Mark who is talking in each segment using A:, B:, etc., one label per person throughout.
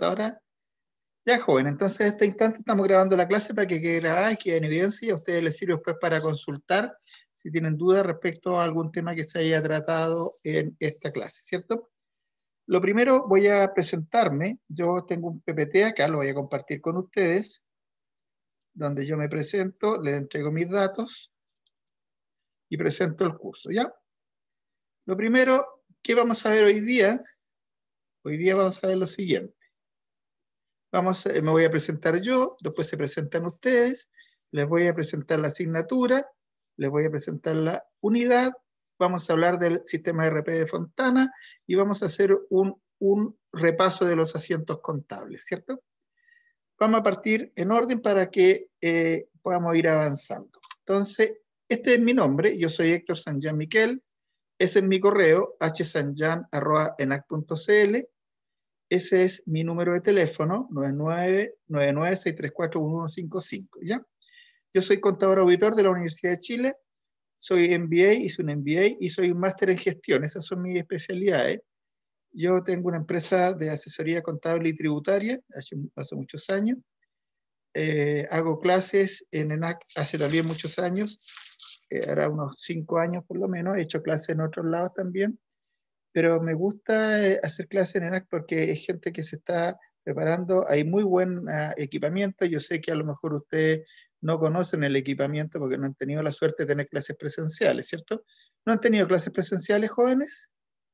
A: computadora? Ya, joven, entonces en este instante estamos grabando la clase para que quede grabada y quede en evidencia y a ustedes les sirve después para consultar si tienen dudas respecto a algún tema que se haya tratado en esta clase, ¿cierto? Lo primero voy a presentarme. Yo tengo un PPT acá, lo voy a compartir con ustedes, donde yo me presento, les entrego mis datos y presento el curso, ¿ya? Lo primero, ¿qué vamos a ver hoy día? Hoy día vamos a ver lo siguiente. Me voy a presentar yo, después se presentan ustedes, les voy a presentar la asignatura, les voy a presentar la unidad, vamos a hablar del sistema RP de Fontana y vamos a hacer un repaso de los asientos contables, ¿cierto? Vamos a partir en orden para que podamos ir avanzando. Entonces, este es mi nombre, yo soy Héctor Sanjan Miquel, ese es mi correo, hsanjan@enac.cl. Ese es mi número de teléfono, 9999-634-1155, ¿ya? Yo soy contador auditor de la Universidad de Chile, soy MBA, hice un MBA y soy un máster en gestión, esas son mis especialidades. Yo tengo una empresa de asesoría contable y tributaria hace muchos años. Hago clases en ENAC hace también muchos años, ahora unos 5 años por lo menos, he hecho clases en otros lados también. Pero me gusta hacer clases en ENAC porque es gente que se está preparando, hay muy buen equipamiento, yo sé que a lo mejor ustedes no conocen el equipamiento porque no han tenido la suerte de tener clases presenciales, ¿cierto? ¿No han tenido clases presenciales, jóvenes?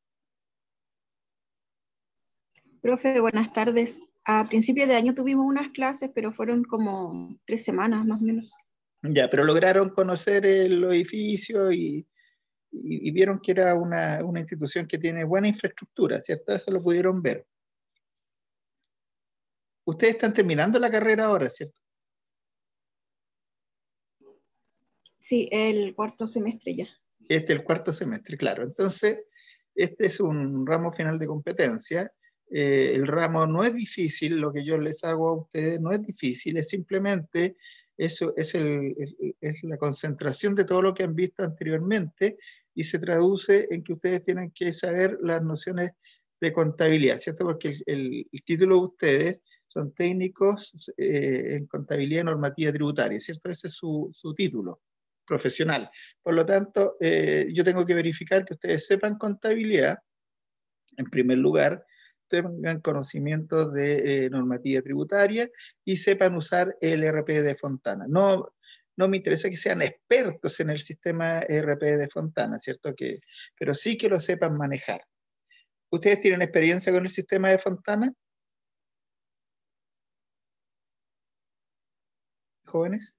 B: Profe, buenas tardes. A principios de año tuvimos unas clases, pero fueron como 3 semanas más o menos.
A: Ya, pero lograron conocer el edificio y vieron que era una institución que tiene buena infraestructura, ¿cierto? Eso lo pudieron ver. Ustedes están terminando la carrera ahora, ¿cierto?
B: Sí, el 4º semestre ya.
A: Este es el 4º semestre, claro. Entonces, este es un ramo final de competencia. El ramo no es difícil, lo que yo les hago a ustedes no es difícil, es simplemente eso es la concentración de todo lo que han visto anteriormente y se traduce en que ustedes tienen que saber las nociones de contabilidad, ¿cierto? Porque el título de ustedes son técnicos en contabilidad y normativa tributaria, ¿cierto? Ese es su título profesional. Por lo tanto, yo tengo que verificar que ustedes sepan contabilidad, en primer lugar, tengan conocimientos de normativa tributaria y sepan usar el RP de Fontana. No me interesa que sean expertos en el sistema RP de Fontana, ¿cierto? Pero sí que lo sepan manejar. ¿Ustedes tienen experiencia con el sistema de Fontana? ¿Jóvenes?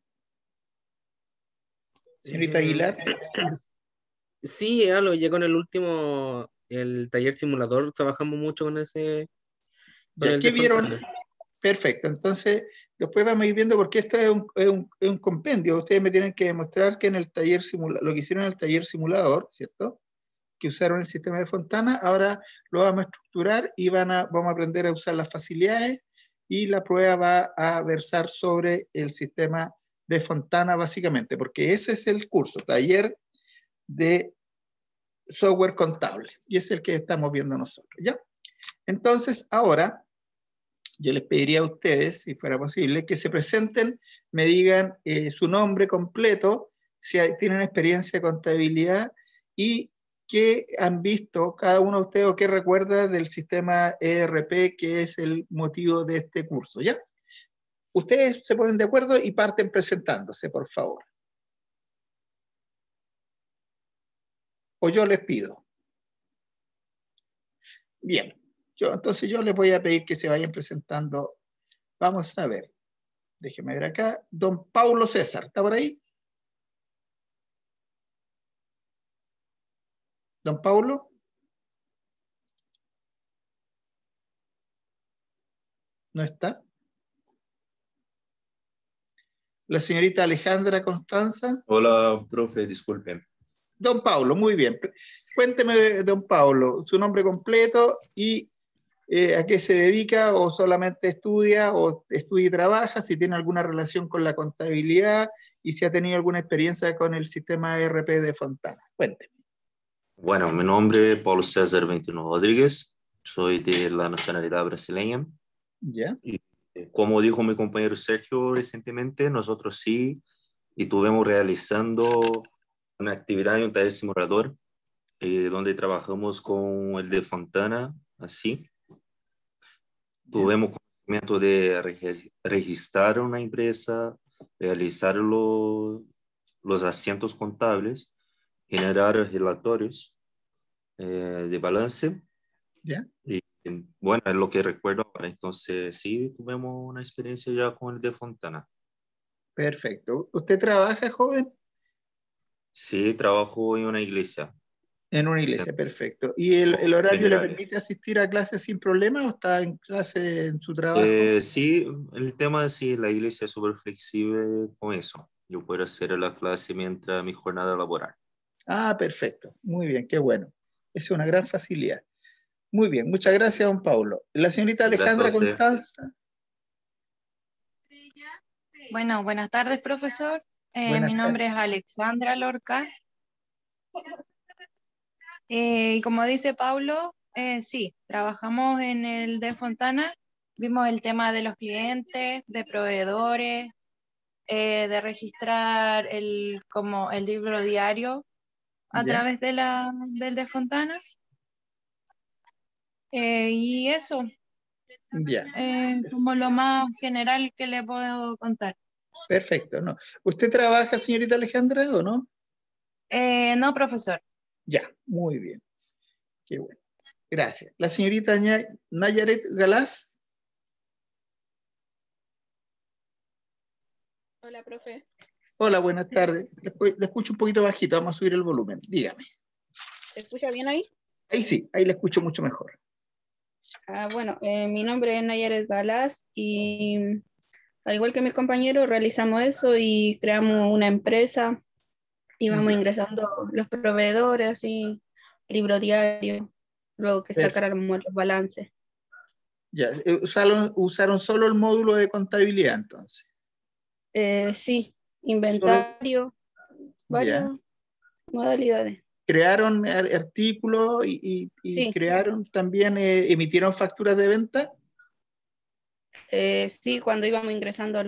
A: Señorita Aguilar.
C: Sí, algo, ya con el último, el taller simulador, trabajamos mucho con ese.
A: Ya, ¿qué vieron? Perfecto, entonces después vamos a ir viendo porque esto es un compendio. Ustedes me tienen que demostrar que en el taller simulador, lo que hicieron en el taller simulador, ¿cierto? Que usaron el sistema de Fontana, ahora lo vamos a estructurar y vamos a aprender a usar las facilidades y la prueba va a versar sobre el sistema de Fontana básicamente, porque ese es el curso, taller de software contable, y es el que estamos viendo nosotros, ¿ya? Entonces, ahora, yo les pediría a ustedes, si fuera posible, que se presenten, me digan su nombre completo, si tienen experiencia de contabilidad y qué han visto cada uno de ustedes o qué recuerda del sistema ERP, que es el motivo de este curso, ¿ya? Ustedes se ponen de acuerdo y parten presentándose, por favor. O yo les pido. Bien, entonces yo les voy a pedir que se vayan presentando. Vamos a ver. Déjeme ver acá. Don Paulo César, ¿está por ahí? Don Paulo. ¿No está? La señorita Alejandra Constanza.
D: Hola, profe, disculpen.
A: Don Paulo, muy bien. Cuénteme, don Paulo, su nombre completo y a qué se dedica o solamente estudia y trabaja, si tiene alguna relación con la contabilidad y si ha tenido alguna experiencia con el sistema ERP de Fontana. Cuénteme.
D: Bueno, mi nombre es Paulo César 21 Rodríguez, soy de la nacionalidad brasileña.
A: Ya,
D: Y como dijo mi compañero Sergio recientemente, nosotros sí estuvimos realizando una actividad en un taller simulador donde trabajamos con el de Fontana, así.
A: ya,
D: Tuvimos conocimiento de registrar una empresa, realizar los asientos contables, generar relatorios de balance.
A: ya.
D: Y bueno, es lo que recuerdo ahora. Entonces, sí, tuvimos una experiencia ya con el de Fontana.
A: Perfecto. ¿Usted trabaja, joven?
D: Sí, trabajo en una iglesia
A: En una
D: cen-
A: iglesia, perfecto. ¿Y el horario le
D: veneraria.
A: permite asistir a clases sin problema o está en clase en su trabajo?
D: Sí, el tema es si la iglesia es súper flexible con eso. Yo puedo hacer la clase mientras mi jornada laboral.
A: Ah, perfecto. Muy bien, qué bueno. Esa es una gran facilidad. Muy bien, muchas gracias, don Paulo. La señorita
D: Gracias a
A: Alejandra
D: usted.
A: Constanza,
E: Bueno, buenas tardes, profesor. Mi
A: buenas tardes.
E: nombre es Alexandra Lorca. Y como dice Paulo, sí, trabajamos en el de Fontana. Vimos el tema de los clientes, de proveedores, de registrar como el libro diario a
A: Ya,
E: través del de Fontana. Y eso,
A: ya,
E: como lo más general que le puedo contar.
A: perfecto. No. ¿Usted trabaja, señorita Alejandra, o no?
E: No, profesor.
A: Ya, muy bien, qué bueno. Gracias. La señorita Nayaret Galás.
B: Hola, profe.
A: Hola, buenas tardes. Le escucho un poquito bajito, vamos a subir el volumen. Dígame.
B: ¿Se escucha bien ahí?
A: Ahí sí, ahí le escucho mucho mejor.
B: Bueno, mi nombre es Nayaret Galás y al igual que mis compañeros realizamos eso y creamos una empresa y vamos
A: Ya,
B: ingresando los proveedores y libro diario, luego que
A: perfecto.
B: sacáramos los balances.
A: Ya, usaron solo el módulo de contabilidad entonces.
B: Sí,
A: Solo,
B: inventario,
A: ya.
B: varias modalidades.
A: Crearon artículos y
B: Sí,
A: crearon también, emitieron facturas de venta.
B: sí, cuando íbamos ingresando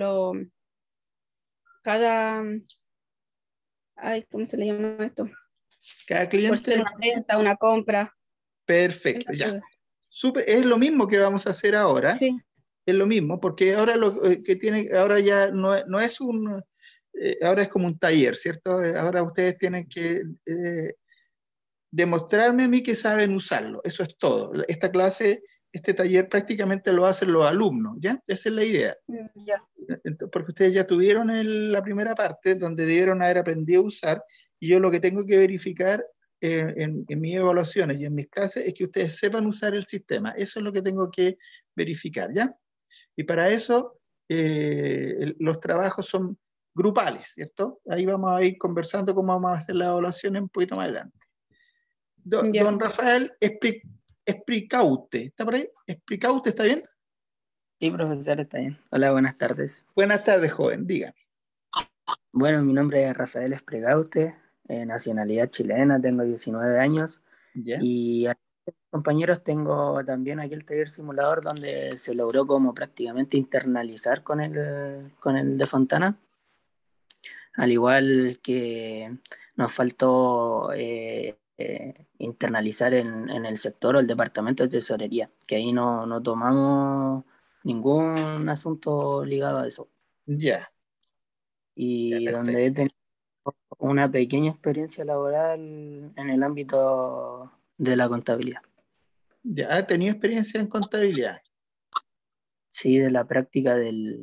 B: cada, ay, ¿cómo se le llama esto?
A: Cada
B: Por
A: cliente,
B: ser una venta, una compra,
A: perfecto,
B: esas
A: ya.
B: cosas.
A: Es lo mismo que vamos a hacer ahora,
B: Sí,
A: es lo mismo, porque ahora lo que tiene, ahora ya no es un, ahora es como un taller, ¿cierto? Ahora ustedes tienen que demostrarme a mí que saben usarlo, eso es todo. Esta clase, este taller prácticamente lo hacen los alumnos, ¿ya? Esa es la idea.
B: ya.
A: Porque ustedes ya tuvieron la primera parte donde debieron haber aprendido a usar, y yo lo que tengo que verificar en mis evaluaciones y en mis clases es que ustedes sepan usar el sistema. Eso es lo que tengo que verificar, ¿ya? Y para eso los trabajos son grupales, ¿cierto? Ahí vamos a ir conversando cómo vamos a hacer las evaluaciones un poquito más adelante.
B: Ya.
A: Don Rafael Espricaute, ¿está por ahí? ¿Espricaute está bien?
F: Sí, profesor, está bien. Hola, buenas tardes.
A: Buenas tardes, joven, dígame.
F: Bueno, mi nombre es Rafael Espregaute, nacionalidad chilena, tengo 19 años
A: ¿Ya?
F: y a mis compañeros tengo también aquí el taller simulador donde se logró como prácticamente internalizar con el de Fontana, al igual que nos faltó internalizar en el sector o el departamento de tesorería, que ahí no tomamos ningún asunto ligado a eso.
A: Ya, ya,
F: Y donde he
A: perfecto.
F: tenido una pequeña experiencia laboral en el ámbito de la contabilidad.
A: Ya, ¿ha tenido experiencia en contabilidad?
F: Sí, de la práctica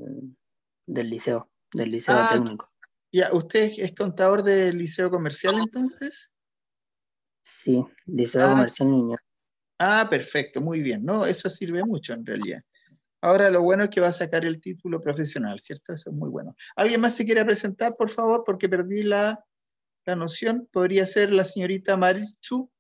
F: del liceo
A: Ah,
F: técnico.
A: ya, ¿usted es contador del liceo comercial entonces?
F: Sí, liceo
A: Ah,
F: comercial niño.
A: perfecto, muy bien, ¿no? Eso sirve mucho en realidad. Ahora lo bueno es que va a sacar el título profesional, ¿cierto? Eso es muy bueno. ¿Alguien más se quiere presentar, por favor? Porque perdí la noción. ¿Podría ser la señorita Marichu?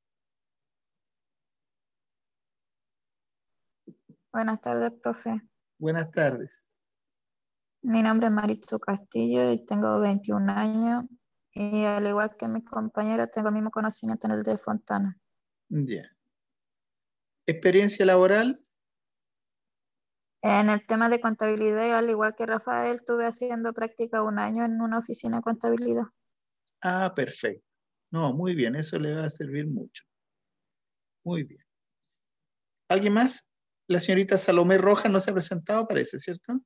G: Buenas tardes, profe.
A: Buenas tardes.
G: Mi nombre es Maritzu Castillo y tengo 21 años. Y al igual que mis compañeros, tengo el mismo conocimiento en el de Fontana.
A: Ya. ¿Experiencia laboral?
G: En el tema de contabilidad, al igual que Rafael, estuve haciendo práctica 1 año en una oficina de contabilidad.
A: Ah, perfecto. No, muy bien, eso le va a servir mucho. Muy bien. ¿Alguien más? La señorita Salomé Rojas no se ha presentado, parece, ¿cierto?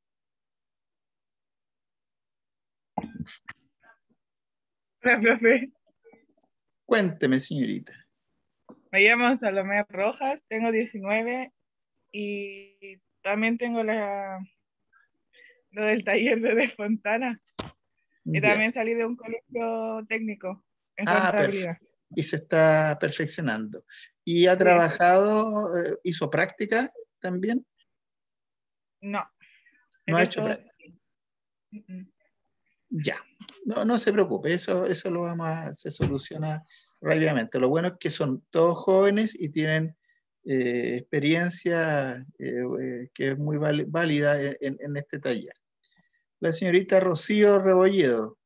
H: Hola, profe.
A: Cuénteme, señorita.
H: Me llamo Salomé Rojas, tengo 19 y también tengo lo del taller de Fontana. Y
A: Ya.
H: también salí de un colegio técnico en
A: Ah,
H: contabilidad.
A: perfecto. Y se está perfeccionando. ¿Y ha
H: Sí.
A: trabajado, hizo práctica también?
H: No.
A: No ha hecho práctica. Ya. No, no se preocupe, eso lo se soluciona rápidamente. Lo bueno es que son todos jóvenes y tienen experiencia que es muy válida en este taller. La señorita Rocío Rebolledo.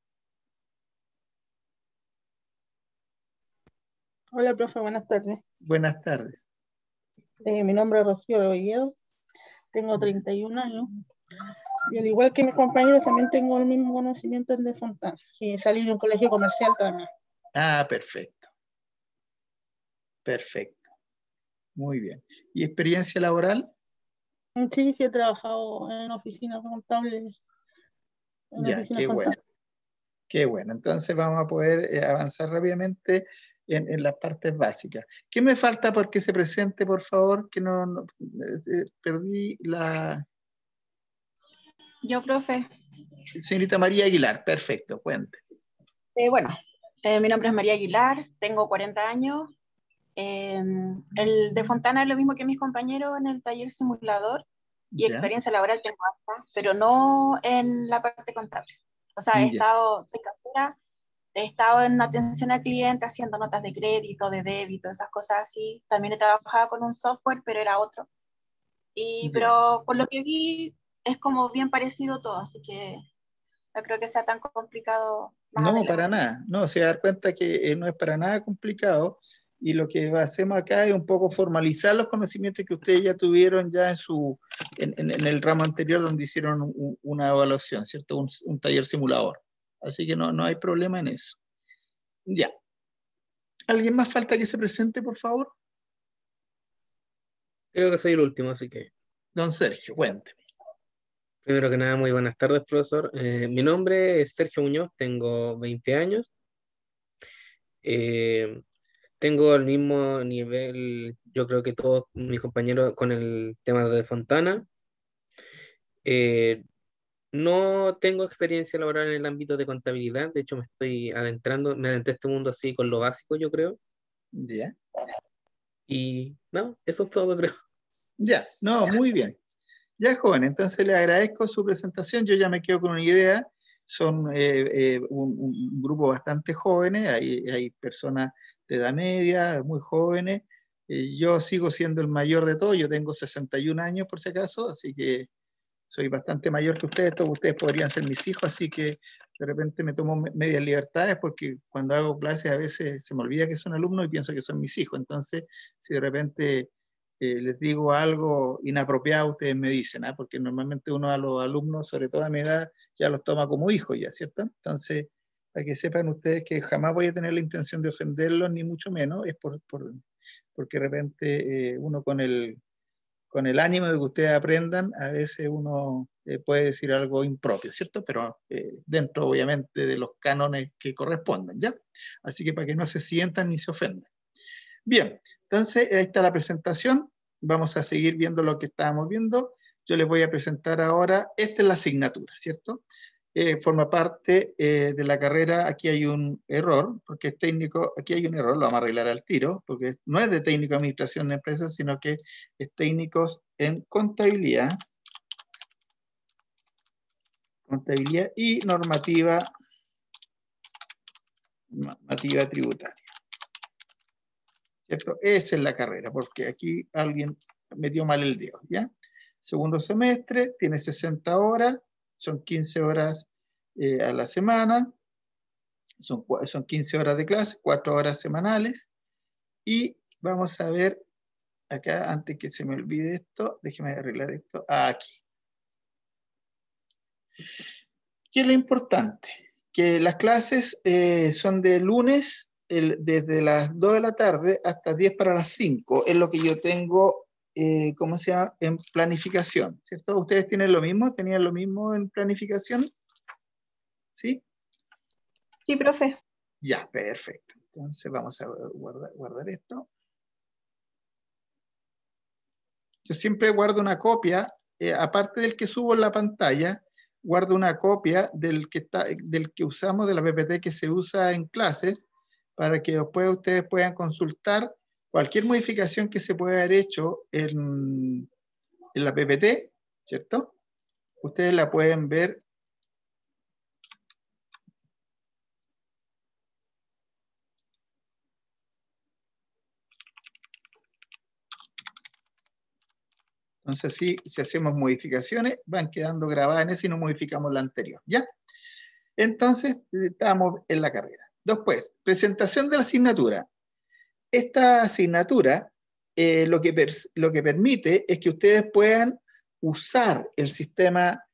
I: Hola, profe, buenas tardes.
A: Buenas tardes.
I: Mi nombre es Rocío Rebolledo, tengo 31 años y al igual que mis compañeros también tengo el mismo conocimiento en de Fontana y salí de un colegio comercial también.
A: Ah, perfecto. Perfecto. Muy bien. ¿Y experiencia laboral?
I: Sí, he trabajado en oficinas contables.
A: Ya, qué bueno. Qué bueno. Entonces vamos a poder avanzar rápidamente en las partes básicas. ¿Qué me falta porque se presente, por favor? Que no perdí la...
E: Yo, profe.
A: Señorita María Aguilar, perfecto, cuente.
E: Bueno, mi nombre es María Aguilar, tengo 40 años. El de Fontana es lo mismo que mis compañeros en el taller simulador y
A: Ya.
E: experiencia laboral tengo harta, pero no en la parte contable. O sea, soy casera, he estado en atención al cliente haciendo notas de crédito, de débito, esas cosas así. También he trabajado con un software, pero era otro. Pero por lo que vi, es como bien parecido todo, así que no creo que sea tan complicado.
A: No, para nada. No, se va a dar cuenta que no es para nada complicado y lo que hacemos acá es un poco formalizar los conocimientos que ustedes ya tuvieron ya en el ramo anterior donde hicieron una evaluación, ¿cierto? Un taller simulador. Así que no hay problema en eso. Ya. ¿Alguien más falta que se presente, por favor?
C: Creo que soy el último, así que...
A: Don Sergio, cuénteme.
C: Primero que nada, muy buenas tardes, profesor. Mi nombre es Sergio Muñoz, tengo 20 años. Tengo el mismo nivel, yo creo que todos mis compañeros con el tema de Fontana. No tengo experiencia laboral en el ámbito de contabilidad, de hecho me adentré a este mundo así con lo básico, yo creo.
A: Ya.
C: Y no, eso es todo, creo.
A: Ya, no, muy bien. Ya, joven, entonces le agradezco su presentación. Yo ya me quedo con una idea. Son un grupo bastante jóvenes, hay personas de edad media, muy jóvenes. Yo sigo siendo el mayor de todos, yo tengo 61 años por si acaso, así que soy bastante mayor que ustedes, todos ustedes podrían ser mis hijos, así que de repente me tomo medias libertades porque cuando hago clases a veces se me olvida que son alumnos y pienso que son mis hijos. Entonces, si de repente les digo algo inapropiado, ustedes me dicen, ¿ah? Porque normalmente uno a los alumnos, sobre todo a mi edad, ya los toma como hijos ya, ¿cierto? Entonces, para que sepan ustedes que jamás voy a tener la intención de ofenderlos, ni mucho menos, es porque de repente uno con el ánimo de que ustedes aprendan, a veces uno puede decir algo impropio, ¿cierto? Pero dentro, obviamente, de los cánones que corresponden, ¿ya? Así que para que no se sientan ni se ofendan. Bien, entonces ahí está la presentación. Vamos a seguir viendo lo que estábamos viendo. Yo les voy a presentar ahora, esta es la asignatura, ¿cierto? Forma parte de la carrera. Aquí hay un error, porque es técnico, aquí hay un error, lo vamos a arreglar al tiro, porque no es de técnico de administración de empresas, sino que es técnicos en contabilidad y normativa tributaria. ¿Cierto? Esa es la carrera, porque aquí alguien metió mal el dedo, ¿ya? Segundo semestre, tiene 60 horas, son 15 horas a la semana, son 15 horas de clase, 4 horas semanales, y vamos a ver acá, antes que se me olvide esto, déjeme arreglar esto aquí. ¿Qué es lo importante? Que las clases son de lunes, desde las 2 de la tarde hasta 10 para las 5, es lo que yo tengo, ¿cómo se llama? En planificación, ¿cierto? ¿Ustedes tienen lo mismo? ¿Tenían lo mismo en planificación? ¿Sí?
B: Sí, profe.
A: Ya, perfecto. Entonces vamos a guardar esto. Yo siempre guardo una copia, aparte del que subo en la pantalla, guardo una copia del que usamos, de la PPT que se usa en clases, para que después ustedes puedan consultar cualquier modificación que se pueda haber hecho en la PPT, ¿cierto? Ustedes la pueden ver. Entonces, si hacemos modificaciones, van quedando grabadas en ese y no modificamos la anterior, ¿ya? Entonces, estamos en la carrera. Después, presentación de la asignatura. Esta asignatura lo que permite es que ustedes puedan usar el sistema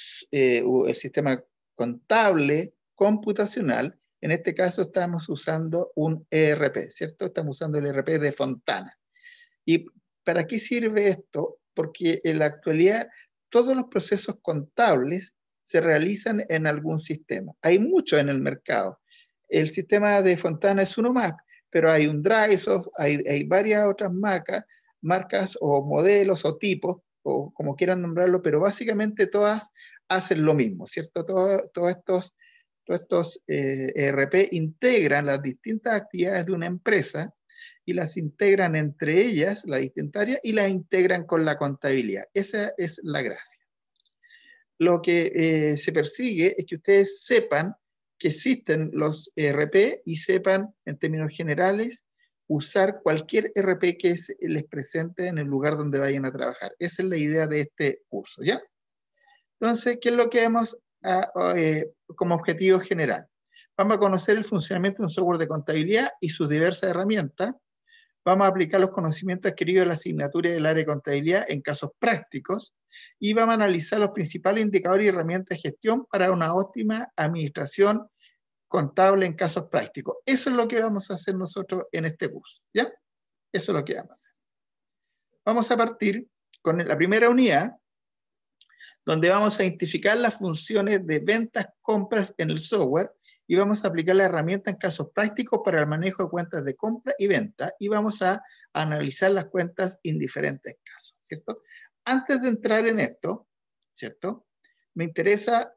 A: contable, computacional. En este caso estamos usando un ERP, ¿cierto? Estamos usando el ERP de Fontana. ¿Y para qué sirve esto? Porque en la actualidad todos los procesos contables se realizan en algún sistema. Hay muchos en el mercado. El sistema de Fontana es uno más, pero hay un Drysoft, hay varias otras marcas o modelos o tipos, o como quieran nombrarlo, pero básicamente todas hacen lo mismo, ¿cierto? Todos estos ERP integran las distintas actividades de una empresa y las integran entre ellas, las distintas áreas, y las integran con la contabilidad. Esa es la gracia. Lo que se persigue es que ustedes sepan que existen los ERP y sepan, en términos generales, usar cualquier ERP que les presente en el lugar donde vayan a trabajar. Esa es la idea de este curso, ¿ya? Entonces, ¿qué es lo que vemos como objetivo general? Vamos a conocer el funcionamiento de un software de contabilidad y sus diversas herramientas. Vamos a aplicar los conocimientos adquiridos en la asignatura del área de contabilidad en casos prácticos y vamos a analizar los principales indicadores y herramientas de gestión para una óptima administración contable en casos prácticos. Eso es lo que vamos a hacer nosotros en este curso, ¿ya? Eso es lo que vamos a hacer. Vamos a partir con la primera unidad, donde vamos a identificar las funciones de ventas, compras en el software, y vamos a aplicar la herramienta en casos prácticos para el manejo de cuentas de compra y venta, y vamos a analizar las cuentas en diferentes casos, ¿cierto? Antes de entrar en esto, ¿cierto? Me interesa,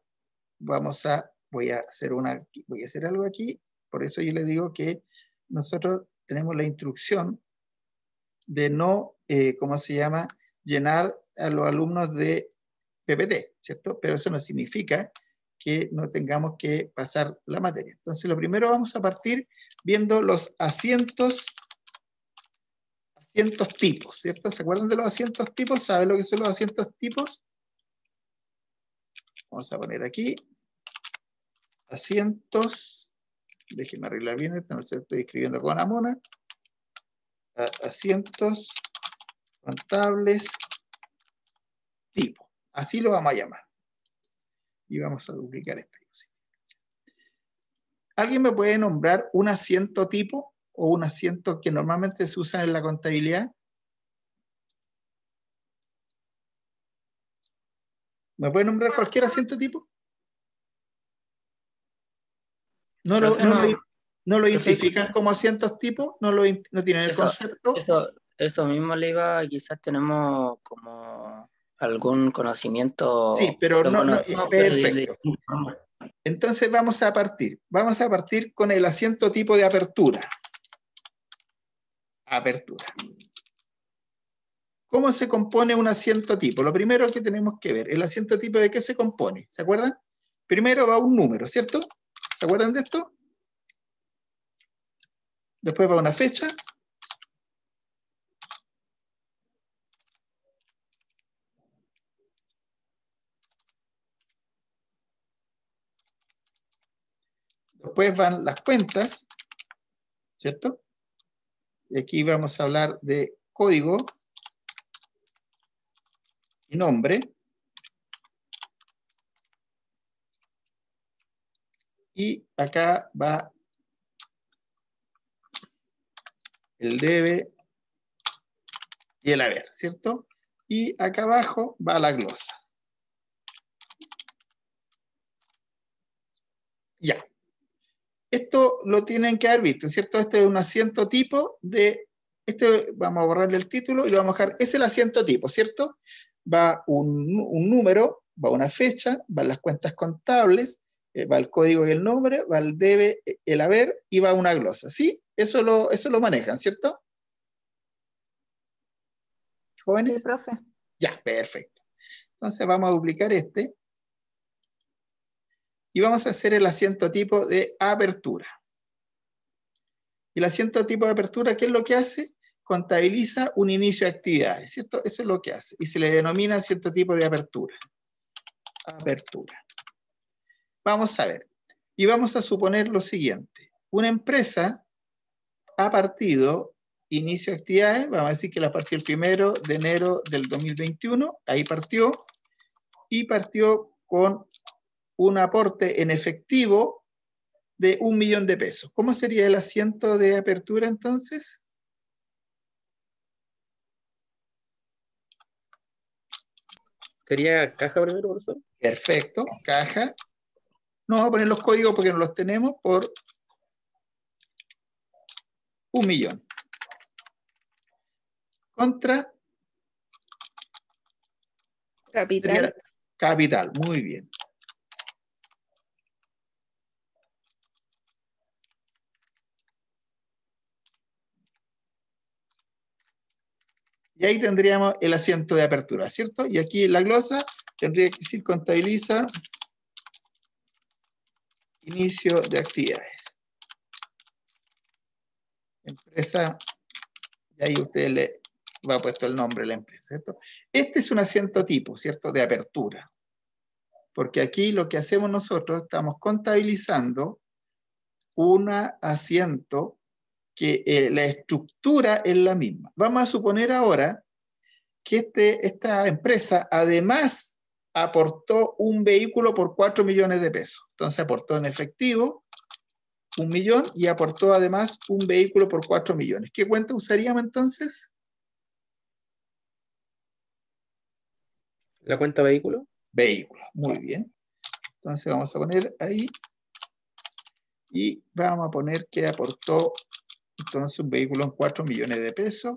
A: voy a hacer algo aquí, por eso yo le digo que nosotros tenemos la instrucción de no, ¿cómo se llama?, llenar a los alumnos de PPT, ¿cierto? Pero eso no significa que no tengamos que pasar la materia. Entonces, lo primero vamos a partir viendo los asientos tipos, ¿cierto? ¿Se acuerdan de los asientos tipos? ¿Saben lo que son los asientos tipos? Vamos a poner aquí asientos, déjenme arreglar bien esto, no sé, estoy escribiendo con Amona. Asientos contables tipo. Así lo vamos a llamar. Y vamos a duplicar esto. ¿Alguien me puede nombrar un asiento tipo o un asiento que normalmente se usa en la contabilidad? ¿Me puede nombrar cualquier asiento tipo? ¿No lo identifican como asientos tipo? ¿No tienen el concepto?
F: Eso mismo le iba, quizás tenemos como algún conocimiento.
A: Sí, pero
F: lo
A: no,
F: conocemos,
A: perfecto. Entonces vamos a partir con el asiento tipo de apertura. Apertura. ¿Cómo se compone un asiento tipo? Lo primero que tenemos que ver, el asiento tipo, ¿de qué se compone? ¿Se acuerdan? Primero va un número, ¿cierto? ¿Se acuerdan de esto? Después va una fecha. Después van las cuentas, ¿cierto? Y aquí vamos a hablar de código. mi nombre. Y acá va el debe y el haber, ¿cierto? Y acá abajo va la glosa. Ya. Esto lo tienen que haber visto, ¿cierto? Este es un asiento tipo de... vamos a borrarle el título y lo vamos a dejar... Es el asiento tipo, ¿cierto? Va un número, va una fecha, van las cuentas contables, va el código y el nombre, va el debe, el haber y va una glosa, ¿sí? Eso lo manejan, ¿cierto? ¿Jóvenes?
G: Sí, profe.
A: Ya, perfecto. Entonces vamos a duplicar este y vamos a hacer el asiento tipo de apertura. Y el asiento tipo de apertura, ¿qué es lo que hace? Contabiliza un inicio de actividades, ¿cierto? Eso es lo que hace. Y se le denomina asiento tipo de apertura. Apertura. Vamos a ver. Y vamos a suponer lo siguiente. Una empresa ha partido inicio de actividades, vamos a decir que la partió el 1 de enero del 2021, ahí partió, y partió con un aporte en efectivo de 1 millón de pesos. ¿Cómo sería el asiento de apertura entonces?
C: ¿Sería caja primero, profesor?
A: Perfecto, caja. No vamos a poner los códigos porque no los tenemos por 1 millón. Contra
B: Capital.
A: Capital, muy bien. Y ahí tendríamos el asiento de apertura, ¿cierto? Y aquí la glosa tendría que decir contabiliza inicio de actividades. Empresa, y ahí usted le va puesto el nombre de la empresa, ¿cierto? Este es un asiento tipo, ¿cierto? De apertura. Porque aquí lo que hacemos nosotros, estamos contabilizando un asiento que la estructura es la misma. Vamos a suponer ahora que esta empresa además aportó un vehículo por 4 millones de pesos. Entonces aportó en efectivo 1 millón y aportó además un vehículo por 4 millones. ¿Qué cuenta usaríamos entonces?
C: ¿La cuenta vehículo?
A: Vehículo, muy bien. Entonces vamos a poner ahí y vamos a poner que aportó entonces un vehículo en 4 millones de pesos.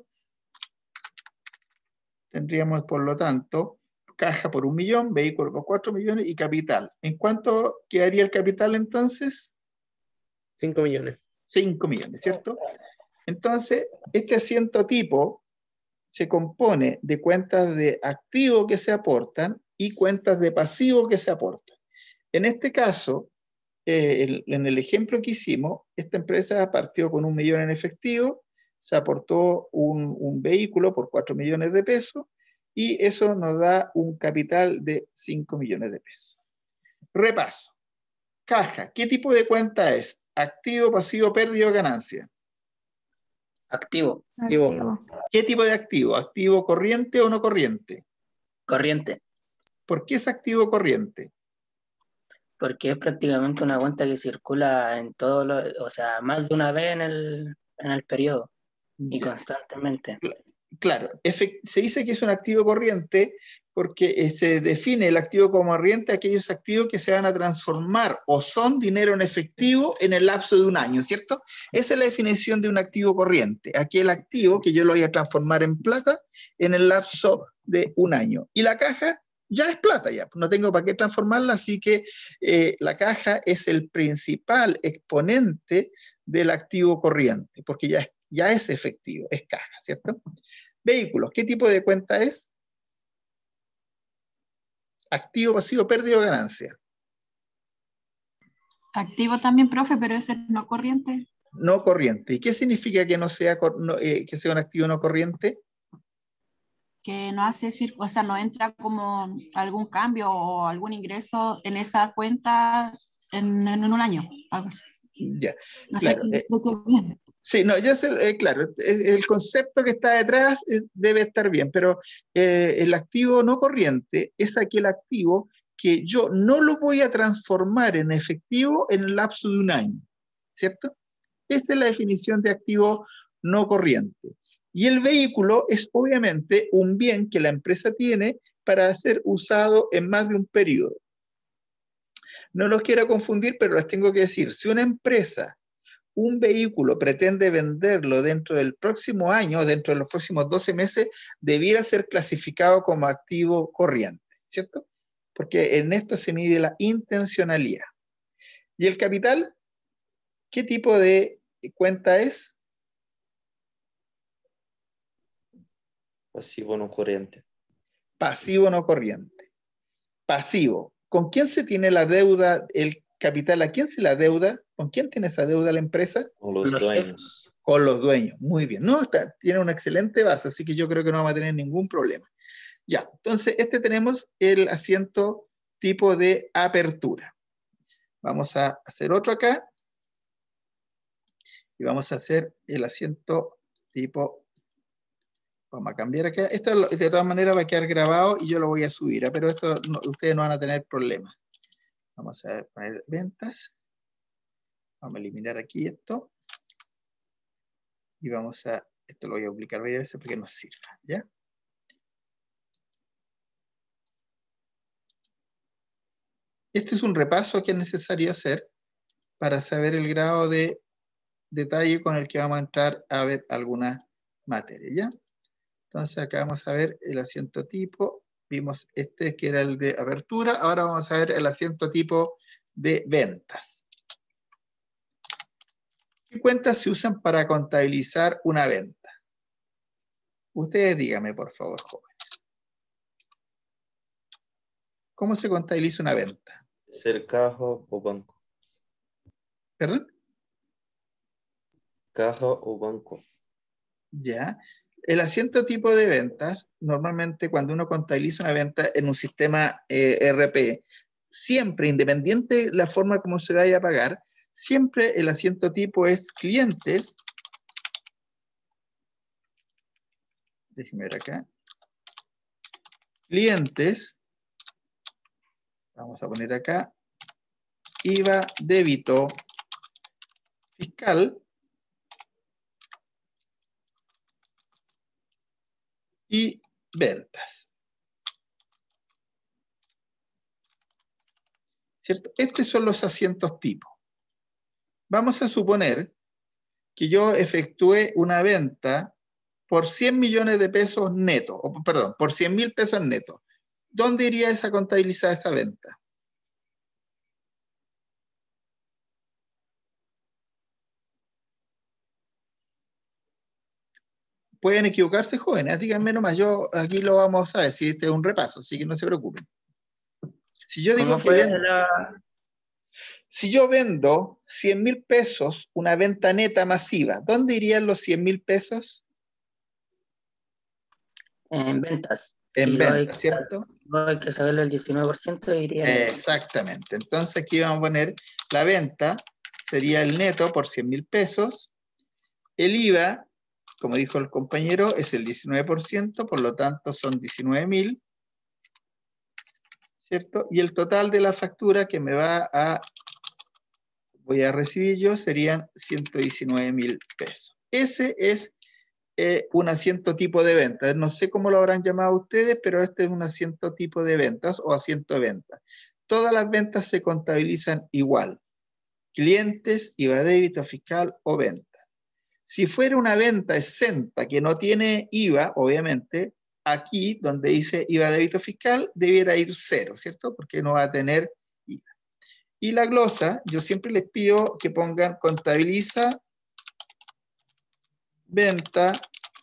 A: Tendríamos, por lo tanto, caja por 1 millón, vehículo por 4 millones y capital. ¿En cuánto quedaría el capital entonces?
C: 5 millones.
A: 5 millones, ¿cierto? Entonces, este asiento tipo se compone de cuentas de activo que se aportan y cuentas de pasivo que se aportan. En este caso, en el ejemplo que hicimos, esta empresa partió con 1 millón en efectivo, se aportó un vehículo por 4 millones de pesos y eso nos da un capital de 5 millones de pesos. Repaso. Caja, ¿qué tipo de cuenta es? Activo, pasivo, pérdida o ganancia.
F: Activo.
G: Activo.
A: ¿Qué tipo de activo? ¿Activo corriente o no corriente?
F: Corriente.
A: ¿Por qué es activo corriente?
F: Porque es prácticamente una cuenta que circula en todo o sea, más de una vez en el periodo y
A: Ya.
F: constantemente.
A: Claro, se dice que es un activo corriente porque se define el activo como corriente aquellos activos que se van a transformar o son dinero en efectivo en el lapso de un año, ¿cierto? Esa es la definición de un activo corriente, aquel activo que yo lo voy a transformar en plata en el lapso de un año. Y la caja ya es plata, ya no tengo para qué transformarla, así que la caja es el principal exponente del activo corriente, porque ya es efectivo, es caja, ¿cierto? Vehículos, ¿qué tipo de cuenta es? Activo, pasivo, pérdida o ganancia.
J: Activo también, profe, pero ese no corriente.
A: No corriente. ¿Y qué significa que no sea, que sea un activo no corriente?
J: Que no hace, o sea, no entra como algún cambio o algún ingreso en esa cuenta en un año. Algo así.
A: Ya,
J: No
A: claro.
J: sé si me explico bien.
A: Sí, no, ya sé, claro, el concepto que está detrás debe estar bien, pero el activo no corriente es aquel activo que yo no lo voy a transformar en efectivo en el lapso de un año, ¿cierto? Esa es la definición de activo no corriente. Y el vehículo es obviamente un bien que la empresa tiene para ser usado en más de un periodo. No los quiero confundir, pero les tengo que decir, si una empresa un vehículo pretende venderlo dentro del próximo año, dentro de los próximos 12 meses, debiera ser clasificado como activo corriente, ¿cierto? Porque en esto se mide la intencionalidad. ¿Y el capital? ¿Qué tipo de cuenta es?
D: Pasivo no corriente.
A: Pasivo no corriente. Pasivo. ¿Con quién se tiene la deuda, el capital? ¿A quién se la deuda? ¿Con quién tiene esa deuda la empresa?
D: Con los dueños.
A: Con los dueños. Muy bien. No, tiene una excelente base, así que yo creo que no vamos a tener ningún problema. Ya, entonces tenemos el asiento tipo de apertura. Vamos a hacer otro acá. Y vamos a hacer el asiento tipo... Vamos a cambiar acá. Esto de todas maneras va a quedar grabado y yo lo voy a subir, pero esto ustedes no van a tener problemas. Vamos a poner ventas. Vamos a eliminar aquí esto. Y vamos a... Esto lo voy a publicar varias veces porque nos sirva, ¿ya? Este es un repaso que es necesario hacer para saber el grado de detalle con el que vamos a entrar a ver alguna materia, ¿ya? Entonces acá vamos a ver el asiento tipo. Vimos este que era el de apertura. Ahora vamos a ver el asiento tipo de ventas. ¿Qué cuentas se usan para contabilizar una venta? Ustedes díganme, por favor, jóvenes. ¿Cómo se contabiliza una venta?
D: ¿Ser caja o banco?
A: ¿Perdón?
D: Caja o banco.
A: Ya. El asiento tipo de ventas, normalmente cuando uno contabiliza una venta en un sistema ERP, siempre, independiente de la forma como se vaya a pagar, siempre el asiento tipo es clientes. Déjenme ver acá. Clientes. Vamos a poner acá. IVA, débito, fiscal. Y ventas. ¿Cierto? Estos son los asientos tipo. Vamos a suponer que yo efectué una venta por 100 millones de pesos netos, o perdón, por 100.000 pesos netos. ¿Dónde iría esa contabilizada esa venta? Pueden equivocarse, jóvenes, díganme nomás, yo aquí lo vamos a ver, si este es un repaso, así que no se preocupen. Si yo digo que si yo vendo 100.000 pesos, una venta neta masiva, ¿dónde irían los 100.000 pesos?
F: En ventas.
A: En ventas, ¿cierto?
F: Hay que sacarle el 19% y iría.
A: Exactamente. Entonces aquí vamos a poner la venta, sería el neto por 100.000 pesos. El IVA, como dijo el compañero, es el 19%, por lo tanto son 19.000, ¿cierto? Y el total de la factura que voy a recibir yo serían 119.000 pesos. Ese es un asiento tipo de ventas. No sé cómo lo habrán llamado ustedes, pero este es un asiento tipo de ventas o asiento de ventas. Todas las ventas se contabilizan igual. Clientes, IVA, débito, fiscal o ventas. Si fuera una venta exenta que no tiene IVA, obviamente, aquí donde dice IVA, débito, fiscal, debiera ir 0, ¿cierto? Porque no va a tener IVA. Y la glosa, yo siempre les pido que pongan contabiliza venta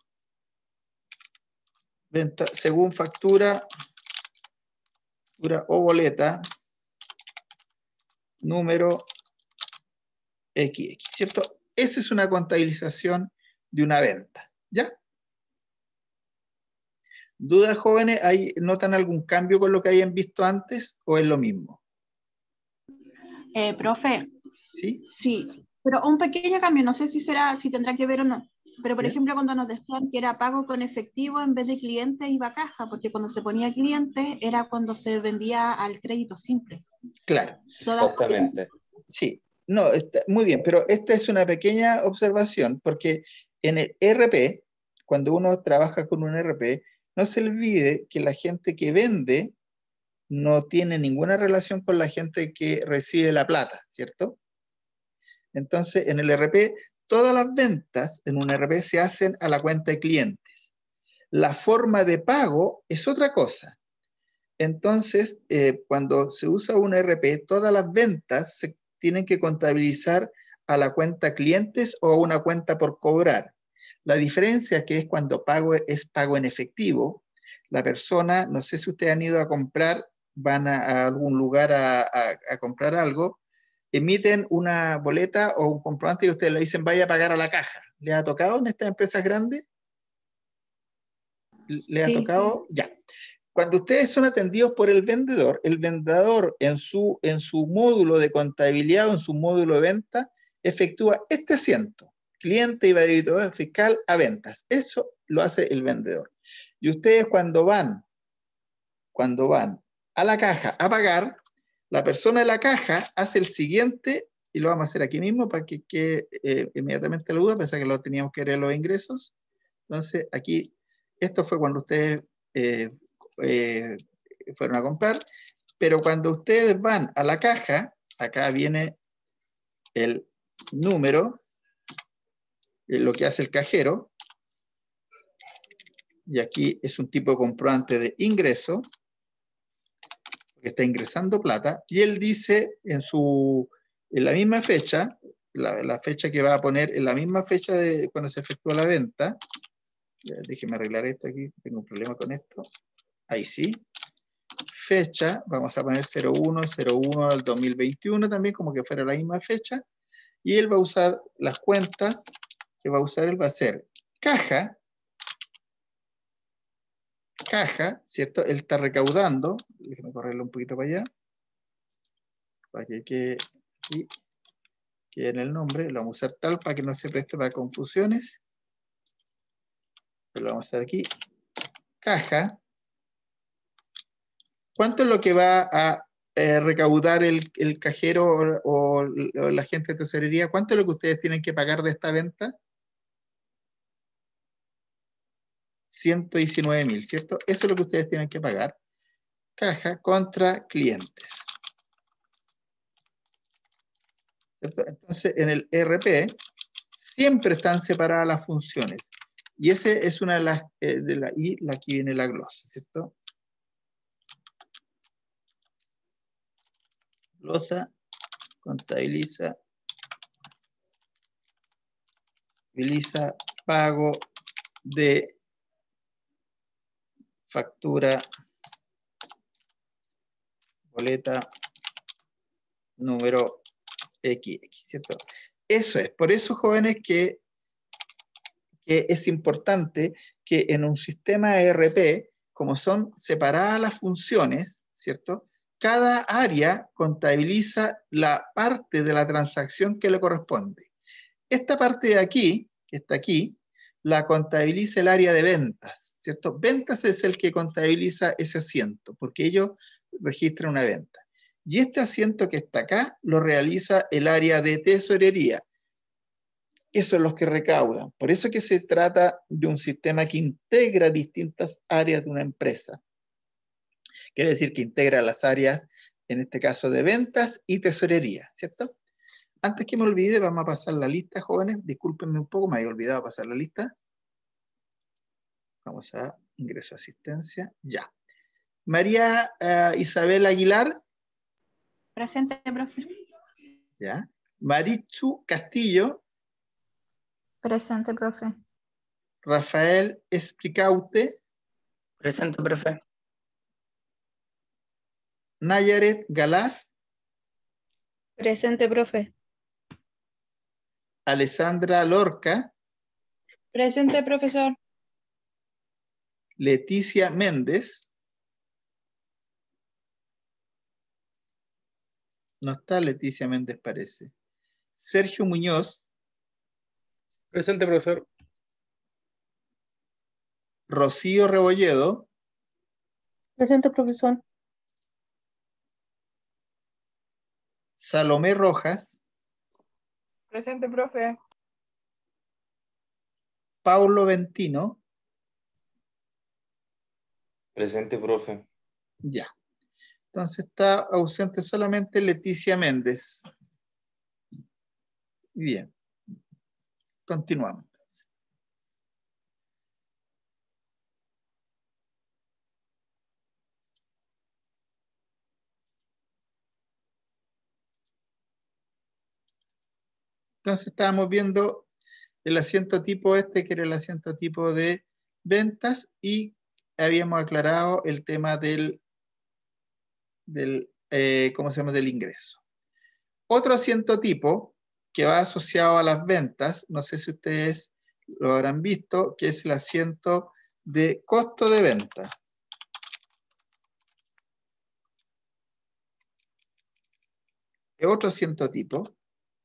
A: según factura o boleta número XX, ¿cierto? Esa es una contabilización de una venta, ¿ya? ¿Dudas, jóvenes? ¿Notan algún cambio con lo que hayan visto antes o es lo mismo?
J: Profe,
A: ¿Sí?
J: sí, Pero un pequeño cambio, no sé si tendrá que ver o no. Pero, por
A: ¿Ya?
J: ejemplo, cuando nos decían que era pago con efectivo en vez de cliente, iba a caja, porque cuando se ponía cliente era cuando se vendía al crédito simple.
A: Claro.
D: Exactamente.
A: Sí, no, muy bien, pero esta es una pequeña observación, porque en el ERP, cuando uno trabaja con un ERP, no se olvide que la gente que vende no tiene ninguna relación con la gente que recibe la plata, ¿cierto? Entonces, en el ERP, todas las ventas en un ERP se hacen a la cuenta de clientes. La forma de pago es otra cosa. Entonces, cuando se usa un ERP, todas las ventas se tienen que contabilizar a la cuenta clientes o a una cuenta por cobrar. La diferencia que es cuando pago es pago en efectivo. La persona, no sé si ustedes han ido a comprar, van a algún lugar a comprar algo, emiten una boleta o un comprobante y ustedes le dicen vaya a pagar a la caja. ¿Le ha tocado en estas empresas grandes? ¿Le ha
J: Sí.
A: tocado? Ya. Cuando ustedes son atendidos por el vendedor en su módulo de contabilidad o en su módulo de venta, efectúa este asiento, cliente y débito fiscal a ventas. Eso lo hace el vendedor. Y ustedes cuando van a la caja a pagar, la persona de la caja hace el siguiente, y lo vamos a hacer aquí mismo para que quede inmediatamente la duda, pensé que lo teníamos que ver en los ingresos. Entonces, aquí, esto fue cuando ustedes fueron a comprar, pero cuando ustedes van a la caja, acá viene el número, lo que hace el cajero, y aquí es un tipo de comprobante de ingreso, que está ingresando plata, y él dice en la misma fecha, la fecha que va a poner en la misma fecha de cuando se efectúa la venta, déjeme arreglar esto aquí, tengo un problema con esto, ahí sí, fecha, vamos a poner 01 del 2021 también, como que fuera la misma fecha, y él va a usar las cuentas que va a usar, él va a hacer caja, ¿cierto? Él está recaudando, déjeme correrlo un poquito para allá, para que quede aquí, quede en el nombre, lo vamos a usar tal para que no se preste para confusiones, lo vamos a hacer aquí, caja, ¿cuánto es lo que va a recaudar el cajero o la gente de tesorería? ¿Cuánto es lo que ustedes tienen que pagar de esta venta? 119.000, ¿cierto? Eso es lo que ustedes tienen que pagar. Caja contra clientes. ¿Cierto? Entonces, en el ERP siempre están separadas las funciones. Y ese es una de las, y aquí viene la glosa, ¿cierto? Glosa, contabiliza, pago de factura, boleta, número XX, ¿cierto? Eso es, por eso, jóvenes, que es importante que en un sistema ERP, como son separadas las funciones, ¿cierto? Cada área contabiliza la parte de la transacción que le corresponde. Esta parte de aquí, que está aquí, la contabiliza el área de ventas, ¿cierto? Ventas es el que contabiliza ese asiento, porque ellos registran una venta. Y este asiento que está acá lo realiza el área de tesorería. Esos son los que recaudan. Por eso que se trata de un sistema que integra distintas áreas de una empresa. Quiere decir que integra las áreas, en este caso, de ventas y tesorería, ¿cierto? Antes que me olvide, vamos a pasar la lista, jóvenes. Discúlpenme un poco, me había olvidado pasar la lista. Vamos a ingreso a asistencia. Ya. María Isabel Aguilar.
J: Presente, profe.
A: Ya. Marichu Castillo.
G: Presente, profe.
A: Rafael Esplicaute.
F: Presente, profe.
A: Nayaret Galás.
B: Presente, profe.
A: Alessandra Lorca.
E: Presente, profesor.
A: Leticia Méndez. No está Leticia Méndez, parece. Sergio Muñoz,
C: Presente, profesor.
A: Rocío Rebolledo,
I: Presente, profesor.
A: Salomé Rojas,
H: Presente, profe.
A: Paulo Ventino.
D: Presente, profe.
A: Ya. Entonces está ausente solamente Leticia Méndez. Bien. Continuamos. Entonces estábamos viendo el asiento tipo este, que era el asiento tipo de ventas, y habíamos aclarado el tema del ¿cómo se llama? Del ingreso. Otro asiento tipo que va asociado a las ventas, no sé si ustedes lo habrán visto, que es el asiento de costo de venta. Es otro asiento tipo,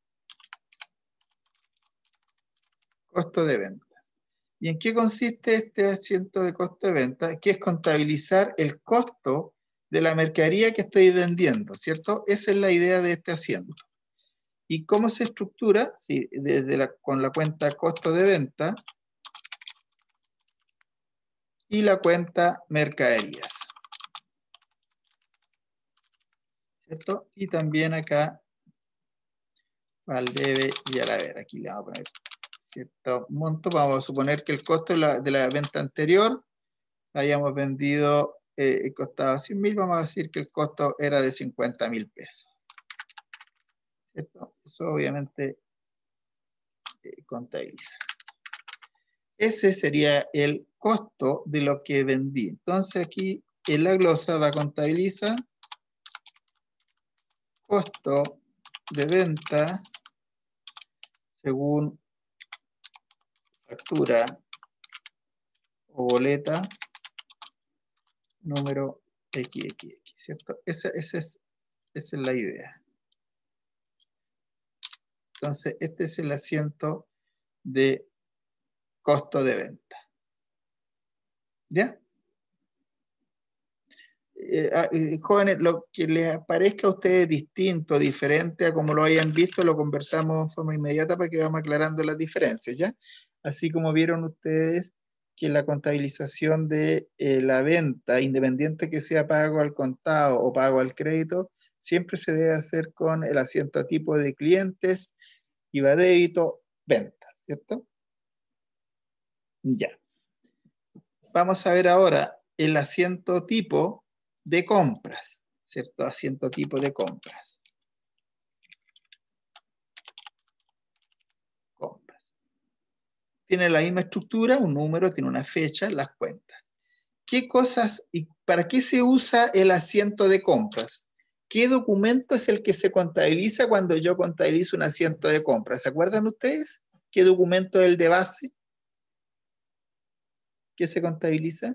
A: costo de ventas. ¿Y en qué consiste este asiento de costo de venta? Que es contabilizar el costo de la mercadería que estoy vendiendo, ¿cierto? Esa es la idea de este asiento. ¿Y cómo se estructura? Sí, con la cuenta costo de venta y la cuenta mercaderías, ¿cierto? Y también acá al debe y al haber. Aquí le vamos a poner cierto monto. Vamos a suponer que el costo de la venta anterior hayamos vendido, costaba 100.000, vamos a decir que el costo era de 50.000 pesos. ¿Cierto? Eso obviamente contabiliza. Ese sería el costo de lo que vendí. Entonces aquí en la glosa va a contabilizar costo de venta según factura o boleta número XXX, ¿cierto? Esa es la idea. Entonces, este es el asiento de costo de venta. ¿Ya? Jóvenes, lo que les parezca a ustedes distinto, diferente a como lo hayan visto, lo conversamos de forma inmediata para que vamos aclarando las diferencias, ¿ya? Así como vieron ustedes que la contabilización de la venta, independiente que sea pago al contado o pago al crédito, siempre se debe hacer con el asiento tipo de clientes, IVA débito, venta, ¿cierto? Ya. Vamos a ver ahora el asiento tipo de compras, ¿cierto? Asiento tipo de compras. Compras. Tiene la misma estructura, un número, tiene una fecha, las cuentas. ¿Qué cosas y para qué se usa el asiento de compras? ¿Qué documento es el que se contabiliza cuando yo contabilizo un asiento de compras? ¿Se acuerdan ustedes? ¿Qué documento es el de base? ¿Qué se contabiliza?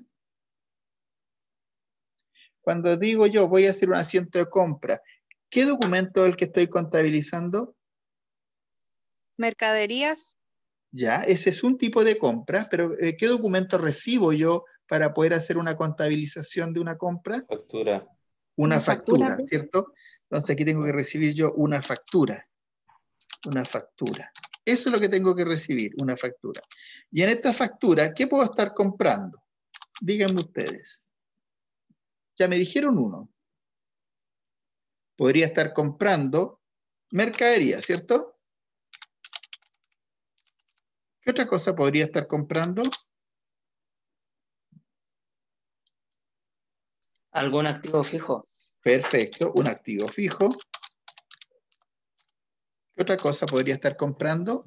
A: Cuando digo yo voy a hacer un asiento de compra, ¿qué documento es el que estoy contabilizando?
E: Mercaderías.
A: Ya, ese es un tipo de compra, pero ¿qué documento recibo yo para poder hacer una contabilización de una compra?
D: Factura.
A: Una factura,
J: factura,
A: ¿cierto? Entonces aquí tengo que recibir yo una factura. Una factura. Eso es lo que tengo que recibir, una factura. Y en esta factura, ¿qué puedo estar comprando? Díganme ustedes. Ya me dijeron uno. Podría estar comprando mercadería, ¿cierto? ¿Qué otra cosa podría estar comprando?
F: ¿Algún activo fijo?
A: Perfecto, un activo fijo. ¿Qué otra cosa podría estar comprando?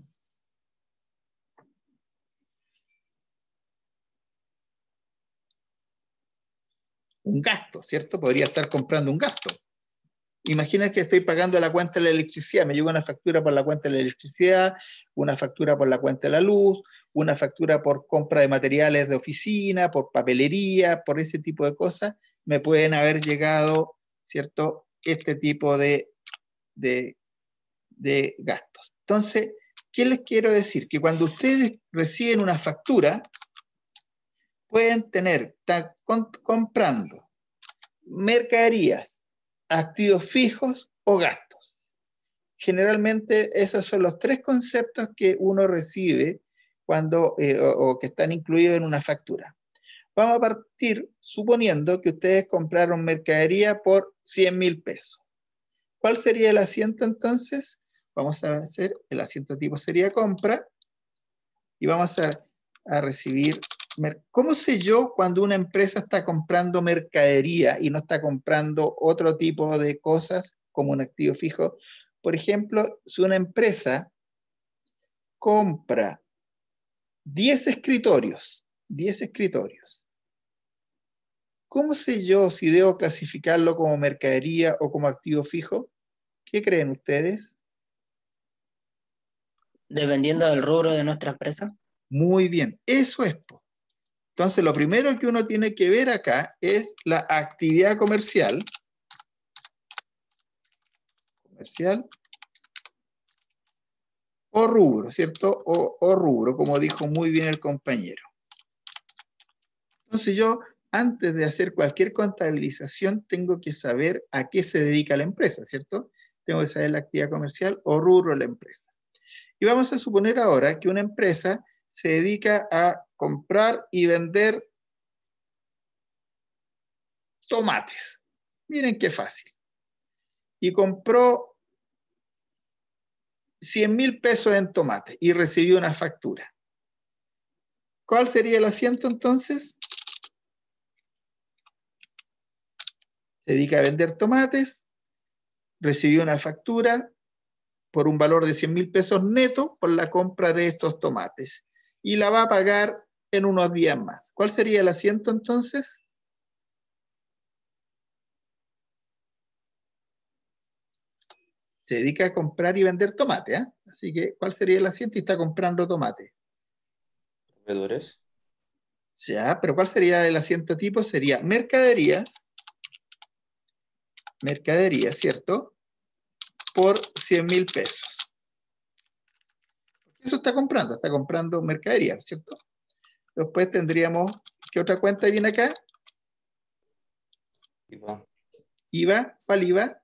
A: Un gasto, ¿cierto? Podría estar comprando un gasto. Imagina que estoy pagando la cuenta de la electricidad, me llega una factura por la cuenta de la electricidad, una factura por la cuenta de la luz, una factura por compra de materiales de oficina, por papelería, por ese tipo de cosas, me pueden haber llegado, ¿cierto? Este tipo de de gastos. Entonces, ¿qué les quiero decir? Que cuando ustedes reciben una factura, pueden estar comprando mercaderías, activos fijos o gastos. Generalmente esos son los tres conceptos que uno recibe cuando, o que están incluidos en una factura. Vamos a partir suponiendo que ustedes compraron mercadería por 100.000 pesos. ¿Cuál sería el asiento entonces? Vamos a hacer, el asiento tipo sería compra, y vamos a recibir. ¿Cómo sé yo cuando una empresa está comprando mercadería y no está comprando otro tipo de cosas como un activo fijo? Por ejemplo, si una empresa compra 10 escritorios, ¿cómo sé yo si debo clasificarlo como mercadería o como activo fijo? ¿Qué creen ustedes?
F: Dependiendo del rubro de nuestra empresa.
A: Muy bien, eso es. Entonces, lo primero que uno tiene que ver acá es la actividad comercial. O rubro, ¿cierto? O rubro, como dijo muy bien el compañero. Entonces yo, antes de hacer cualquier contabilización, tengo que saber a qué se dedica la empresa, ¿cierto? Tengo que saber la actividad comercial o rubro de la empresa. Y vamos a suponer ahora que una empresa se dedica a comprar y vender tomates. Miren qué fácil. Y compró 100.000 pesos en tomate y recibió una factura. ¿Cuál sería el asiento entonces? Se dedica a vender tomates, recibió una factura por un valor de 100.000 pesos neto por la compra de estos tomates y la va a pagar en unos días más. ¿Cuál sería el asiento entonces? Se dedica a comprar y vender tomate, ¿eh? Así que, ¿cuál sería el asiento? Y está comprando tomate.
D: Proveedores.
A: Ya, pero ¿cuál sería el asiento tipo? Sería mercaderías, ¿cierto? Por 100.000 pesos. Eso está comprando mercadería, ¿cierto? Después tendríamos, ¿qué otra cuenta viene acá? IVA, ¿cuál IVA?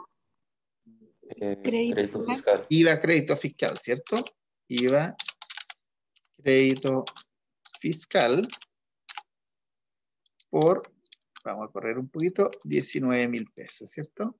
D: Crédito fiscal.
A: IVA, crédito fiscal, ¿cierto? IVA, crédito fiscal por, vamos a correr un poquito, 19.000 pesos, ¿cierto?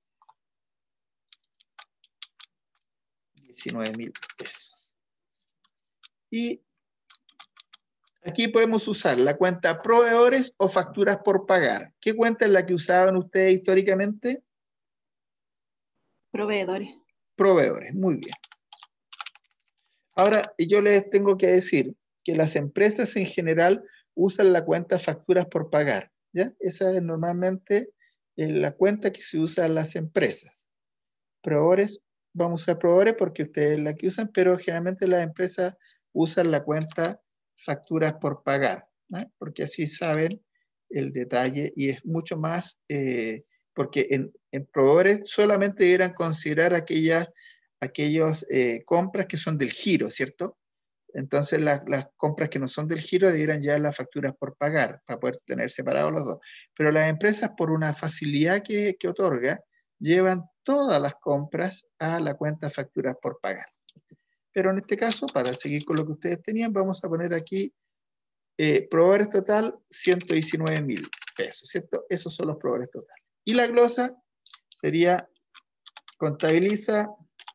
A: 19.000 pesos. Y aquí podemos usar la cuenta proveedores o facturas por pagar. ¿Qué cuenta es la que usaban ustedes históricamente?
J: Proveedores.
A: Proveedores, muy bien. Ahora, yo les tengo que decir que las empresas en general usan la cuenta facturas por pagar, ¿ya? Esa es normalmente la cuenta que se usa en las empresas. Proveedores, vamos a usar proveedores porque ustedes la que usan, pero generalmente las empresas usan la cuenta facturas por pagar, ¿no? Porque así saben el detalle y es mucho más, porque en proveedores solamente deberán considerar aquellas compras que son del giro, ¿cierto? Entonces las compras que no son del giro deberán llevar las facturas por pagar para poder tener separados los dos. Pero las empresas, por una facilidad que otorga, llevan todas las compras a la cuenta facturas por pagar. Pero en este caso, para seguir con lo que ustedes tenían, vamos a poner aquí proveedores total 119.000 pesos, ¿cierto? Esos son los proveedores totales. Y la glosa sería contabiliza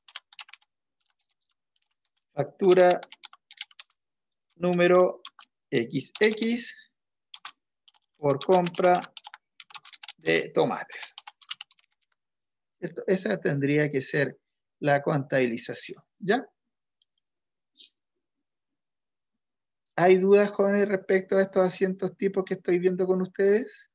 A: factura número XX por compra de tomates. ¿Cierto? Esa tendría que ser la contabilización, ¿ya? ¿Hay dudas, jóvenes, respecto a estos asientos tipos que estoy viendo con ustedes?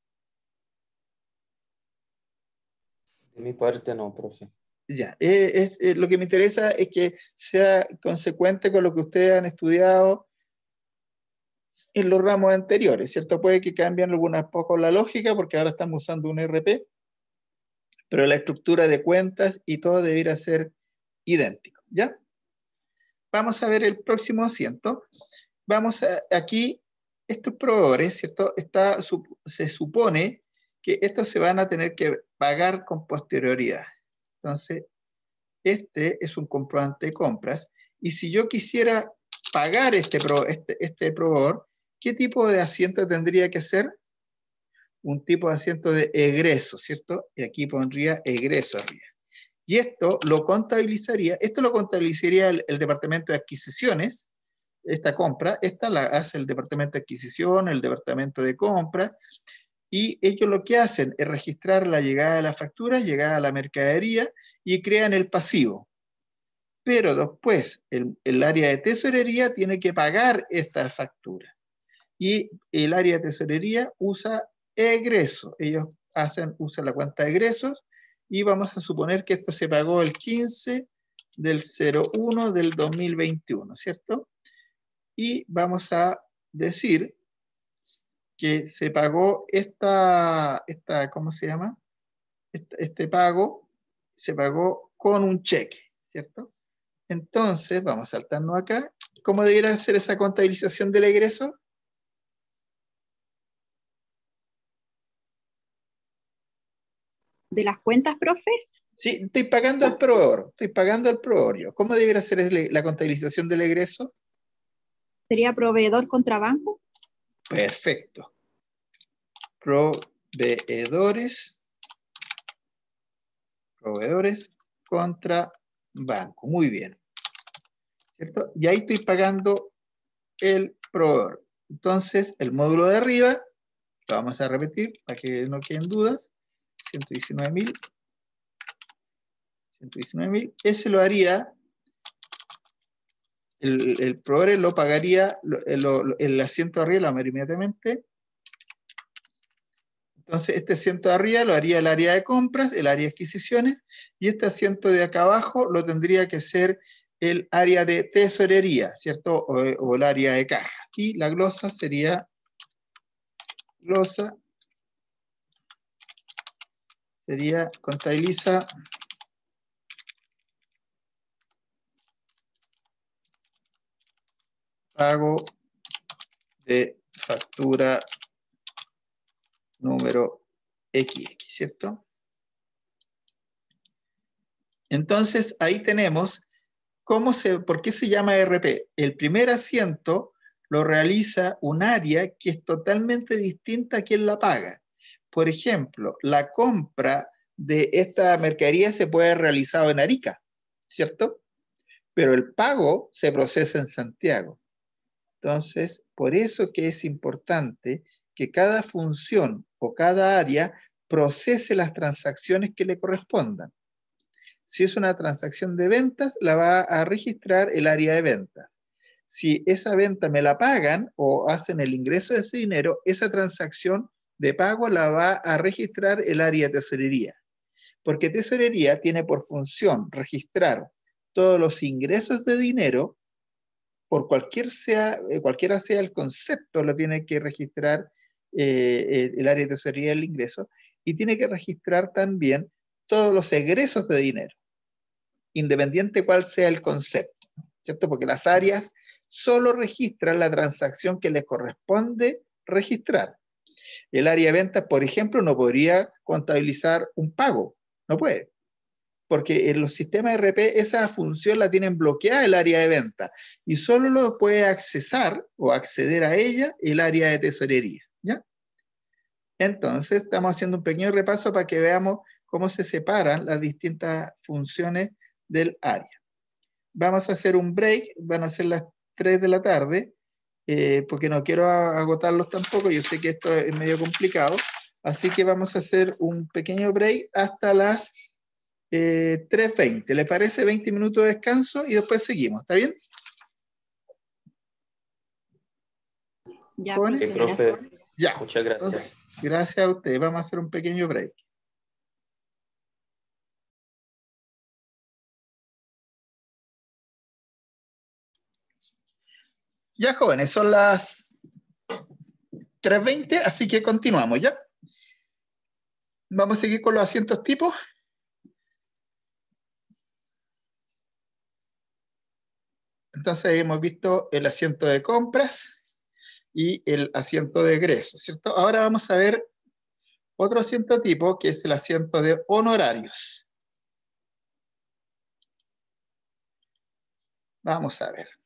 D: De mi parte no, profe.
A: Ya, lo que me interesa es que sea consecuente con lo que ustedes han estudiado en los ramos anteriores, ¿cierto? Puede que cambien algunas poco la lógica, porque ahora estamos usando un RP, pero la estructura de cuentas y todo debería ser idéntico, ¿ya? Vamos a ver el próximo asiento. Vamos a, aquí, estos proveedores, ¿cierto? Se supone que estos se van a tener que pagar con posterioridad. Entonces, este es un comprobante de compras. Y si yo quisiera pagar este proveedor, ¿qué tipo de asiento tendría que ser? Un tipo de asiento de egreso, ¿cierto? Y aquí pondría egreso arriba. Y esto lo contabilizaría el Departamento de Adquisiciones, esta compra, esta la hace el Departamento de Adquisición, el Departamento de Compra, y ellos lo que hacen es registrar la llegada de la factura, llegada a la mercadería, y crean el pasivo. Pero después, el área de tesorería tiene que pagar esta factura. Y el área de tesorería usa egreso. Ellos usan la cuenta de egresos, y vamos a suponer que esto se pagó el 15 del 01 del 2021, ¿cierto? Y vamos a decir que se pagó ¿cómo se llama? Este pago se pagó con un cheque, ¿cierto? Entonces, vamos saltando acá. ¿Cómo debiera ser esa contabilización del egreso?
J: ¿De las cuentas, profe?
A: Sí, estoy pagando al proveedor. Estoy pagando al proveedor yo. ¿Cómo debiera ser la contabilización del egreso?
J: ¿Sería proveedor contra banco?
A: Perfecto. Proveedores contra banco. Muy bien. ¿Cierto? Y ahí estoy pagando el proveedor. Entonces, el módulo de arriba, lo vamos a repetir para que no queden dudas. 119.000. 119.000. Ese lo haría, el proveedor lo pagaría, el asiento de arriba lo haría inmediatamente. Entonces, este asiento de arriba lo haría el área de compras, el área de adquisiciones, y este asiento de acá abajo lo tendría que ser el área de tesorería, ¿cierto? O el área de caja. Y la glosa sería contabiliza pago de factura número XX, ¿cierto? Entonces, ahí tenemos ¿por qué se llama RP? El primer asiento lo realiza un área que es totalmente distinta a quien la paga. Por ejemplo, la compra de esta mercadería se puede haber realizado en Arica, ¿cierto? Pero el pago se procesa en Santiago. Entonces, por eso que es importante que cada función o cada área procese las transacciones que le correspondan. Si es una transacción de ventas, la va a registrar el área de ventas. Si esa venta me la pagan o hacen el ingreso de ese dinero, esa transacción de pago la va a registrar el área de tesorería. Porque tesorería tiene por función registrar todos los ingresos de dinero, por cualquiera sea el concepto, lo tiene que registrar el área de tesorería del ingreso, y tiene que registrar también todos los egresos de dinero, independiente cuál sea el concepto, ¿cierto? Porque las áreas solo registran la transacción que les corresponde registrar. El área de ventas, por ejemplo, no podría contabilizar un pago, no puede, porque en los sistemas RP esa función la tienen bloqueada el área de venta, y solo lo puede accesar o acceder a ella el área de tesorería, ¿ya? Entonces, estamos haciendo un pequeño repaso para que veamos cómo se separan las distintas funciones del área. Vamos a hacer un break, van a ser las 3 de la tarde, porque no quiero agotarlos tampoco, yo sé que esto es medio complicado, así que vamos a hacer un pequeño break hasta las 3:20. ¿Le parece? 20 minutos de descanso y después seguimos, ¿está bien?
J: Ya,
A: ¿Jóvenes?
D: Sí, profe.
A: Ya.
D: Muchas gracias.
A: Entonces, gracias a usted. Vamos a hacer un pequeño break. Ya, jóvenes, son las 3:20, así que continuamos, ¿ya? Vamos a seguir con los asientos tipos. Entonces ahí hemos visto el asiento de compras y el asiento de egreso, ¿cierto? Ahora vamos a ver otro asiento tipo, que es el asiento de honorarios. Vamos a ver.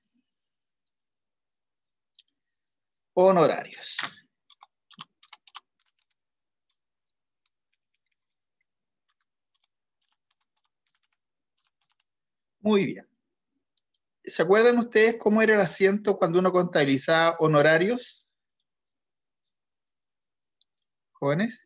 A: Honorarios. Muy bien. ¿Se acuerdan ustedes cómo era el asiento cuando uno contabilizaba honorarios? ¿Jóvenes?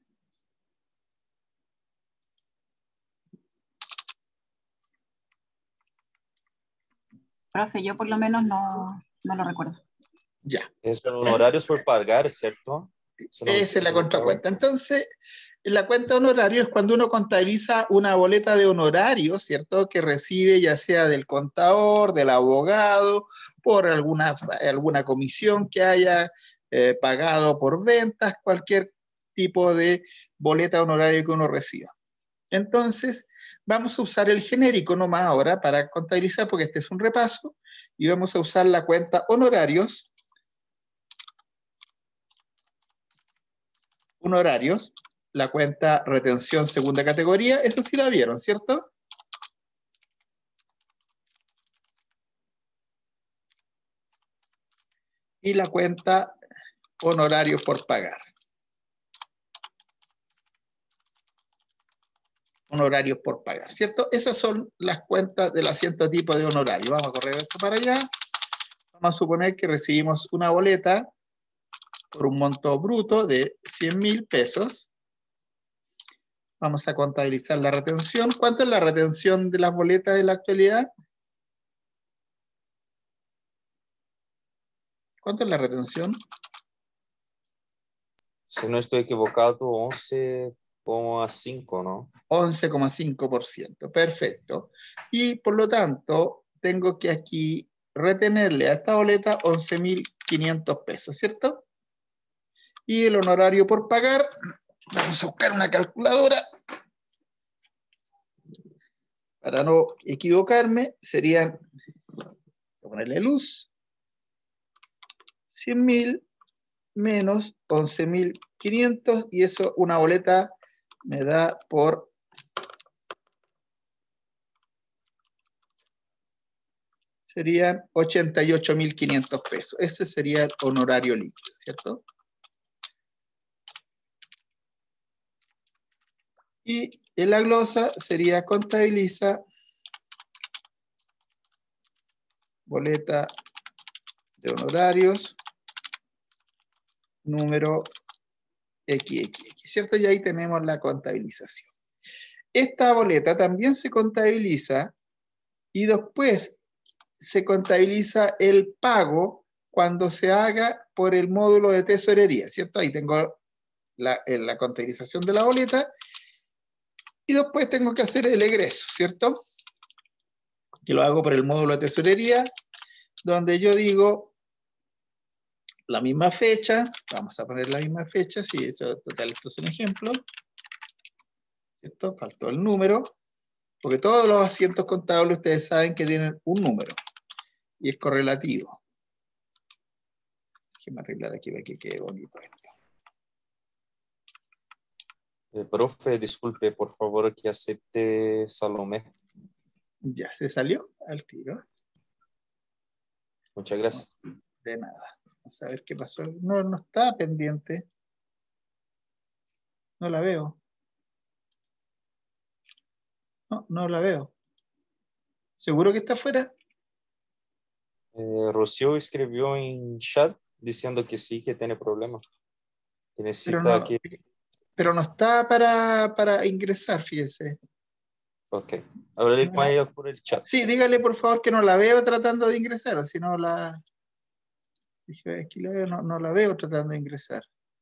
J: Profe, yo por lo menos no lo recuerdo.
A: Ya.
D: Son honorarios por pagar, ¿cierto?
A: Esa es la contracuenta. Entonces, la cuenta de honorario es cuando uno contabiliza una boleta de honorarios, ¿cierto? Que recibe ya sea del contador, del abogado, por alguna comisión que haya pagado por ventas, cualquier tipo de boleta de honorario que uno reciba. Entonces, vamos a usar el genérico nomás ahora para contabilizar, porque este es un repaso, y vamos a usar la cuenta honorarios. Honorarios, la cuenta retención segunda categoría, eso sí la vieron, ¿cierto? Y la cuenta honorarios por pagar. Honorarios por pagar, ¿cierto? Esas son las cuentas del asiento tipo de honorario. Vamos a correr esto para allá. Vamos a suponer que recibimos una boleta por un monto bruto de 100.000 pesos. Vamos a contabilizar la retención. ¿Cuánto es la retención de las boletas de la actualidad? ¿Cuánto es la retención?
D: Si no estoy equivocado, 11,5, ¿no?
A: 11,5%. Perfecto. Y por lo tanto, tengo que aquí retenerle a esta boleta 11.500 pesos, ¿cierto? Y el honorario por pagar, vamos a buscar una calculadora para no equivocarme, serían, voy a ponerle luz, 100.000 menos 11.500, y eso una boleta me da por 88.500 pesos. Ese sería el honorario líquido, ¿cierto? Y en la glosa sería contabiliza boleta de honorarios número XXX, ¿cierto? Y ahí tenemos la contabilización. Esta boleta también se contabiliza y después se contabiliza el pago cuando se haga por el módulo de tesorería, ¿cierto? Ahí tengo la contabilización de la boleta y después tengo que hacer el egreso, ¿cierto? Que lo hago por el módulo de tesorería, donde yo digo la misma fecha, vamos a poner la misma fecha, sí, eso, total, esto es un ejemplo, ¿cierto? Faltó el número, porque todos los asientos contables ustedes saben que tienen un número, y es correlativo. Déjenme arreglar aquí para que quede bonito esto.
D: Profe, disculpe, por favor, que acepte Salomé.
A: Ya, se salió al tiro.
D: Muchas gracias.
A: De nada. Vamos a ver qué pasó. No, no está pendiente. No la veo. No, no la veo. ¿Seguro que está afuera?
D: Rocío escribió en chat diciendo que sí, que tiene problemas. Que necesita
A: Pero no,
D: que...
A: pero no está para ingresar, fíjese.
D: Ok. Hablaré con ella por el chat.
A: Sí, dígale por favor que no la veo tratando de ingresar, si no la... Dije, aquí la veo, no la veo tratando de ingresar.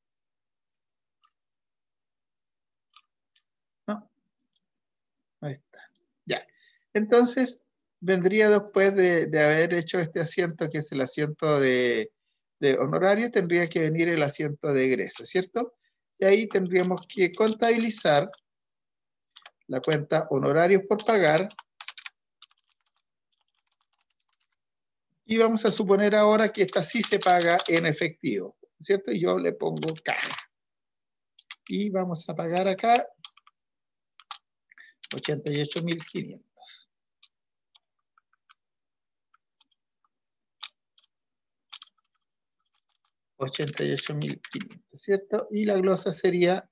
A: No. Ahí está. Ya. Entonces, vendría después de haber hecho este asiento, que es el asiento de honorario, tendría que venir el asiento de egreso, ¿cierto? Y ahí tendríamos que contabilizar la cuenta honorarios por pagar Y vamos a suponer ahora que esta sí se paga en efectivo, ¿cierto? Y yo le pongo caja. Y vamos a pagar acá 88.500. 88.500, ¿cierto? Y la glosa sería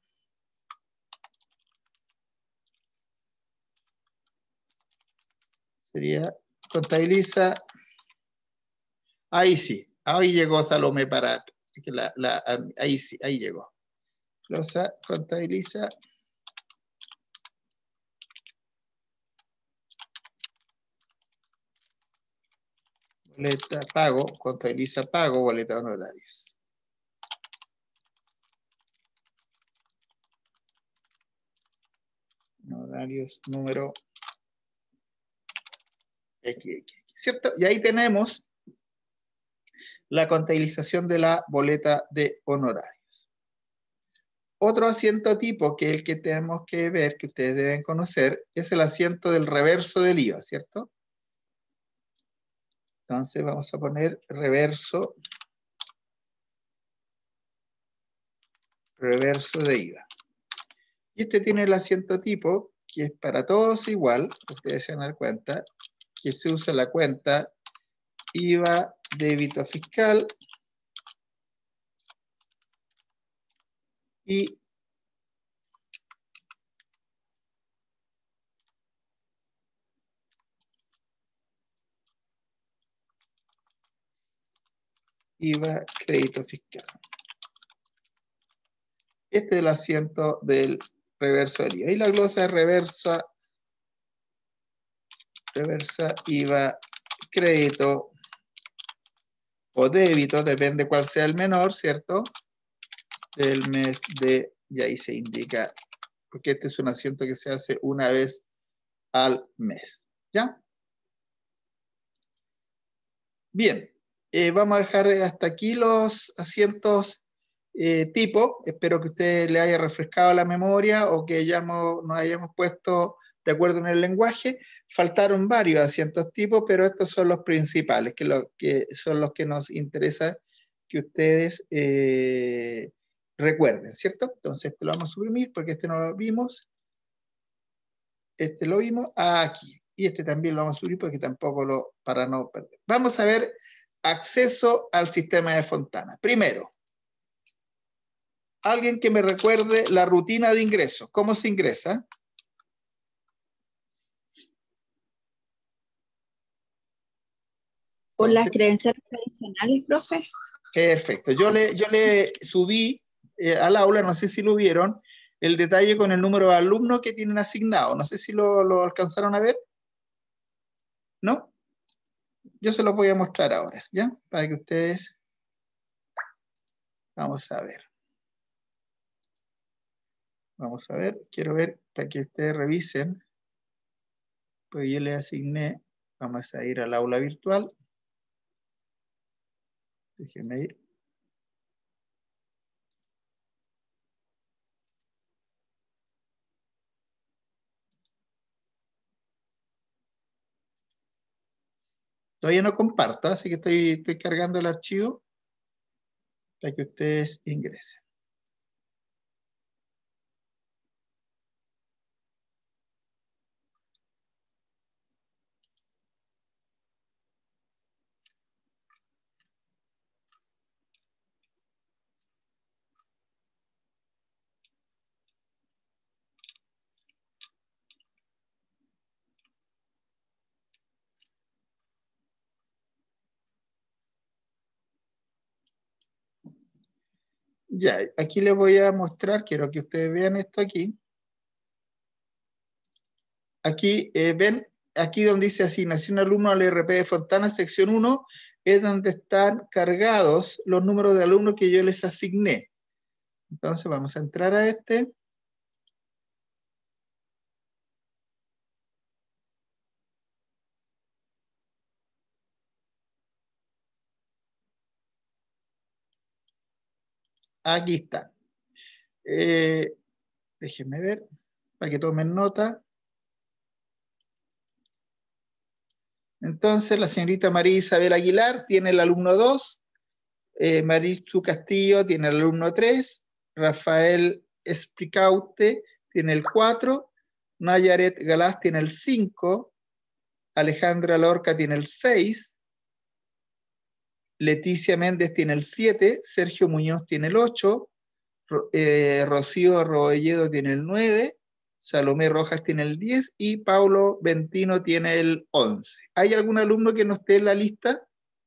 A: contabiliza, ahí sí, ahí llegó Salomé para, ahí sí, ahí llegó. Glosa contabiliza boleta pago, contabiliza pago, boleta de honorarios. Honorarios número XX, ¿cierto? Y ahí tenemos la contabilización de la boleta de honorarios. Otro asiento tipo que es el que tenemos que ver, que ustedes deben conocer, es el asiento del reverso del IVA, ¿cierto? Entonces vamos a poner reverso de IVA. Y este tiene el asiento tipo, que es para todos igual, ustedes se van a dar cuenta, que se usa la cuenta IVA débito fiscal y IVA crédito fiscal. Este es el asiento del reverso del IVA. Y la glosa es reversa IVA crédito o débito, depende cuál sea el menor, ¿cierto? Del mes de, y ahí se indica, porque este es un asiento que se hace una vez al mes. ¿Ya? Bien, vamos a dejar hasta aquí los asientos tipo. Espero que usted le haya refrescado la memoria o que nos hayamos puesto de acuerdo en el lenguaje. Faltaron varios asientos tipo, pero estos son los principales, que son los que nos interesa que ustedes recuerden, ¿cierto? Entonces, este lo vamos a suprimir porque este no lo vimos. Este lo vimos aquí. Y este también lo vamos a subir porque tampoco para no perder. Vamos a ver acceso al sistema de Fontana. Primero, alguien que me recuerde la rutina de ingreso. ¿Cómo se ingresa?
J: Por las credenciales tradicionales, profe.
A: Perfecto. Yo le subí al aula, no sé si lo vieron, el detalle con el número de alumnos que tienen asignado. No sé si lo alcanzaron a ver. ¿No? Yo se los voy a mostrar ahora, ¿ya? Para que ustedes... Vamos a ver. Vamos a ver. Quiero ver para que ustedes revisen. Pues yo les asigné. Vamos a ir al aula virtual. Déjenme ir. Todavía no comparto, así que estoy cargando el archivo para que ustedes ingresen. Ya, aquí les voy a mostrar, quiero que ustedes vean esto aquí. Aquí ven, aquí donde dice asignación alumno al RP de Fontana, sección 1, es donde están cargados los números de alumnos que yo les asigné. Entonces vamos a entrar a este. Aquí están. Déjenme ver, para que tomen nota. Entonces, la señorita María Isabel Aguilar tiene el alumno 2, Marichu Castillo tiene el alumno 3, Rafael Espricaute tiene el 4, Nayaret Galás tiene el 5, Alejandra Lorca tiene el 6, Leticia Méndez tiene el 7, Sergio Muñoz tiene el 8, Rocío Roelledo tiene el 9, Salomé Rojas tiene el 10 y Paulo Ventino tiene el 11. ¿Hay algún alumno que no esté en la lista?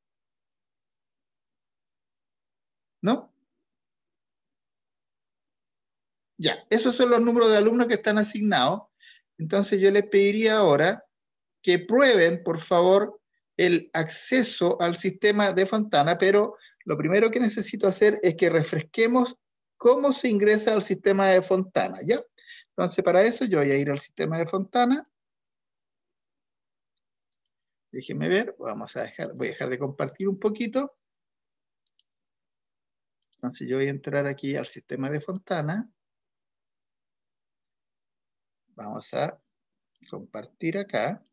A: ¿No? Ya, esos son los números de alumnos que están asignados. Entonces yo les pediría ahora que prueben, por favor, el acceso al sistema de Fontana, pero lo primero que necesito hacer es que refresquemos cómo se ingresa al sistema de Fontana, ¿ya? Entonces, para eso yo voy a ir al sistema de Fontana. Déjenme ver, voy a dejar de compartir un poquito. Entonces yo voy a entrar aquí al sistema de Fontana. Vamos a compartir acá.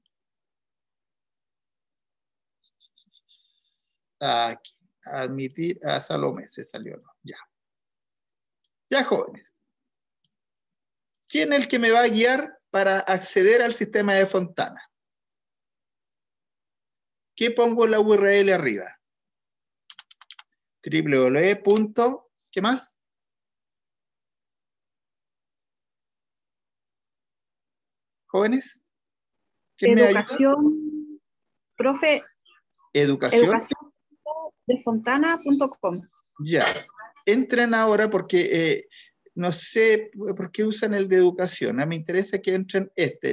A: Aquí, admitir a Salomé, se salió, ¿no? Ya. Ya, jóvenes. ¿Quién es el que me va a guiar para acceder al sistema de Fontana? ¿Qué pongo en la URL arriba? www. ¿Qué más? ¿Jóvenes? ¿Quién me ayuda?
J: Educación, profe,
A: Educación.
J: educación.defontana.com.
A: Ya. Entren ahora porque no sé por qué usan el de educación. A mí me interesa que entren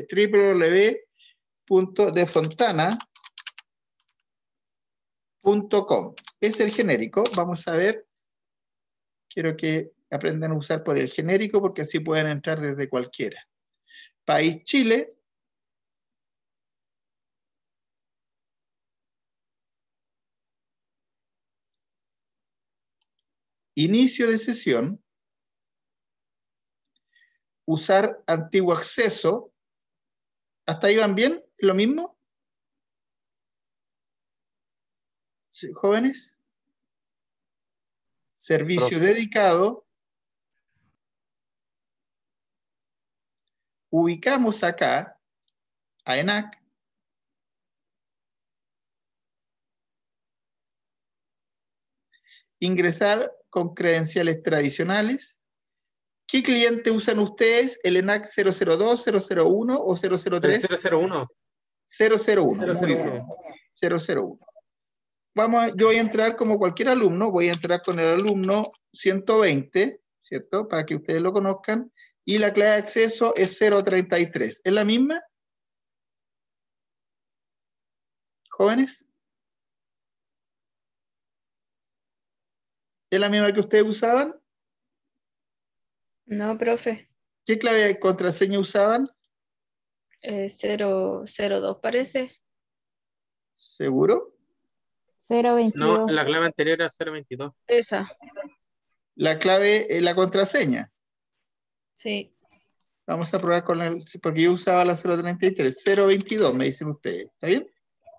A: www.defontana.com. Es el genérico. Vamos a ver. Quiero que aprendan a usar por el genérico porque así pueden entrar desde cualquiera. País Chile. Inicio de sesión. Usar antiguo acceso. ¿Hasta ahí van bien? ¿Lo mismo? Sí, jóvenes. Servicio dedicado. Ubicamos acá a ENAC. Ingresar con credenciales tradicionales. ¿Qué cliente usan ustedes? ¿El ENAC 002, 001 o 003?
C: 001.
A: 001. Muy bien. 001. Yo voy a entrar como cualquier alumno, voy a entrar con el alumno 120, ¿cierto? Para que ustedes lo conozcan. Y la clave de acceso es 033. ¿Es la misma? ¿Jóvenes? ¿Es la misma que ustedes usaban?
B: No, profe.
A: ¿Qué clave de contraseña usaban?
B: 002 parece.
A: ¿Seguro?
G: 022.
C: No, la clave anterior era 022.
B: Esa.
A: La clave, la contraseña.
B: Sí.
A: Vamos a probar con el, porque yo usaba la 033. 022 me dicen ustedes. ¿Está bien?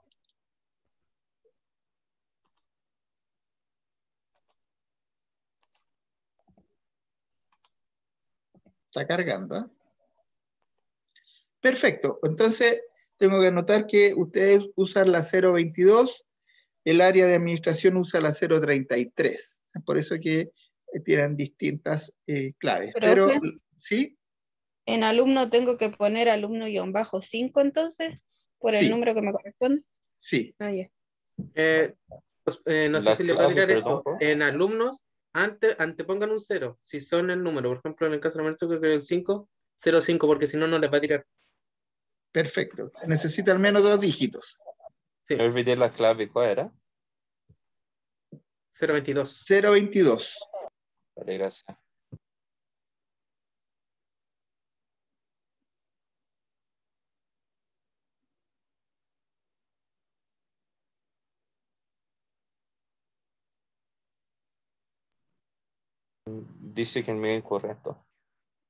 A: Está cargando, ¿eh? Perfecto. Entonces, tengo que anotar que ustedes usan la 022, el área de administración usa la 033. Por eso que tienen distintas claves.
B: Profe,
A: pero, ¿sí?
B: En alumno tengo que poner alumno-5 entonces, por el
A: Sí.
B: número que me corresponde.
A: Sí.
B: Ah, ya.
C: No sé si le va a tirar esto. En alumnos, antepongan un 0. Si son el número, por ejemplo, en el caso de Alberto, creo que el 5, 05, porque si no, no les va a tirar.
A: Perfecto. Necesita al menos 2 dígitos.
C: Sí.
K: Me olvidé la clave, ¿cuál era?
C: 022.
A: 022.
K: Vale, gracias. Dice que me es incorrecto.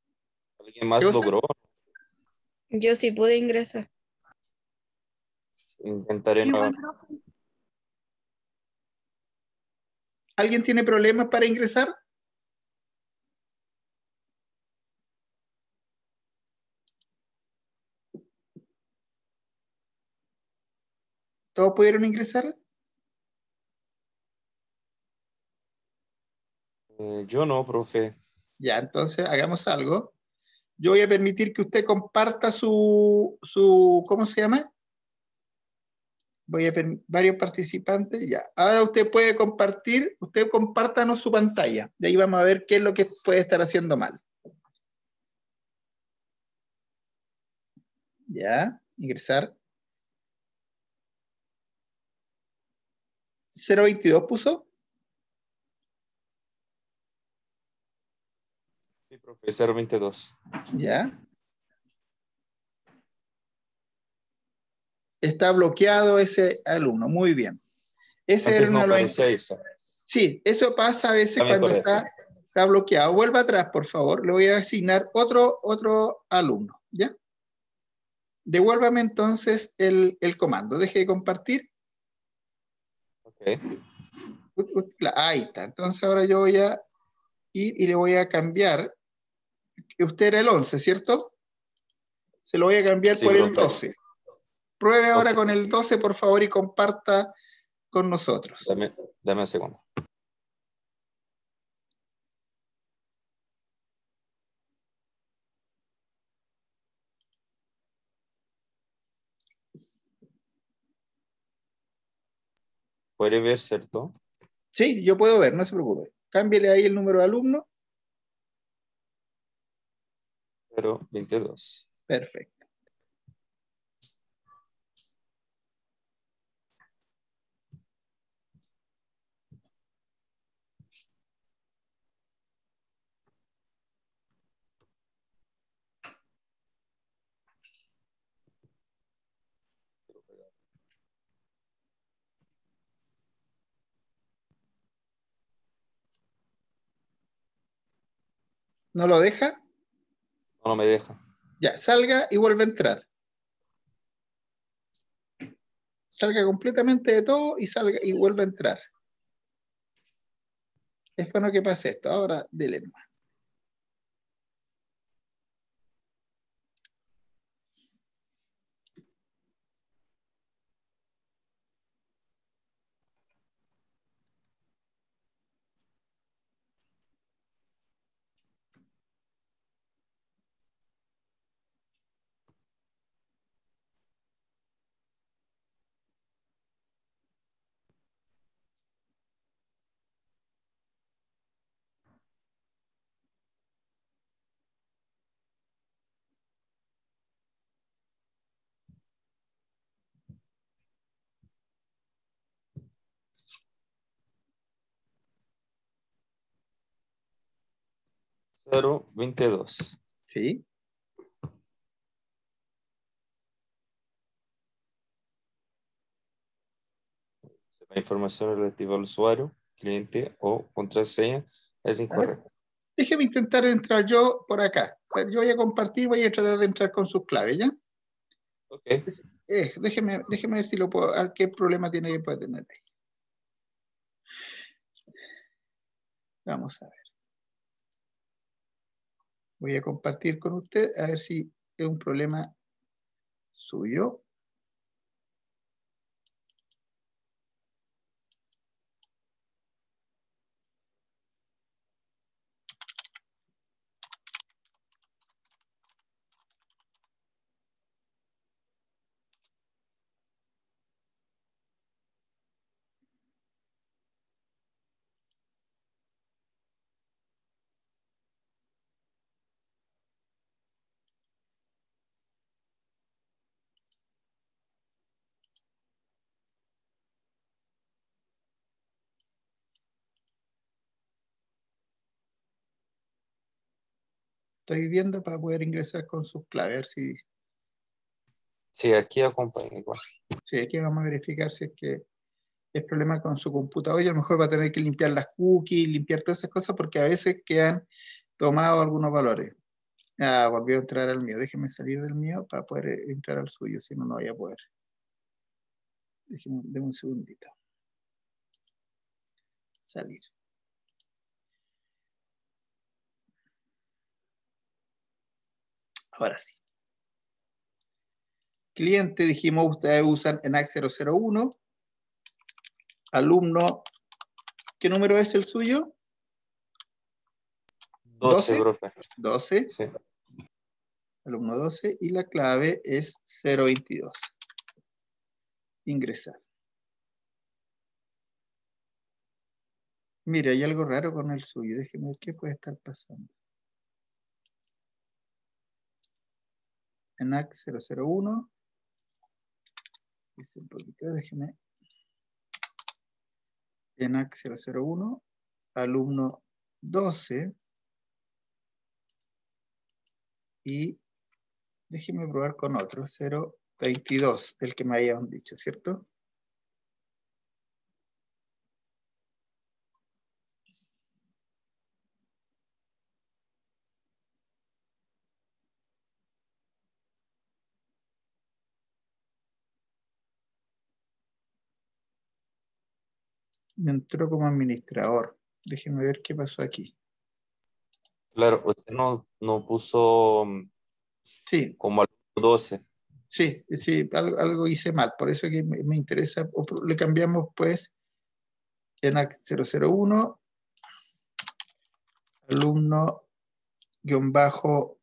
K: ¿Alguien más logró?
B: Yo sí pude ingresar.
K: Intentaré no.
J: Igual, profe.
A: ¿Alguien tiene problemas para ingresar? ¿Todos pudieron ingresar?
K: Yo no, profe.
A: Ya, entonces hagamos algo. Yo voy a permitir que usted comparta ¿cómo se llama? Varios participantes, ya. Ahora usted puede compartir, usted compártanos su pantalla. De ahí vamos a ver qué es lo que puede estar haciendo mal. Ya, ingresar. 022 puso.
K: Sí, profe, 022.
A: Ya. Está bloqueado ese alumno, muy bien. Ese
K: Antes
A: era
K: no
A: uno de los...
K: aparecía eso.
A: Sí, eso pasa a veces
K: También
A: cuando
K: correcto.
A: está bloqueado. Vuelva atrás, por favor. Le voy a asignar otro alumno, ¿ya? Devuélvame entonces el comando. Deje de compartir.
K: Ok.
A: Ahí está. Entonces ahora yo voy a ir y le voy a cambiar. Usted era el 11, ¿cierto? Se lo voy a cambiar
K: Sí,
A: por el
K: profe.
A: 12. Pruebe ahora
K: Ok.
A: con el 12, por favor, y comparta con nosotros.
K: Dame un segundo. ¿Puede ver, cierto?
A: Sí, yo puedo ver, no se preocupe. Cámbiele ahí el número de alumno.
K: 022.
A: Perfecto. ¿No lo deja?
K: No me deja.
A: Ya, salga y vuelve a entrar. Salga completamente de todo y salga y vuelve a entrar. Es bueno que pase esto. Ahora, dele nomás.
K: Cero 22.
A: Sí.
K: La información relativa al usuario, cliente o contraseña es incorrecta.
A: Déjeme intentar entrar yo por acá. Yo voy a compartir, voy a tratar de entrar con sus claves, ¿ya?
K: Ok.
A: Déjeme ver si lo puedo, a ver qué problema tiene que puede tener ahí. Vamos a ver. Voy a compartir con usted a ver si es un problema suyo. Estoy viendo para poder ingresar con sus claves. A ver si
K: Sí, aquí acompaña igual.
A: sí, aquí vamos a verificar si es que es problema con su computador y a lo mejor va a tener que limpiar las cookies, limpiar todas esas cosas porque a veces quedan tomados algunos valores. Ah, volvió a entrar al mío. Déjeme salir del mío para poder entrar al suyo, si no, no voy a poder. Deme un segundito. Salir. Ahora sí. Cliente, dijimos, ustedes usan ENAC 001. Alumno, ¿qué número es el suyo?
K: 12, profe.
A: 12.
K: Sí.
A: Alumno 12 y la clave es 022. Ingresar. Mira, hay algo raro con el suyo. Déjeme ver qué puede estar pasando. ENAC 001. Dice un poquito, déjeme. ENAC 001. Alumno 12. Y déjeme probar con otro. 022, el que me habían dicho, ¿cierto? Me entró como administrador. Déjeme ver qué pasó aquí.
K: Claro, usted no puso
A: Sí,
K: como al 12.
A: sí, algo hice mal. Por eso que me interesa. Le cambiamos pues ENAC 001, alumno guión bajo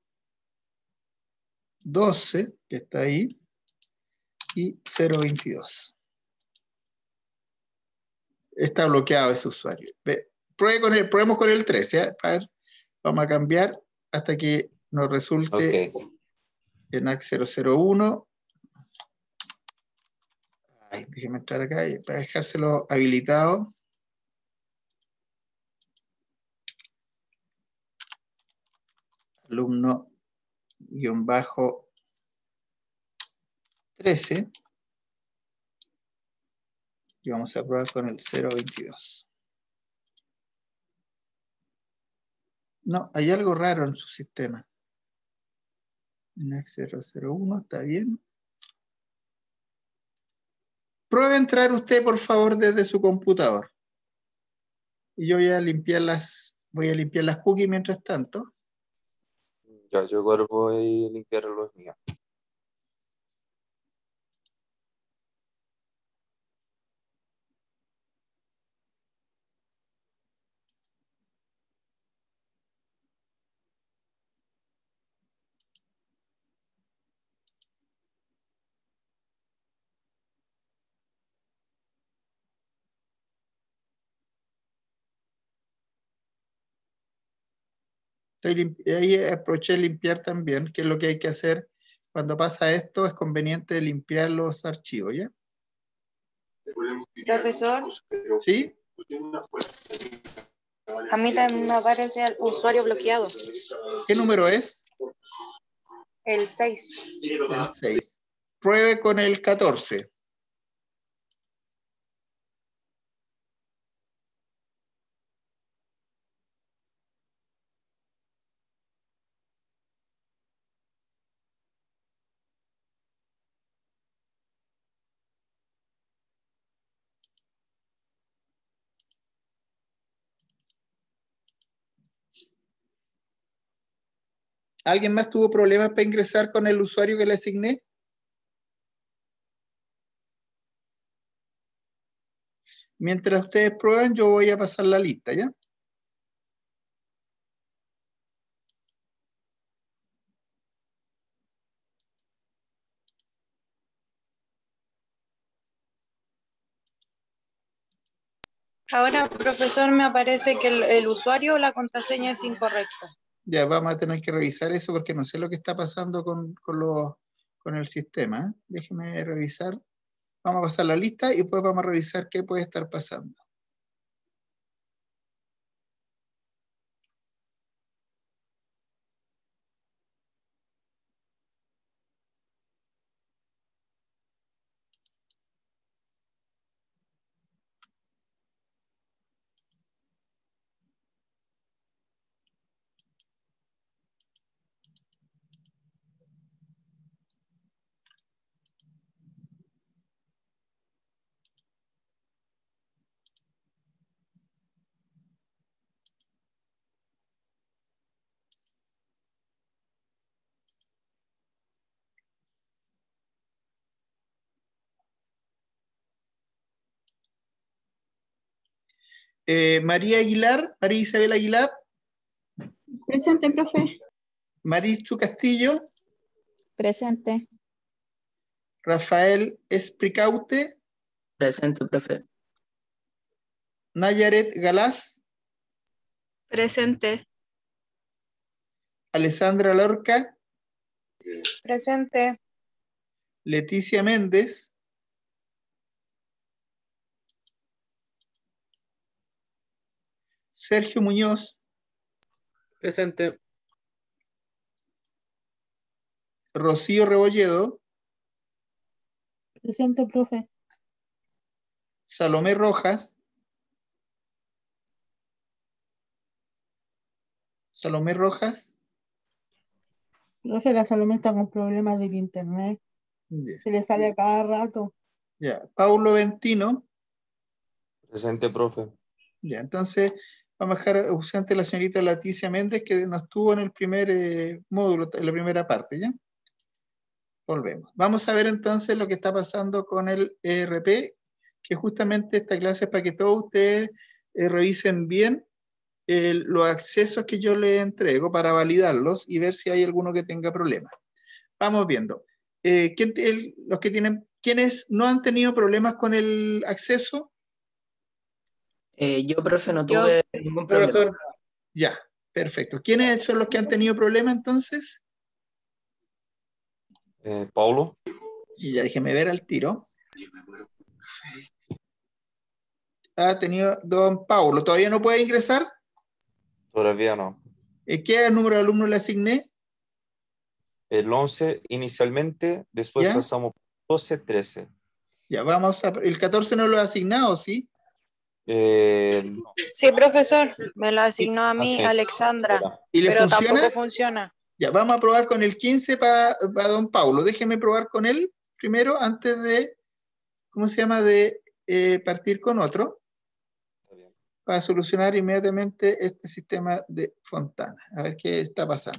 A: 12, que está ahí, y 022. Está bloqueado ese usuario. Probemos con el 13. ¿Eh? A ver, vamos a cambiar hasta que nos resulte ENAC 001. Ay, déjeme entrar acá para dejárselo habilitado. Alumno guión bajo 13. Y vamos a probar con el 022. No, hay algo raro en su sistema. ENAC 001, está bien. Pruebe entrar usted, por favor, desde su computador. Y yo voy a limpiar las cookies mientras tanto.
K: Ya, yo ahora voy a limpiar los míos.
A: Ahí aproveché de limpiar también, que es lo que hay que hacer cuando pasa esto. Es conveniente limpiar los archivos, ¿ya?
E: Profesor,
A: ¿Sí?
E: a mí también me aparece el usuario bloqueado,
A: ¿Qué número es?
E: el 6.
A: El 6. Pruebe con el 14. ¿Alguien más tuvo problemas para ingresar con el usuario que le asigné? Mientras ustedes prueban, yo voy a pasar la lista, ¿ya?
E: Ahora, profesor, me aparece que el usuario o la contraseña es incorrecta.
A: Ya vamos a tener que revisar eso porque no sé lo que está pasando con el sistema. ¿Eh? Déjeme revisar. Vamos a pasar la lista y después vamos a revisar qué puede estar pasando. María Aguilar, María Isabel Aguilar,
B: Presente, profe.
A: Marichu Castillo,
G: Presente.
A: Rafael Espricaute,
F: Presente, profe.
A: Nayaret Galás,
B: Presente.
A: Alessandra Lorca,
E: Presente.
A: Leticia Méndez, Sergio Muñoz,
C: Presente.
A: Rocío Rebolledo,
I: Presente, profe.
A: Salomé Rojas, Salomé Rojas,
I: Profe, la Salomé está con problemas del internet.
A: ya,
I: Se le sale a cada rato.
A: ya. Paulo Ventino,
K: Presente, profe.
A: ya, entonces vamos a dejar ausente a la señorita Leticia Méndez, que no estuvo en el primer módulo, en la primera parte, ¿ya? Volvemos. Vamos a ver entonces lo que está pasando con el ERP, que justamente esta clase es para que todos ustedes revisen bien los accesos que yo les entrego para validarlos y ver si hay alguno que tenga problemas. Vamos viendo. ¿Quiénes no han tenido problemas con el acceso?
F: Yo, profe, no
B: Yo.
F: tuve ningún problema.
C: Profesor.
A: Ya, perfecto. ¿Quiénes son los que han tenido problemas entonces?
K: Paulo.
A: Y ya déjeme ver al tiro. Ha tenido don Paulo. ¿Todavía no puede ingresar?
K: Todavía no.
A: ¿Qué número de alumnos le asigné?
K: El 11 inicialmente, después
A: ¿Ya?
K: pasamos 12, 13.
A: Ya, el 14 no lo he asignado, ¿sí?
K: No.
E: Sí, profesor, me lo asignó a mí
K: Sí.
E: Alexandra,
A: ¿Y le
E: pero
A: funciona?
E: tampoco funciona.
A: Ya, vamos a probar con el 15 para don Paulo. Déjeme probar con él primero antes de, ¿cómo se llama? De partir con otro, para solucionar inmediatamente este sistema de Fontana. A ver qué está pasando.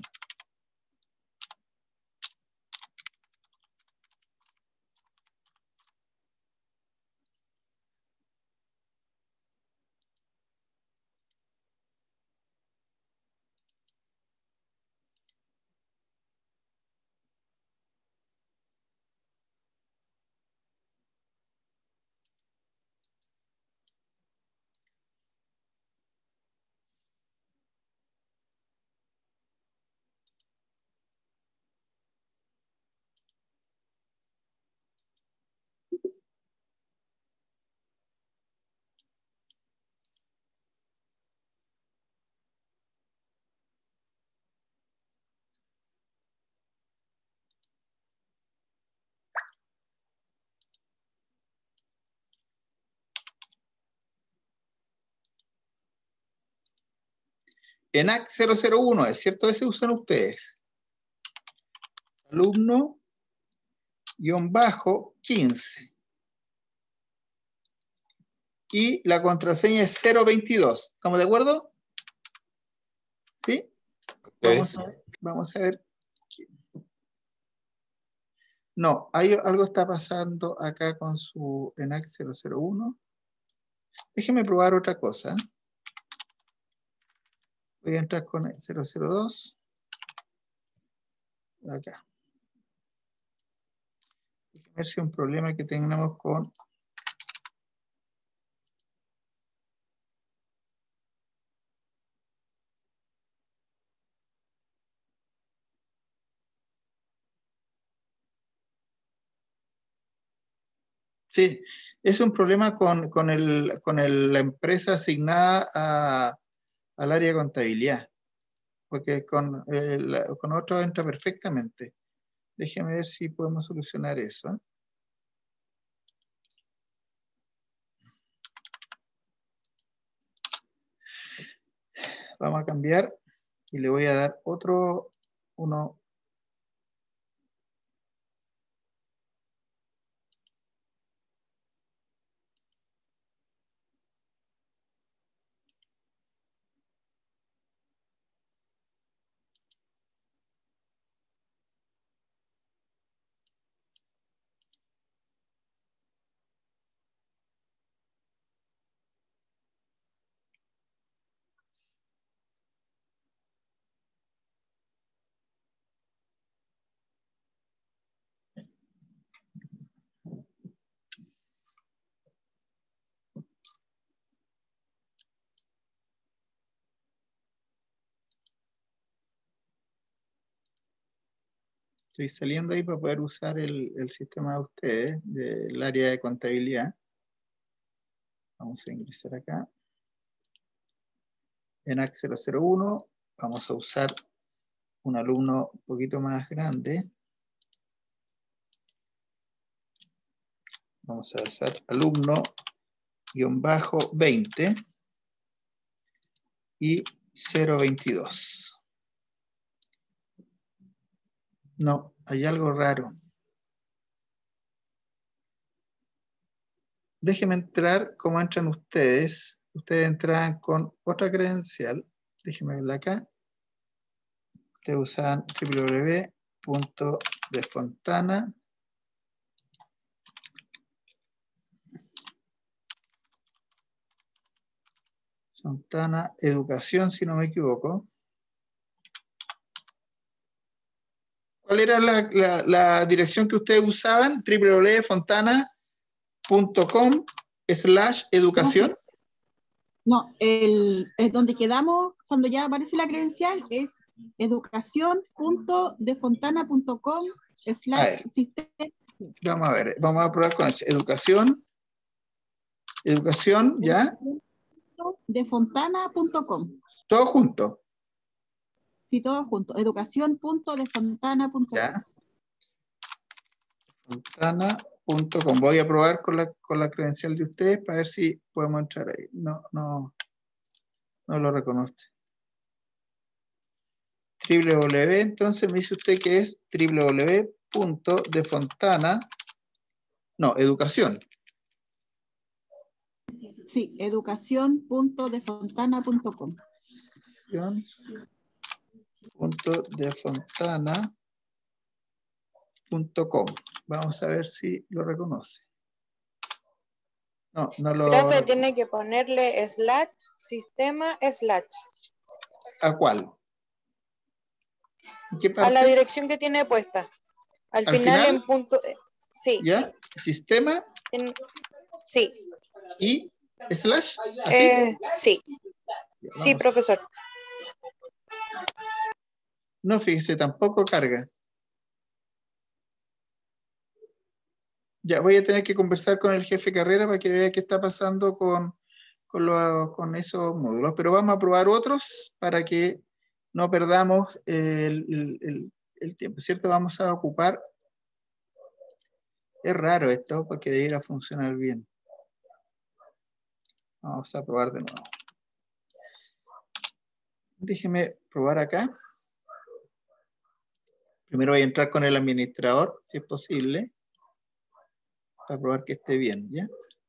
A: ENAC 001, ¿es cierto? Ese usan ustedes. Alumno, -15. Y la contraseña es 022. ¿Estamos de acuerdo? ¿Sí?
K: Okay.
A: Vamos a ver. No, algo está pasando acá con su ENAC 001. Déjeme probar otra cosa. Voy a entrar con el 002. Acá. Déjeme ver si hay un problema que tengamos con... Sí, es un problema con la empresa asignada al área de contabilidad, porque con otro entra perfectamente. Déjeme ver si podemos solucionar eso. Vamos a cambiar y le voy a dar uno. Estoy saliendo ahí para poder usar el sistema de ustedes, del área de contabilidad. Vamos a ingresar acá. ENAC 001, vamos a usar un alumno un poquito más grande. Vamos a usar alumno-20 y 022. No, hay algo raro. Déjenme entrar como entran ustedes. Ustedes entran con otra credencial. Déjenme verla acá. Ustedes usan www.defontana. Fontana Educación, si no me equivoco. ¿Cuál era la dirección que ustedes usaban? www.fontana.com/educación.
J: No, es donde quedamos cuando ya aparece la credencial es educación.defontana.com/sistema.
A: Vamos a ver, vamos a probar con eso. Educación, ¿ya?
J: Defontana.com.
A: Todo junto.
J: Sí, todo junto. Educación.defontana.com.
A: Ya. Fontana.com. Voy a probar con la credencial de ustedes para ver si podemos entrar ahí. No lo reconoce. www, entonces me dice usted que es www.defontana. No, educación.
J: Sí, educación.defontana.com.
A: Defontana.com. Vamos a ver si lo reconoce. No lo...
L: Profe, tiene que ponerle /sistema/.
A: ¿A cuál? ¿En qué parte?
L: A la dirección que tiene puesta. Al final en punto... Sí.
A: ¿Ya? ¿Sistema?
L: Sí.
A: ¿Y? ¿Slash?
L: Sí. Sí, profesor.
A: No, fíjese, tampoco carga. Ya, voy a tener que conversar con el jefe de carrera para que vea qué está pasando con esos módulos. Pero vamos a probar otros para que no perdamos el tiempo, ¿cierto? Vamos a ocupar... Es raro esto porque debiera funcionar bien. Vamos a probar de nuevo. Déjeme probar acá. Primero voy a entrar con el administrador, si es posible, para probar que esté bien, ¿ya?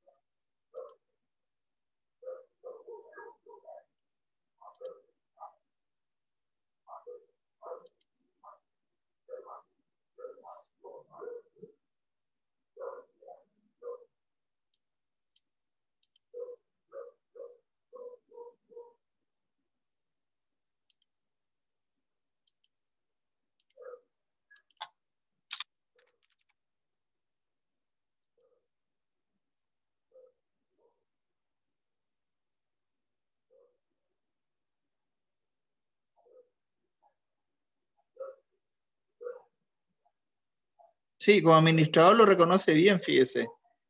A: Sí, como administrador lo reconoce bien, fíjese.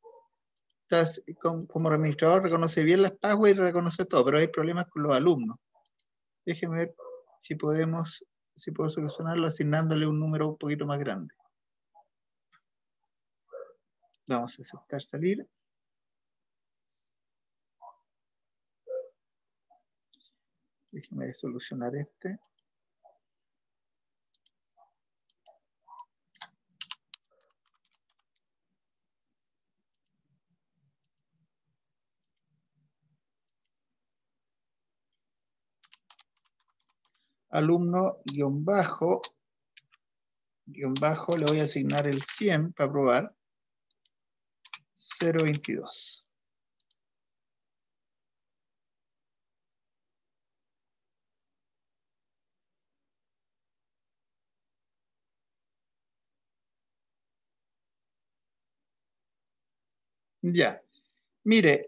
A: Como administrador reconoce bien las passwords y reconoce todo, pero hay problemas con los alumnos. Déjeme ver si puedo solucionarlo asignándole un número un poquito más grande. Vamos a aceptar salir. Déjeme solucionar este. Alumno guión bajo, le voy a asignar el 100 para probar. 022. Ya. Mire,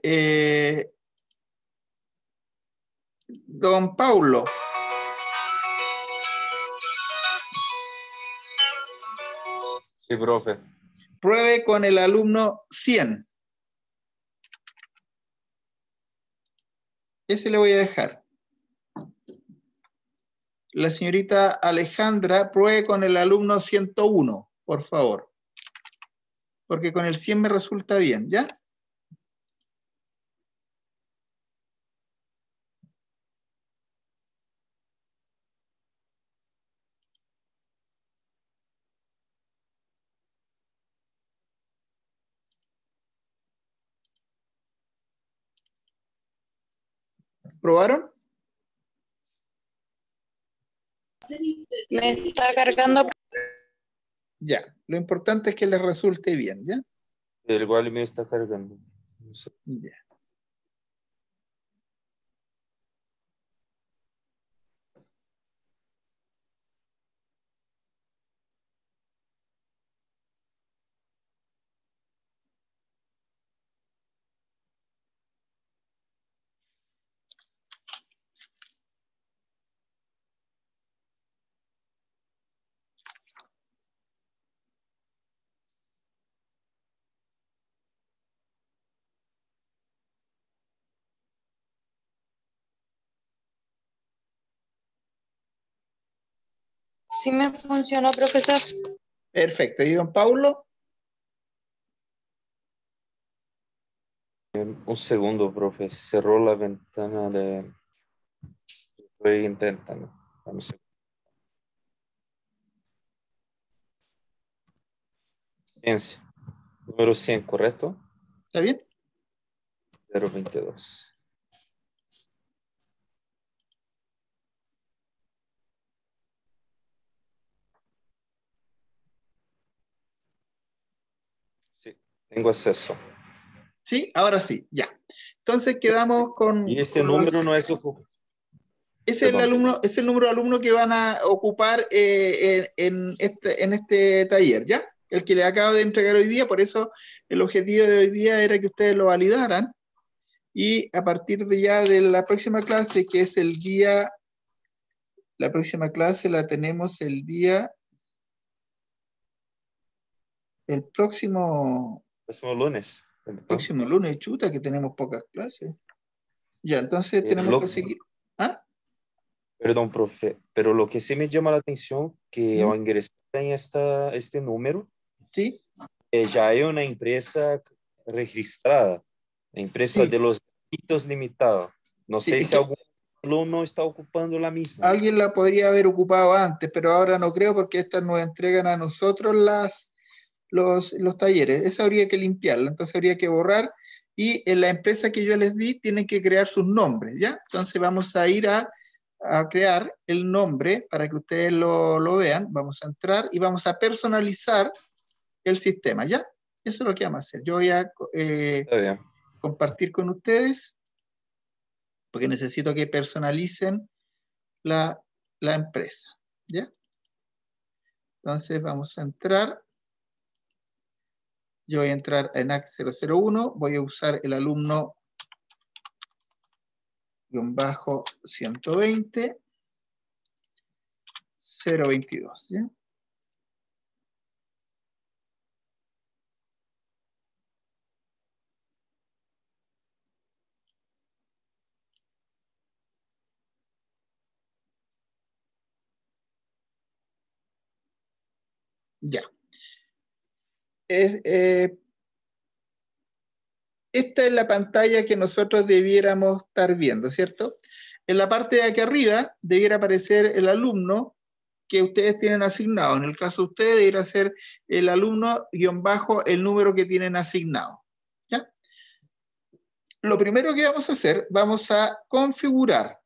A: don Paulo.
K: Sí, profe.
A: Pruebe con el alumno 100. Ese le voy a dejar. La señorita Alejandra, pruebe con el alumno 101, por favor. Porque con el 100 me resulta bien, ¿ya? ¿Probaron?
L: Me está cargando.
A: Ya. Lo importante es que les resulte bien, ¿ya?
K: El igual me está cargando. No sé.
A: Ya.
L: Sí me funcionó, profesor.
A: Perfecto. ¿Y don Paulo?
K: Un segundo, profe. Cerró la ventana de... Estoy intentando. Vamos a... Ciencia. Número 100, ¿correcto?
A: ¿Está bien?
K: 022. Sí, tengo acceso.
A: Sí, ahora sí, ya. Entonces quedamos con...
K: Y ese
A: con
K: número
A: los-
K: no es ocupado.
A: Es el alumno, es el número de alumnos que van a ocupar en este taller, ¿ya? El que le acabo de entregar hoy día, por eso el objetivo de hoy día era que ustedes lo validaran. Y a partir de ya de la próxima clase, que es el día, la próxima clase la tenemos el día, el próximo
K: lunes.
A: lunes, chuta, que tenemos pocas clases. Ya, entonces tenemos que seguir. ¿Ah?
K: Perdón, profe, pero lo que sí me llama la atención que
A: ¿Mm?
K: al ingresar en este número,
A: ¿Sí?
K: Ya hay una empresa registrada, la empresa
A: Sí.
K: de los delitos limitados. No
A: Sí,
K: sé
A: es
K: si
A: que
K: algún alumno está ocupando la misma.
A: alguien la podría haber ocupado antes, pero ahora no creo porque estas nos entregan a nosotros los talleres. Esa habría que limpiarla, entonces habría que borrar. Y en la empresa que yo les di tienen que crear sus nombres, ¿ya? Entonces vamos a ir a crear el nombre para que ustedes lo vean. Vamos a entrar y vamos a personalizar el sistema, ¿ya? Eso es lo que vamos a hacer. Yo voy a compartir con ustedes porque necesito que personalicen la empresa, ¿ya? Entonces vamos a entrar. Yo voy a entrar en ACT 001, voy a usar el alumno -120 022, ¿ya? Ya. Esta es la pantalla que nosotros debiéramos estar viendo, ¿cierto? En la parte de aquí arriba debiera aparecer el alumno que ustedes tienen asignado. En el caso de ustedes debiera ser el alumno _ el número que tienen asignado, ¿ya? Lo primero que vamos a hacer, vamos a configurar.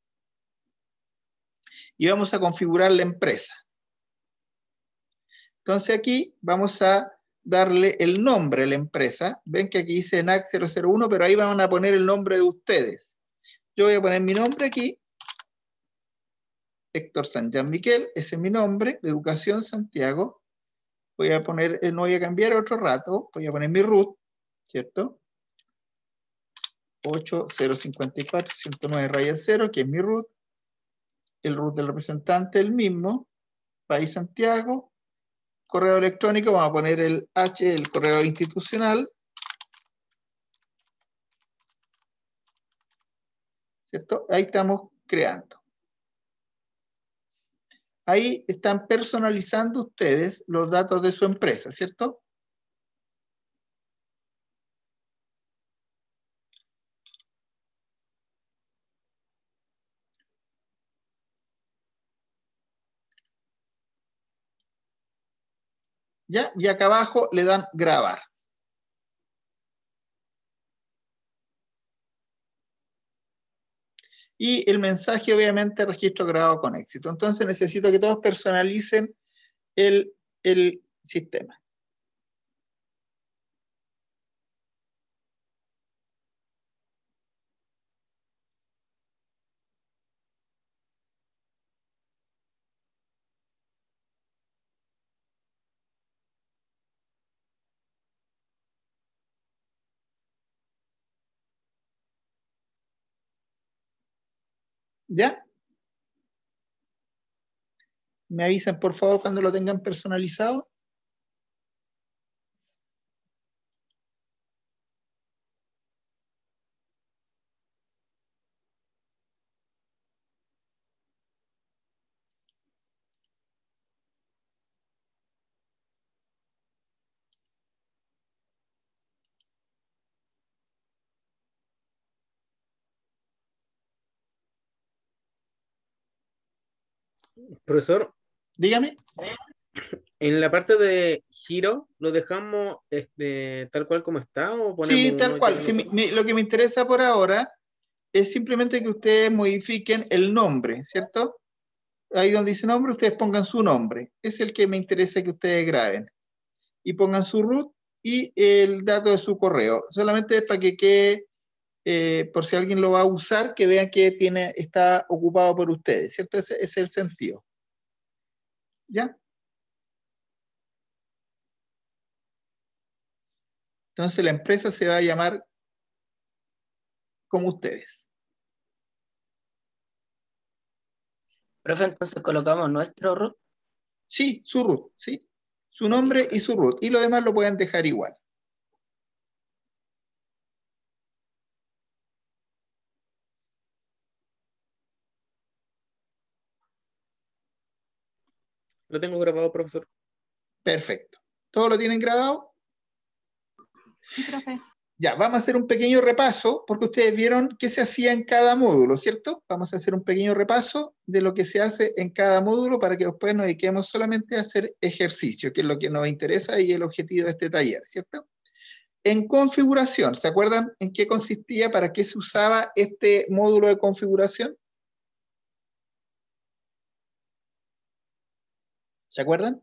A: Y vamos a configurar la empresa. Entonces aquí vamos a darle el nombre a la empresa. Ven que aquí dice NAC 001, pero ahí van a poner el nombre de ustedes. Yo voy a poner mi nombre aquí. Héctor San Jean Miquel, ese es mi nombre, de Educación Santiago. Voy a poner, no voy a cambiar otro rato, voy a poner mi root, ¿cierto? 8054-109-0, que es mi root. El root del representante, el mismo. País Santiago. correo electrónico, vamos a poner el H, el correo institucional, ¿cierto? Ahí estamos creando. Ahí están personalizando ustedes los datos de su empresa, ¿cierto? ¿Ya? Y acá abajo le dan grabar. Y el mensaje, obviamente, registro grabado con éxito. Entonces necesito que todos personalicen el sistema. ¿Ya? Me avisan, por favor, cuando lo tengan personalizado.
C: Profesor,
A: dígame.
C: En la parte de giro, ¿lo dejamos tal cual como está o ponemos
A: Sí, tal cual. Sí, lo que me interesa por ahora es simplemente que ustedes modifiquen el nombre, ¿cierto? Ahí donde dice nombre, ustedes pongan su nombre. Es el que me interesa que ustedes graben. Y pongan su root y el dato de su correo. Solamente es para que quede, por si alguien lo va a usar, que vean que está ocupado por ustedes, ¿cierto? Ese es el sentido. ¿Ya? Entonces la empresa se va a llamar como ustedes.
F: Profe, entonces colocamos nuestro root.
A: Sí, su root, sí. Su nombre y su root. Y lo demás lo pueden dejar igual.
C: Lo tengo grabado, profesor.
A: Perfecto. ¿Todo lo tienen grabado?
J: Sí, profe.
A: Ya, vamos a hacer un pequeño repaso, porque ustedes vieron qué se hacía en cada módulo, ¿cierto? Vamos a hacer un pequeño repaso de lo que se hace en cada módulo para que después nos dediquemos solamente a hacer ejercicio, que es lo que nos interesa y el objetivo de este taller, ¿cierto? En configuración, ¿se acuerdan en qué consistía, para qué se usaba este módulo de configuración? ¿Se acuerdan?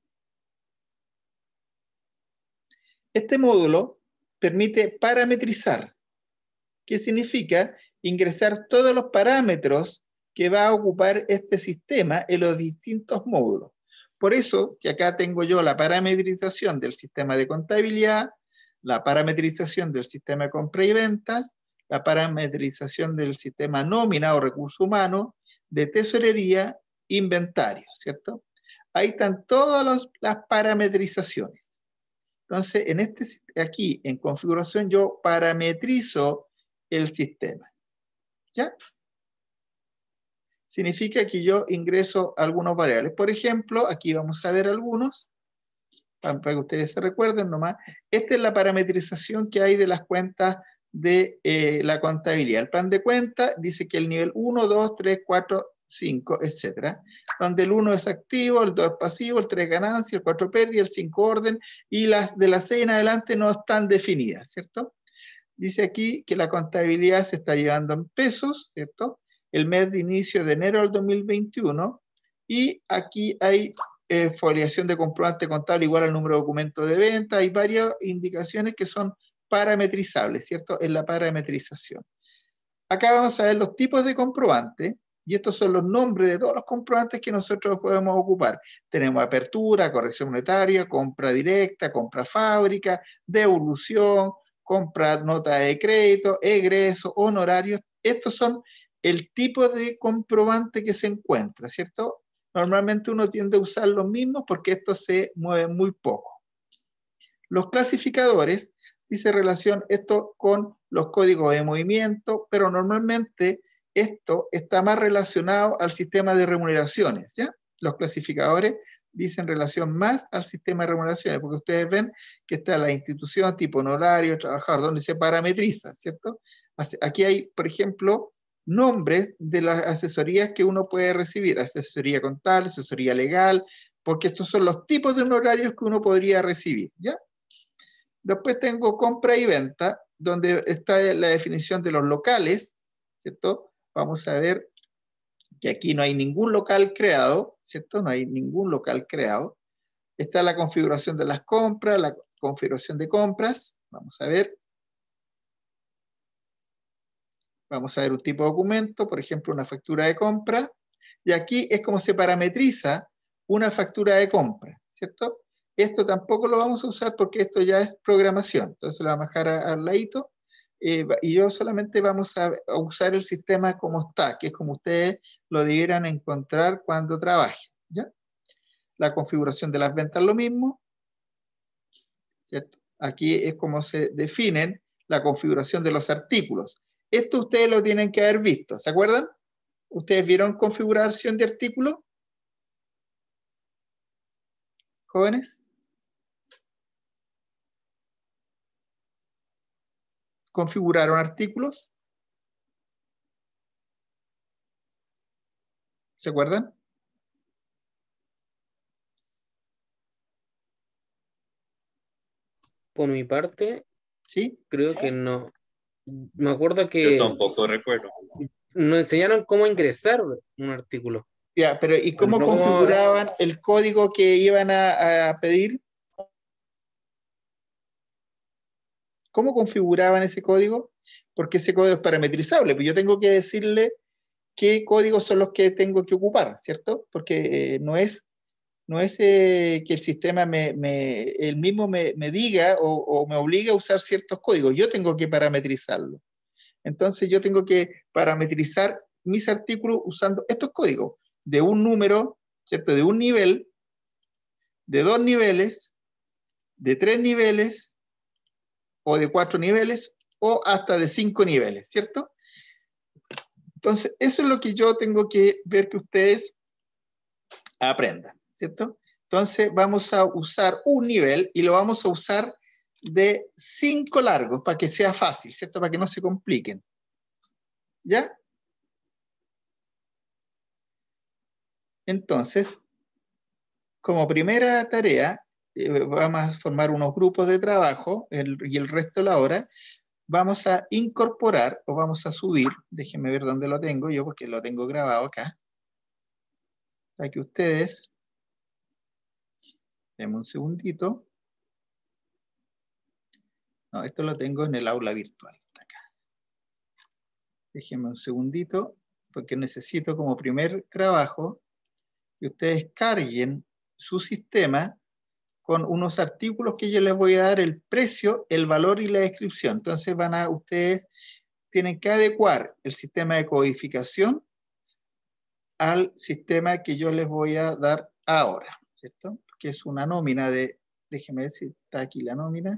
A: Este módulo permite parametrizar. ¿Qué significa? Ingresar todos los parámetros que va a ocupar este sistema en los distintos módulos. Por eso que acá tengo yo la parametrización del sistema de contabilidad, la parametrización del sistema de compra y ventas, la parametrización del sistema nómina o recurso humano, de tesorería, inventario, ¿cierto? Ahí están todas las parametrizaciones. Entonces, aquí en configuración yo parametrizo el sistema. ¿Ya? Significa que yo ingreso algunos variables. Por ejemplo, aquí vamos a ver algunos, para que ustedes se recuerden nomás. Esta es la parametrización que hay de las cuentas de la contabilidad. El plan de cuenta dice que el nivel 1, 2, 3, 4, 5, etc. Donde el 1 es activo, el 2 es pasivo, el 3 ganancia, el 4 pérdida, el 5 orden, y las de las 6 en adelante no están definidas, ¿cierto? Dice aquí que la contabilidad se está llevando en pesos, ¿cierto? El mes de inicio de enero del 2021, y aquí hay foliación de comprobante contable igual al número de documentos de venta. Hay varias indicaciones que son parametrizables, ¿cierto? En la parametrización. Acá vamos a ver los tipos de comprobante, y estos son los nombres de todos los comprobantes que nosotros podemos ocupar. Tenemos apertura, corrección monetaria, compra directa, compra fábrica, devolución, comprar nota de crédito, egreso, honorarios. Estos son el tipo de comprobante que se encuentra, ¿cierto? normalmente uno tiende a usar los mismos porque estos se mueven muy poco. Los clasificadores, dice relación esto con los códigos de movimiento, pero normalmente esto está más relacionado al sistema de remuneraciones, ¿ya? Los clasificadores dicen relación más al sistema de remuneraciones, porque ustedes ven que está la institución, tipo honorario, trabajador, donde se parametriza, ¿cierto? Aquí hay, por ejemplo, nombres de las asesorías que uno puede recibir, asesoría contable, asesoría legal, porque estos son los tipos de honorarios que uno podría recibir, ¿ya? Después tengo compra y venta, donde está la definición de los locales, ¿cierto? Vamos a ver que aquí no hay ningún local creado, ¿cierto? No hay ningún local creado. Está la configuración de las compras, la configuración de compras. Vamos a ver. Vamos a ver un tipo de documento, por ejemplo, una factura de compra. Y aquí es como se parametriza una factura de compra, ¿cierto? Esto tampoco lo vamos a usar porque esto ya es programación. Entonces lo vamos a dejar al ladito. Y yo solamente vamos a usar el sistema como está, que es como ustedes lo debieran encontrar cuando trabajen, ¿ya? La configuración de las ventas lo mismo, ¿cierto? Aquí es como se definen la configuración de los artículos. Esto ustedes lo tienen que haber visto, ¿se acuerdan? ¿Ustedes vieron configuración de artículos? ¿Jóvenes? ¿Configuraron artículos? ¿Se acuerdan?
C: Por mi parte,
A: ¿sí?
C: Creo que no. Me acuerdo
D: Yo
C: que
D: tampoco recuerdo.
C: nos enseñaron cómo ingresar un artículo.
A: Ya, pero ¿y cómo
C: No cómo-
A: configuraban el código que iban a pedir? ¿Cómo configuraban ese código? Porque ese código es parametrizable, pues yo tengo que decirle qué códigos son los que tengo que ocupar, ¿cierto? Porque no es que el sistema él mismo me diga o me obligue a usar ciertos códigos, yo tengo que parametrizarlo. Entonces yo tengo que parametrizar mis artículos usando estos códigos, de un número, ¿cierto? De un nivel, de 2 niveles, de 3 niveles, o de 4 niveles, o hasta de 5 niveles, ¿cierto? Entonces, eso es lo que yo tengo que ver que ustedes aprendan, ¿cierto? Entonces, vamos a usar un nivel y lo vamos a usar de 5 largos para que sea fácil, ¿cierto? Para que no se compliquen. ¿Ya? Entonces, como primera tarea, vamos a formar unos grupos de trabajo y el resto de la hora vamos a incorporar o vamos a subir, déjenme ver dónde lo tengo yo porque lo tengo grabado acá, para que ustedes, denme un segundito, no, esto lo tengo en el aula virtual, está acá. Déjenme un segundito porque necesito como primer trabajo que ustedes carguen su sistema con unos artículos que yo les voy a dar el precio, el valor y la descripción. Entonces ustedes tienen que adecuar el sistema de codificación al sistema que yo les voy a dar ahora, ¿cierto? Que es una nómina de, déjenme ver si está aquí la nómina.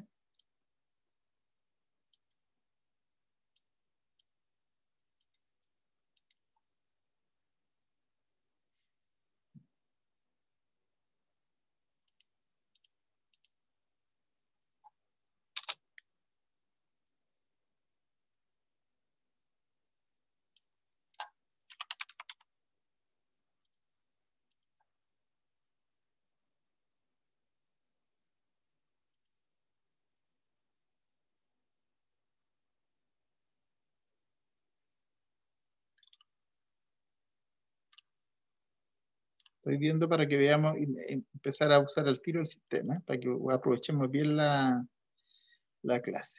A: Estoy viendo para que veamos y empezar a usar al tiro el sistema, para que aprovechemos bien la clase.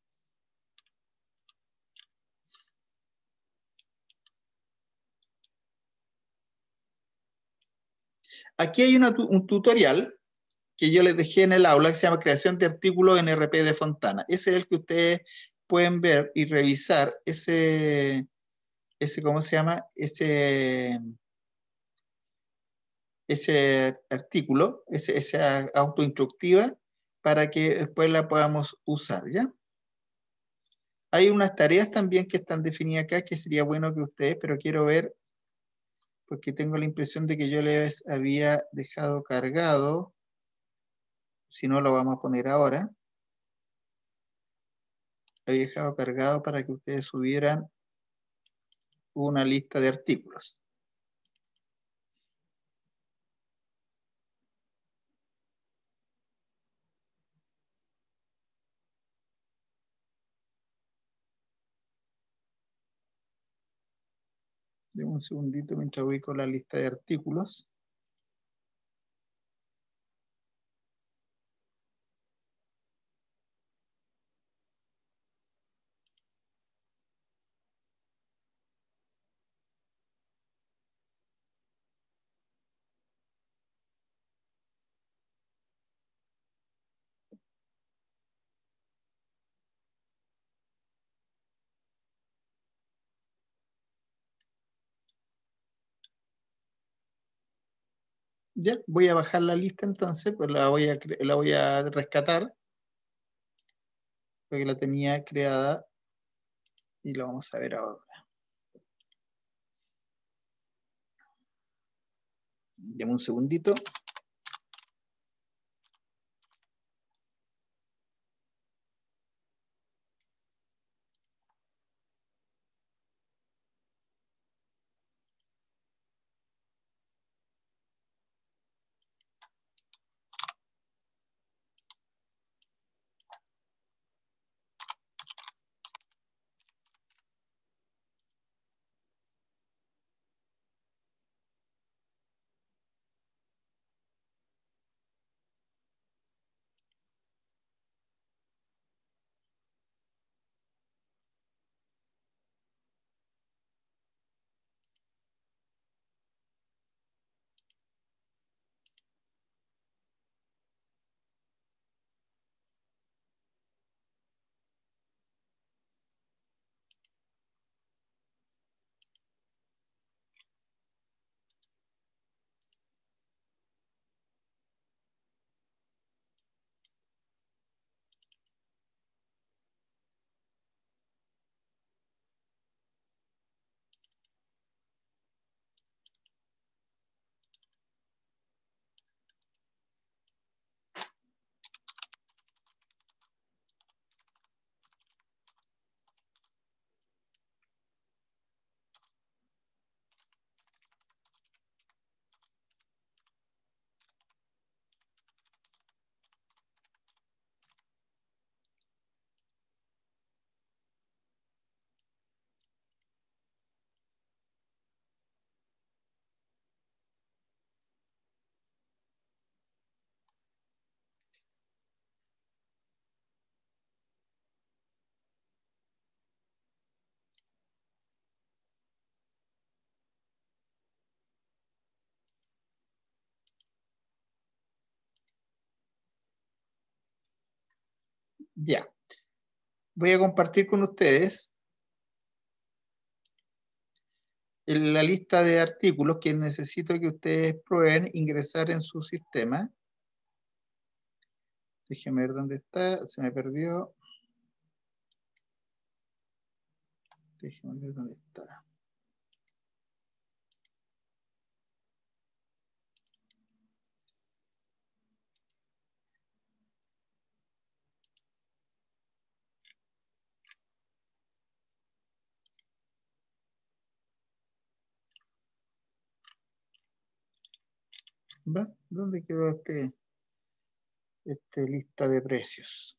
A: Aquí hay un tutorial que yo les dejé en el aula que se llama Creación de artículos en RP de Fontana. Ese es el que ustedes pueden ver y revisar ese ¿cómo se llama? ese artículo, esa autoinstructiva, para que después la podamos usar, ¿ya? Hay unas tareas también que están definidas acá, que sería bueno que ustedes, pero quiero ver, porque tengo la impresión de que yo les había dejado cargado, si no lo vamos a poner ahora, había dejado cargado para que ustedes subieran una lista de artículos. Deme un segundito mientras ubico la lista de artículos. Ya, voy a bajar la lista entonces, pues la voy a rescatar, porque la tenía creada y la vamos a ver ahora. Deme un segundito. Ya. Voy a compartir con ustedes la lista de artículos que necesito que ustedes prueben ingresar en su sistema. Déjenme ver dónde está, se me perdió. Déjenme ver dónde está. ¿Va? ¿Dónde quedó esta lista de precios?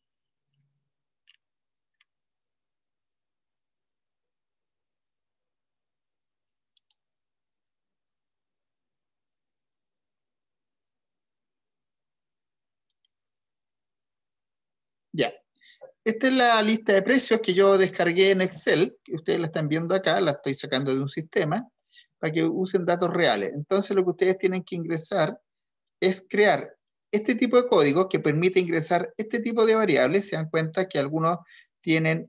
A: Ya. Esta es la lista de precios que yo descargué en Excel, que ustedes la están viendo acá, la estoy sacando de un sistema, para que usen datos reales. Entonces lo que ustedes tienen que ingresar es crear este tipo de código que permite ingresar este tipo de variables. Se dan cuenta que algunos tienen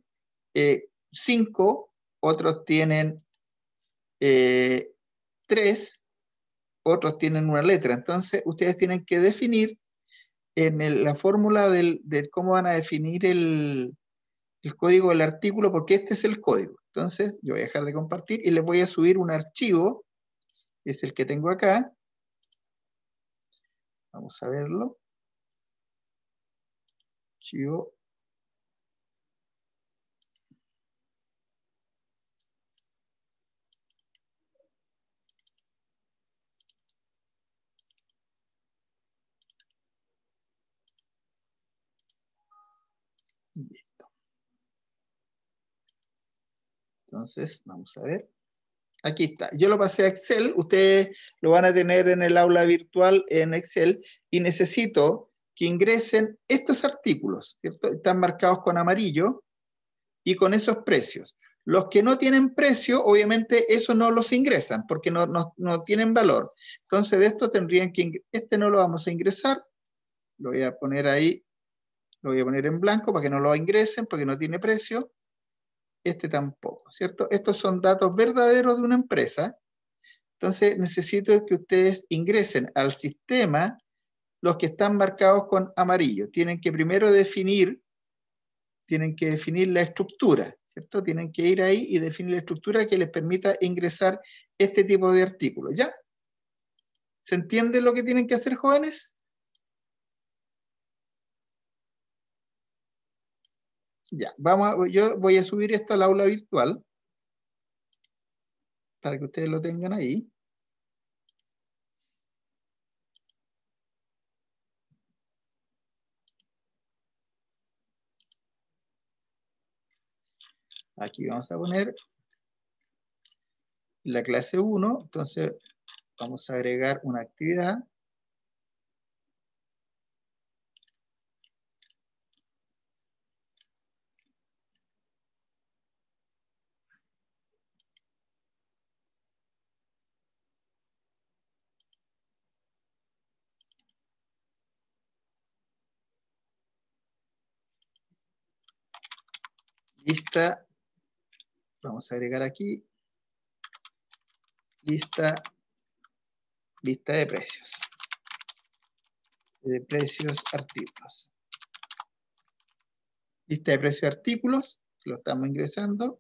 A: 5, otros tienen 3, otros tienen una letra. Entonces, ustedes tienen que definir en la fórmula de cómo van a definir el código del artículo, porque este es el código. Entonces, yo voy a dejar de compartir y les voy a subir un archivo, es el que tengo acá. Vamos a verlo. Archivo. Listo. Entonces, vamos a ver. Aquí está. Yo lo pasé a Excel. Ustedes lo van a tener en el aula virtual en Excel. Y necesito que ingresen estos artículos, ¿cierto? Están marcados con amarillo y con esos precios. Los que no tienen precio, obviamente, eso no los ingresan porque no tienen valor. Entonces, de esto tendrían que... Este no lo vamos a ingresar. Lo voy a poner ahí. Lo voy a poner en blanco para que no lo ingresen porque no tiene precio. Este tampoco, ¿cierto? Estos son datos verdaderos de una empresa. Entonces, necesito que ustedes ingresen al sistema los que están marcados con amarillo. Tienen que primero definir la estructura, ¿cierto? Tienen que ir ahí y definir la estructura que les permita ingresar este tipo de artículos. ¿Ya? ¿Se entiende lo que tienen que hacer, jóvenes? Ya, yo voy a subir esto al aula virtual para que ustedes lo tengan ahí. Aquí vamos a poner la clase 1, entonces vamos a agregar una actividad. Lista, vamos a agregar aquí, lista de precios. De precios artículos. Lista de precios artículos, lo estamos ingresando.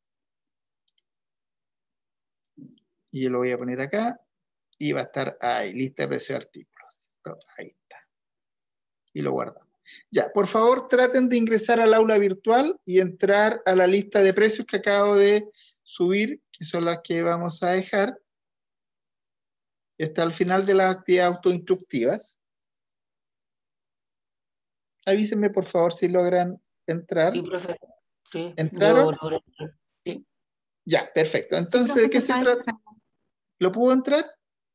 A: Y yo lo voy a poner acá, y va a estar ahí, lista de precios artículos. Ahí está. Y lo guardamos. Ya, por favor, traten de ingresar al aula virtual y entrar a la lista de precios que acabo de subir, que son las que vamos a dejar. Está al final de las actividades autoinstructivas. Avísenme, por favor, si logran entrar.
F: Sí, profe. Sí,
A: ¿entraron?
F: Sí.
A: Ya, perfecto. Entonces, ¿de qué se trata? ¿Lo pudo entrar?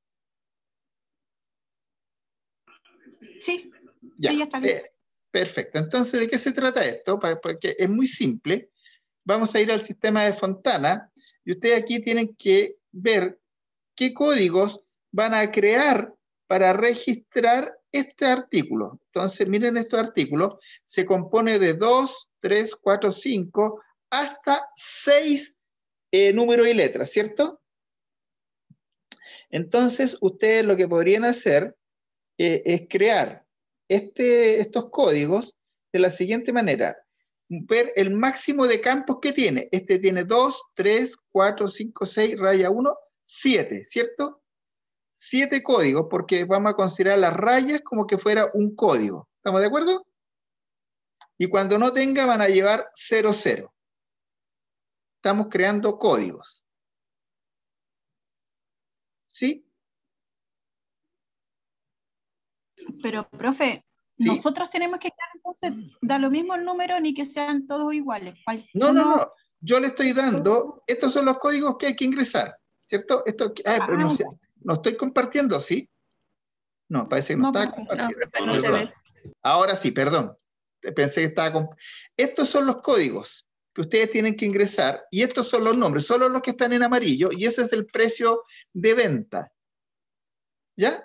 J: Sí,
A: ya,
J: sí, ya está bien.
A: Perfecto. Entonces, ¿de qué se trata esto? Porque es muy simple. Vamos a ir al sistema de Fontana y ustedes aquí tienen que ver qué códigos van a crear para registrar este artículo. Entonces, miren, estos artículos se compone de 2, 3, 4, 5, hasta 6 números y letras, ¿cierto? Entonces, ustedes lo que podrían hacer es crear estos códigos de la siguiente manera. Ver el máximo de campos que tiene. Este tiene 2, 3, 4, 5, 6, raya 1, 7, ¿cierto? 7 códigos, porque vamos a considerar las rayas como que fuera un código. ¿Estamos de acuerdo? Y cuando no tenga, van a llevar 0, 0. Estamos creando códigos. ¿Sí?
J: Pero, profe,
A: ¿sí?
J: Nosotros tenemos que crear, entonces, da lo mismo el número ni que sean todos iguales.
A: No. Yo le estoy dando, estos son los códigos que hay que ingresar, ¿cierto? Pero no estoy compartiendo, ¿sí? No, parece que no estaba compartiendo.
B: No se ve.
A: Ahora sí, perdón. Pensé que estaba Estos son los códigos que ustedes tienen que ingresar y estos son los nombres, solo los que están en amarillo y ese es el precio de venta. ¿Ya?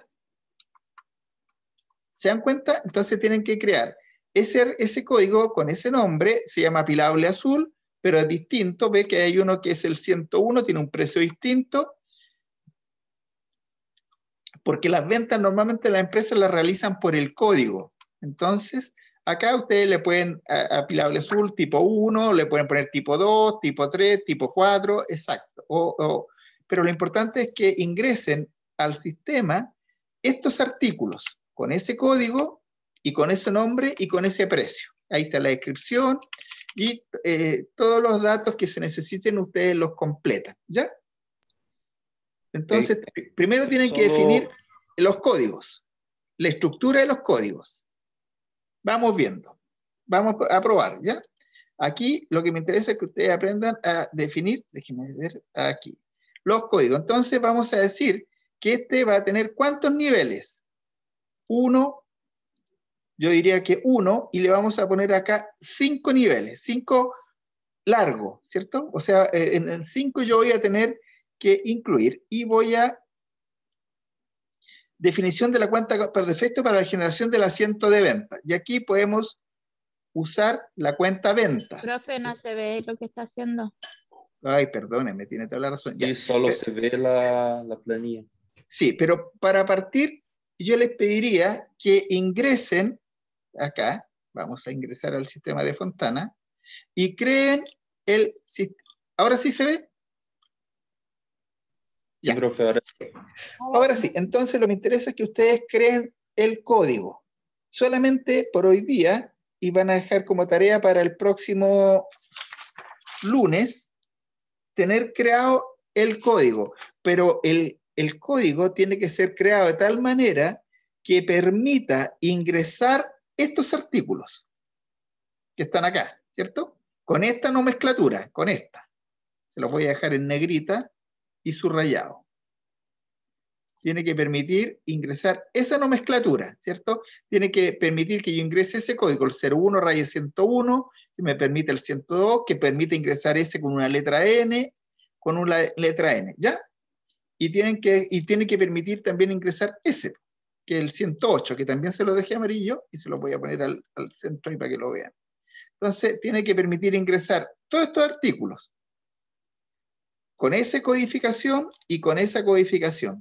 A: ¿Se dan cuenta? Entonces tienen que crear ese código con ese nombre, se llama apilable azul, pero es distinto. Ve que hay uno que es el 101, tiene un precio distinto. porque las ventas normalmente las empresas las realizan por el código. Entonces, acá ustedes le pueden apilable azul tipo 1, le pueden poner tipo 2, tipo 3, tipo 4, exacto. Pero lo importante es que ingresen al sistema estos artículos con ese código y con ese nombre y con ese precio. Ahí está la descripción y todos los datos que se necesiten ustedes los completan, ¿ya? Entonces, primero tienen que definir los códigos, la estructura de los códigos. Vamos viendo, vamos a probar, ¿ya? Aquí lo que me interesa es que ustedes aprendan a definir, déjenme ver aquí, los códigos. Entonces vamos a decir que este va a tener ¿cuántos niveles? 1, yo diría que 1, y le vamos a poner acá 5 niveles, 5 largo, ¿cierto? O sea, en el 5 yo voy a tener que incluir y voy a definición de la cuenta por defecto para la generación del asiento de venta. Y aquí podemos usar la cuenta ventas.
G: Profe, no se ve lo que está haciendo.
A: Ay, perdónenme, tiene toda la razón. Ya.
K: Y solo se ve la planilla.
A: Sí, pero para partir, yo les pediría que ingresen acá, vamos a ingresar al sistema de Fontana, y creen el sistema. ¿Ahora sí se ve? Ya.
K: Sí, profe,
A: Ahora sí, entonces lo que me interesa es que ustedes creen el código. Solamente por hoy día, y van a dejar como tarea para el próximo lunes, tener creado el código. Pero el código tiene que ser creado de tal manera que permita ingresar estos artículos que están acá, ¿cierto? Con esta nomenclatura, con esta. Se los voy a dejar en negrita y subrayado. Tiene que permitir ingresar esa nomenclatura, ¿cierto? Tiene que permitir que yo ingrese ese código, el 01 raya 101, que me permite el 102, que permite ingresar ese con una letra N, con una letra N, ¿ya? Y tiene que permitir también ingresar ese, que es el 108, que también se lo dejé amarillo, y se lo voy a poner al centro ahí para que lo vean. Entonces, tiene que permitir ingresar todos estos artículos, con esa codificación y con esa codificación.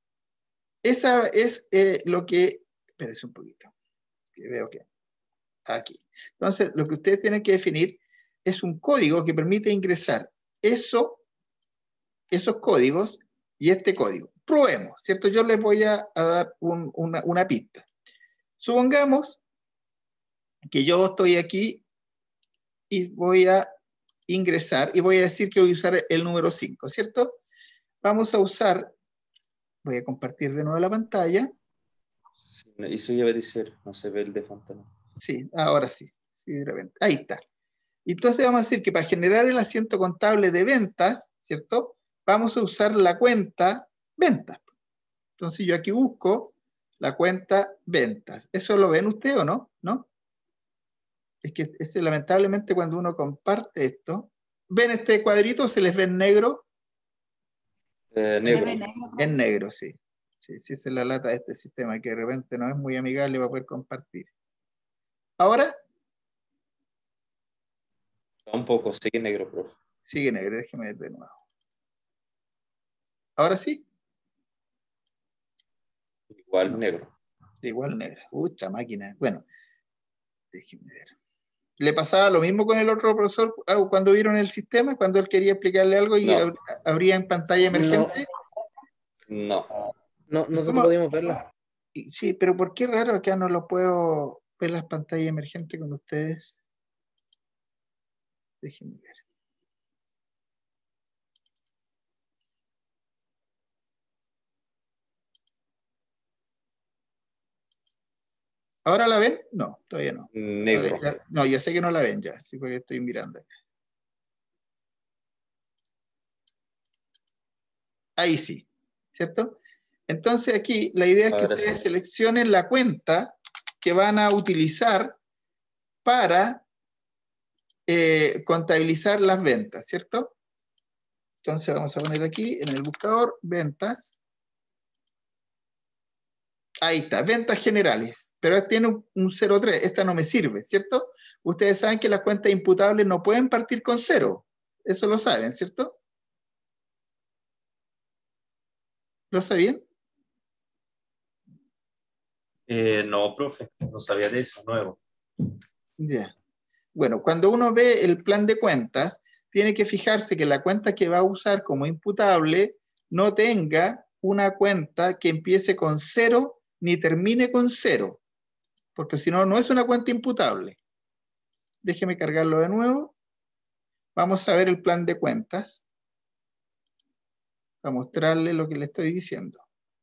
A: Esa es lo que... Espérense un poquito, que veo que... Aquí. Entonces, lo que ustedes tienen que definir es un código que permite ingresar esos códigos y este código. Probemos, ¿cierto? Yo les voy a dar una pista. Supongamos que yo estoy aquí y voy a ingresar y voy a decir que voy a usar el número 5, ¿cierto? Vamos a usar... Voy a compartir de nuevo la pantalla.
K: Eso ya va a decir, no se ve el de Fontana.
A: Sí, ahora sí. Sí, de repente. Ahí está. Entonces vamos a decir que para generar el asiento contable de ventas, ¿cierto? Vamos a usar la cuenta ventas. Entonces yo aquí busco la cuenta ventas. ¿Eso lo ven ustedes o no? ¿No? Es que lamentablemente cuando uno comparte esto, ¿ven este cuadrito? ¿Se les ve en negro?
K: Negro.
A: En negro, sí. Sí, esa es la lata de este sistema, que de repente no es muy amigable para poder compartir. ¿Ahora?
K: Un poco, sigue negro, profe.
A: Sigue negro, déjeme ver de nuevo. ¿Ahora sí?
K: Igual negro.
A: Igual negro. Mucha máquina. Bueno, déjeme ver. ¿Le pasaba lo mismo con el otro profesor cuando vieron el sistema? Cuando él quería explicarle algo y
K: no.
A: abría en pantalla emergente.
K: No.
C: No, nosotros podíamos verlo.
A: Sí, pero ¿por qué raro acá no lo puedo ver las pantallas emergentes con ustedes? Déjenme ver. ¿Ahora la ven? No, todavía no.
K: Negro.
A: No, ya sé que no la ven ya, sí, porque estoy mirando acá. Ahí sí, ¿cierto? Entonces aquí la idea es que ustedes seleccionen la cuenta que van a utilizar para contabilizar las ventas, ¿cierto? Entonces vamos a poner aquí en el buscador ventas. Ahí está, ventas generales, pero tiene un 03, esta no me sirve, ¿cierto? Ustedes saben que las cuentas imputables no pueden partir con 0, eso lo saben, ¿cierto? ¿Lo sabían?
D: No, profe, no sabía de eso, nuevo.
A: Ya. Bueno, cuando uno ve el plan de cuentas, tiene que fijarse que la cuenta que va a usar como imputable no tenga una cuenta que empiece con 0 ni termine con 0, porque si no, no es una cuenta imputable. Déjeme cargarlo de nuevo. Vamos a ver el plan de cuentas para mostrarle lo que le estoy diciendo.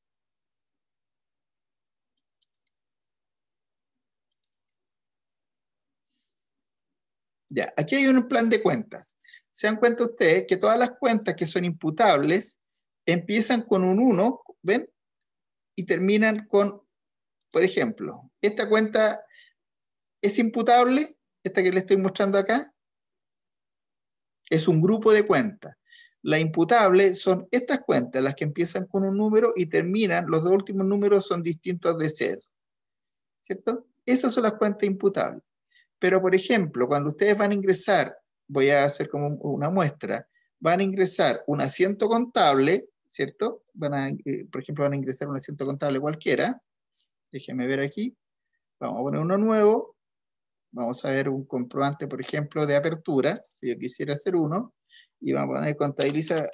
A: Ya, aquí hay un plan de cuentas. Se dan cuenta ustedes que todas las cuentas que son imputables empiezan con un 1, ¿ven? Y terminan con, por ejemplo, esta cuenta es imputable, esta que le estoy mostrando acá, es un grupo de cuentas. La imputable son estas cuentas, las que empiezan con un número y terminan, los dos últimos números son distintos de 0, ¿cierto? Esas son las cuentas imputables. Pero, por ejemplo, cuando ustedes van a ingresar, voy a hacer como una muestra, van a ingresar un asiento contable, ¿cierto? Por ejemplo, van a ingresar un asiento contable cualquiera. Déjenme ver aquí. Vamos a poner uno nuevo. Vamos a ver un comprobante, por ejemplo, de apertura. Si yo quisiera hacer uno. Y vamos a poner contabiliza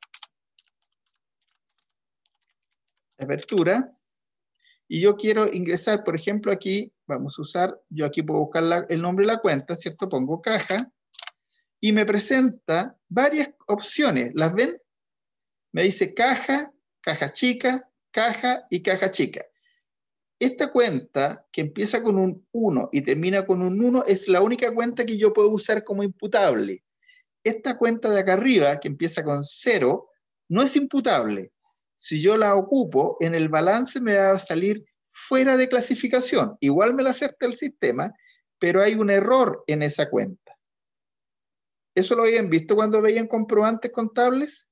A: apertura. Y yo quiero ingresar, por ejemplo, aquí, vamos a usar, yo aquí puedo buscar el nombre de la cuenta, ¿cierto? Pongo caja. Y me presenta varias opciones. ¿Las ven? Me dice caja, caja chica, caja y caja chica. Esta cuenta que empieza con un 1 y termina con un 1 es la única cuenta que yo puedo usar como imputable. Esta cuenta de acá arriba, que empieza con 0, no es imputable. Si yo la ocupo, en el balance me va a salir fuera de clasificación. Igual me la acepta el sistema, pero hay un error en esa cuenta. ¿Eso lo habían visto cuando veían comprobantes contables?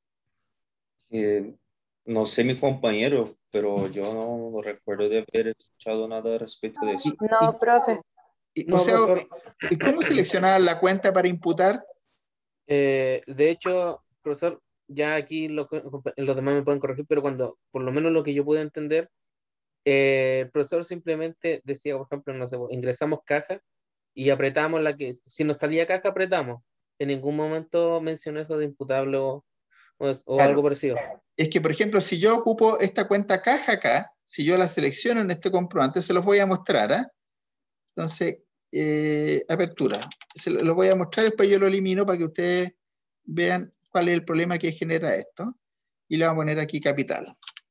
K: No sé mi compañero, pero yo no recuerdo de haber escuchado nada respecto de eso.
L: No, profe.
C: No,
A: O sea,
C: profesor.
A: ¿y cómo seleccionar la cuenta para imputar?
C: De hecho, profesor, ya aquí los demás me pueden corregir, pero cuando, por lo menos lo que yo pude entender, el profesor simplemente decía, por ejemplo, no sé, ingresamos caja y apretamos la que, si nos salía caja, apretamos. En ningún momento mencionó eso de imputable o algo
A: Claro.
C: parecido.
A: Es que, por ejemplo, si yo ocupo esta cuenta caja acá, si yo la selecciono en este comprobante, se los voy a mostrar, ¿ah? Entonces, apertura. Se los voy a mostrar, después yo lo elimino para que ustedes vean cuál es el problema que genera esto. Y le vamos a poner aquí capital.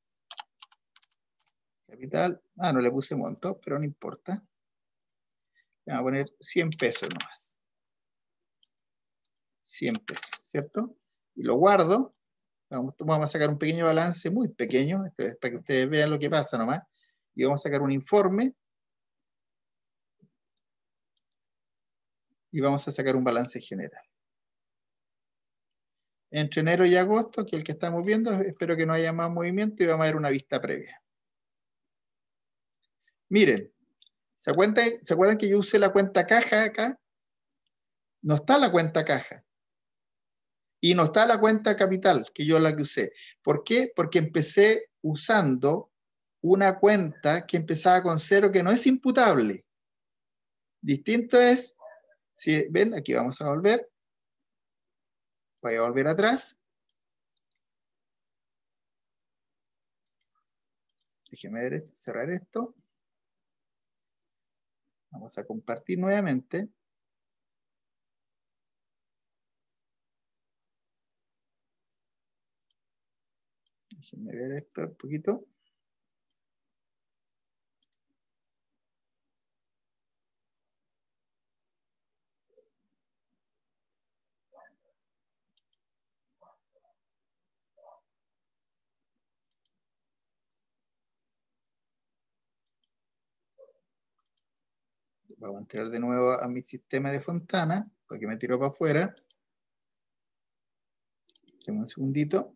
A: Capital, no le puse monto, pero no importa. Le vamos a poner 100 pesos nomás. 100 pesos, ¿cierto? Y lo guardo. Vamos a sacar un pequeño balance, muy pequeño, para que ustedes vean lo que pasa nomás. Y vamos a sacar un informe. Y vamos a sacar un balance general. Entre enero y agosto, que es el que estamos viendo, espero que no haya más movimiento y vamos a ver una vista previa. Miren, ¿se acuerdan que yo usé la cuenta caja acá? No está la cuenta caja. Y no está la cuenta capital, que yo la que usé. ¿Por qué? Porque empecé usando una cuenta que empezaba con 0, que no es imputable. Distinto es, si ven, aquí vamos a volver. Voy a volver atrás. Déjenme ver, cerrar esto. Vamos a compartir nuevamente. Déjenme ver esto un poquito. Vamos a entrar de nuevo a mi sistema de Fontana, porque me tiró para afuera. Deme un segundito.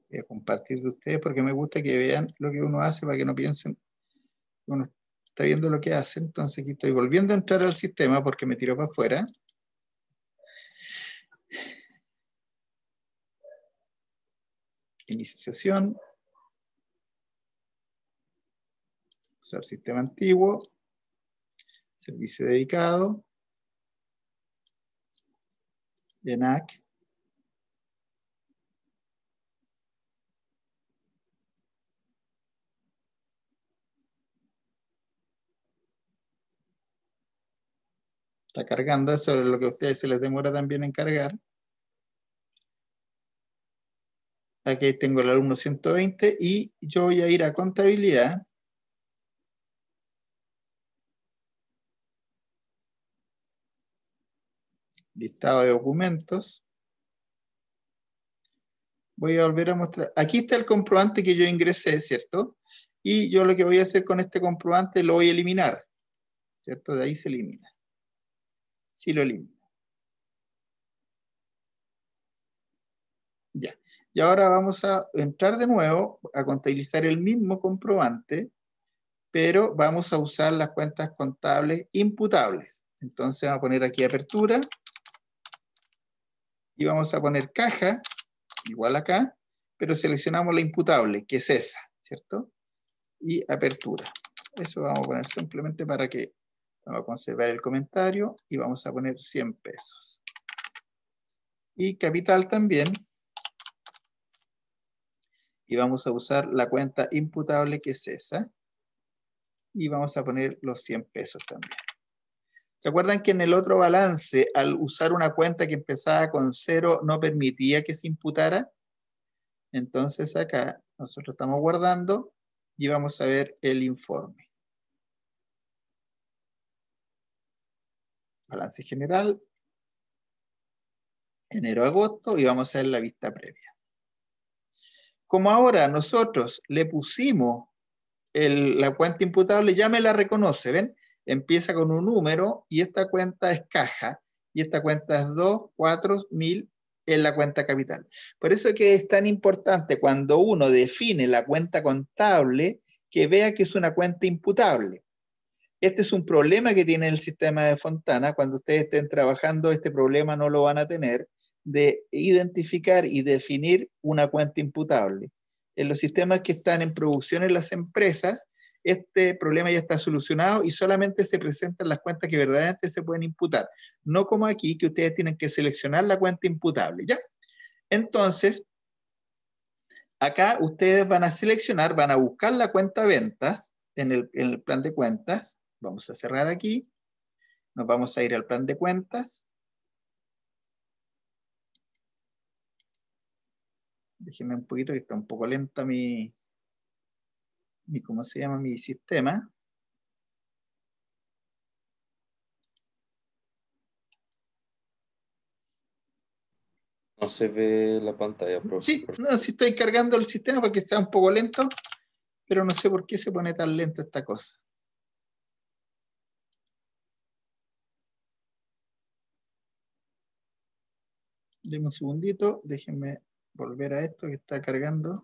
A: Voy a compartir de ustedes porque me gusta que vean lo que uno hace para que no piensen que uno está viendo lo que hace. Entonces aquí estoy volviendo a entrar al sistema porque me tiró para afuera. Iniciación. Usar sistema antiguo. Servicio dedicado. ENAC. Está cargando, eso es lo que a ustedes se les demora también en cargar. Aquí tengo el alumno 120 y yo voy a ir a contabilidad. Listado de documentos. Voy a volver a mostrar. Aquí está el comprobante que yo ingresé, ¿cierto? Y yo lo que voy a hacer con este comprobante lo voy a eliminar, ¿cierto? De ahí se elimina. Sí lo elimino. Ya. Y ahora vamos a entrar de nuevo a contabilizar el mismo comprobante, pero vamos a usar las cuentas contables imputables. Entonces vamos a poner aquí apertura y vamos a poner caja, igual acá, pero seleccionamos la imputable, que es esa, ¿cierto? Y apertura. Eso vamos a poner simplemente para que vamos a conservar el comentario y vamos a poner 100 pesos. Y capital también. Y vamos a usar la cuenta imputable, que es esa. Y vamos a poner los 100 pesos también. ¿Se acuerdan que en el otro balance, al usar una cuenta que empezaba con 0, no permitía que se imputara? Entonces acá nosotros estamos guardando y vamos a ver el informe. Balance general. Enero-agosto y vamos a ver la vista previa. Como ahora nosotros le pusimos la cuenta imputable, ya me la reconoce, ¿ven? Empieza con un número y esta cuenta es caja y esta cuenta es 2, 4, 1000 en la cuenta capital. Por eso que es tan importante cuando uno define la cuenta contable que vea que es una cuenta imputable. Este es un problema que tiene el sistema de Fontana. Cuando ustedes estén trabajando, este problema no lo van a tener, de identificar y definir una cuenta imputable. En los sistemas que están en producción en las empresas, este problema ya está solucionado y solamente se presentan las cuentas que verdaderamente se pueden imputar. No como aquí, que ustedes tienen que seleccionar la cuenta imputable, ¿ya? Entonces, acá ustedes van a seleccionar, van a buscar la cuenta ventas en el plan de cuentas. Vamos a cerrar aquí. Nos vamos a ir al plan de cuentas. Déjenme un poquito que está un poco lenta ¿cómo se llama? Mi sistema.
K: No se ve la pantalla, profe.
A: Sí, no, sí estoy cargando el sistema porque está un poco lento, pero no sé por qué se pone tan lento esta cosa. Deme un segundito, déjenme volver a esto que está cargando.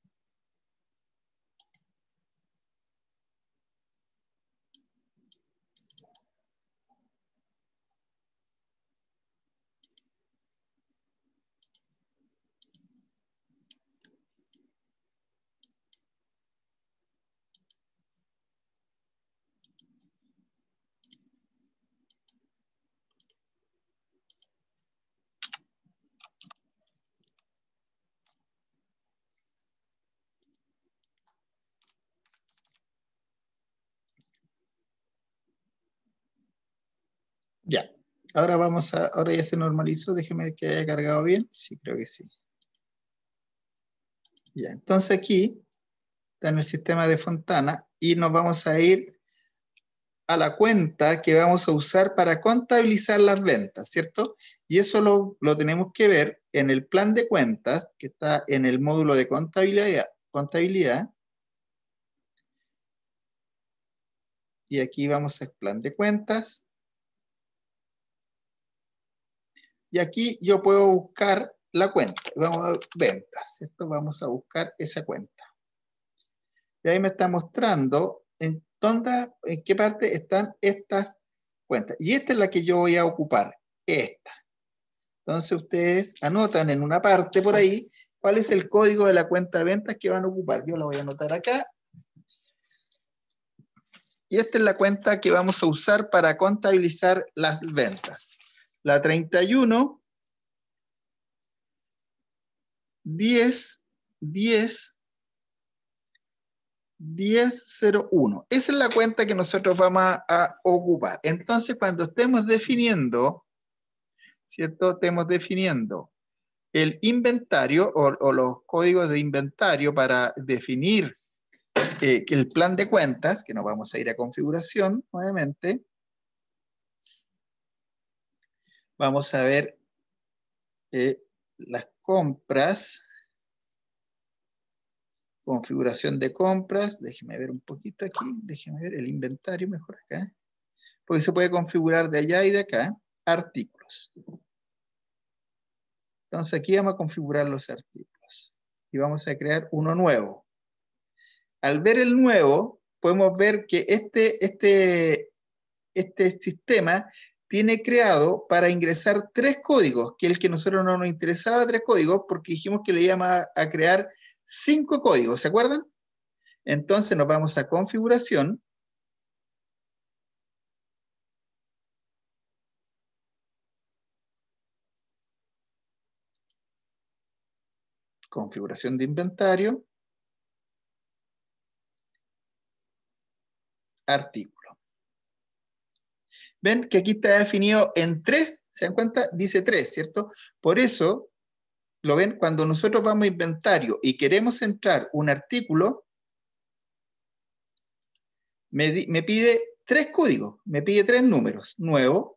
A: Ya, ahora ya se normalizó, déjeme que haya cargado bien. Sí, creo que sí. Ya, entonces aquí está en el sistema de Fontana y nos vamos a ir a la cuenta que vamos a usar para contabilizar las ventas, ¿cierto? Y eso lo tenemos que ver en el plan de cuentas, que está en el módulo de contabilidad. Y aquí vamos al plan de cuentas. Y aquí yo puedo buscar la cuenta. Vamos a ventas, ¿cierto? Vamos a buscar esa cuenta. Y ahí me está mostrando en qué parte están estas cuentas. Y esta es la que yo voy a ocupar, esta. Entonces ustedes anotan en una parte por ahí cuál es el código de la cuenta de ventas que van a ocupar. Yo la voy a anotar acá. Y esta es la cuenta que vamos a usar para contabilizar las ventas. La 31 10 10 1001. Esa es la cuenta que nosotros vamos a ocupar. Entonces, cuando estemos definiendo, ¿cierto? Estemos definiendo el inventario o los códigos de inventario para definir el plan de cuentas, que nos vamos a ir a configuración nuevamente. Vamos a ver las compras. Configuración de compras, déjeme ver un poquito aquí, déjeme ver el inventario mejor acá, porque se puede configurar de allá y de acá, artículos. Entonces aquí vamos a configurar los artículos y vamos a crear uno nuevo. Al ver el nuevo, podemos ver que este sistema tiene creado para ingresar 3 códigos, que es el que a nosotros no nos interesaba, 3 códigos, porque dijimos que le íbamos a crear 5 códigos, ¿se acuerdan? Entonces nos vamos a configuración. Configuración de inventario. Artículo. Ven que aquí está definido en 3, ¿se dan cuenta? Dice 3, ¿cierto? Por eso, lo ven, cuando nosotros vamos a inventario y queremos entrar un artículo, me pide 3 códigos, me pide 3 números, nuevo.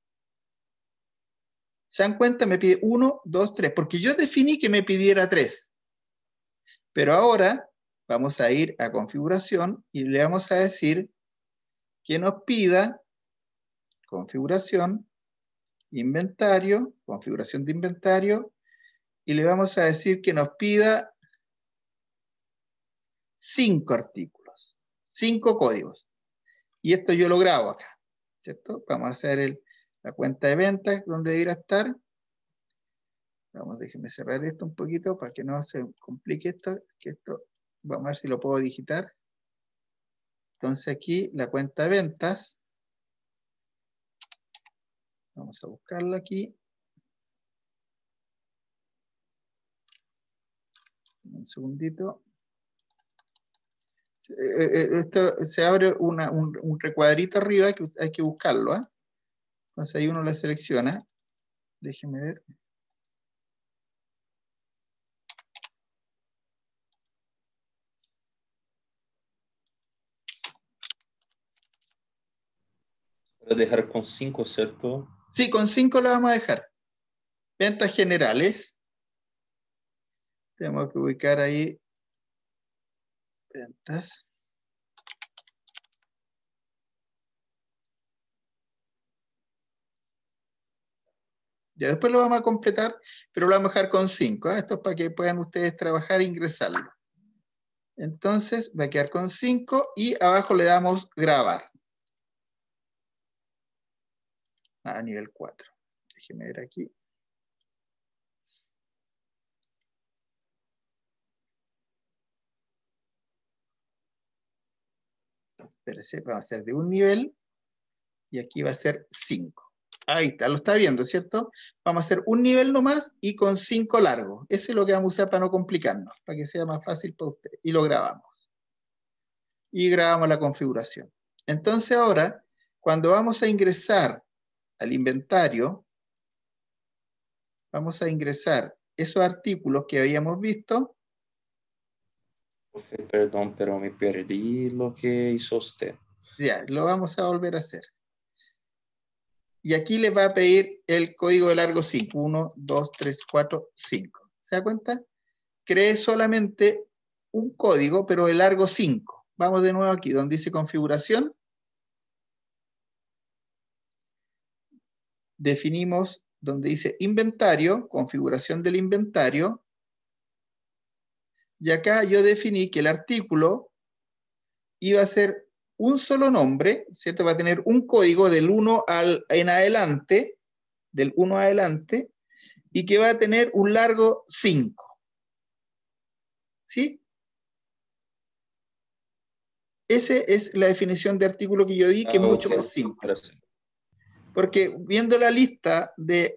A: ¿Se dan cuenta? Me pide 1, 2, 3, porque yo definí que me pidiera 3. Pero ahora vamos a ir a configuración y le vamos a decir que nos pida configuración, inventario, configuración de inventario, y le vamos a decir que nos pida 5 artículos, 5 códigos. Y esto yo lo grabo acá, ¿cierto? Vamos a hacer la cuenta de ventas, donde debería estar. Déjenme cerrar esto un poquito para que no se complique esto, vamos a ver si lo puedo digitar. Entonces aquí, la cuenta de ventas. Vamos a buscarla aquí. Un segundito. Esto se abre un recuadrito arriba que hay que buscarlo. Entonces ahí uno la selecciona. Déjenme ver.
K: Voy a dejar con 5, ¿cierto?
A: Sí, con 5 lo vamos a dejar. Ventas generales. Tenemos que ubicar ahí. Ventas. Ya después lo vamos a completar, pero lo vamos a dejar con 5. Esto es para que puedan ustedes trabajar e ingresarlo. Entonces va a quedar con 5 y abajo le damos grabar. A nivel 4. Déjenme ver aquí. Espérese, vamos a hacer de un nivel y aquí va a ser 5. Ahí está, lo está viendo, ¿cierto? Vamos a hacer un nivel nomás y con 5 largos. Ese es lo que vamos a usar para no complicarnos, para que sea más fácil para ustedes. Y lo grabamos. Y grabamos la configuración. Entonces ahora, cuando vamos a ingresar al inventario, vamos a ingresar esos artículos que habíamos visto.
K: Perdón, pero me perdí lo que hizo usted.
A: Ya, lo vamos a volver a hacer. Y aquí les va a pedir el código de largo 5. 1, 2, 3, 4, 5. ¿Se da cuenta? Cree solamente un código, pero de largo 5. Vamos de nuevo aquí, donde dice configuración. Definimos donde dice inventario, configuración del inventario, y acá yo definí que el artículo iba a ser un solo nombre, ¿cierto? Va a tener un código del 1 en adelante, del 1 adelante, y que va a tener un largo 5. ¿Sí? Esa es la definición de artículo que yo di, que es mucho más simple. Porque viendo la lista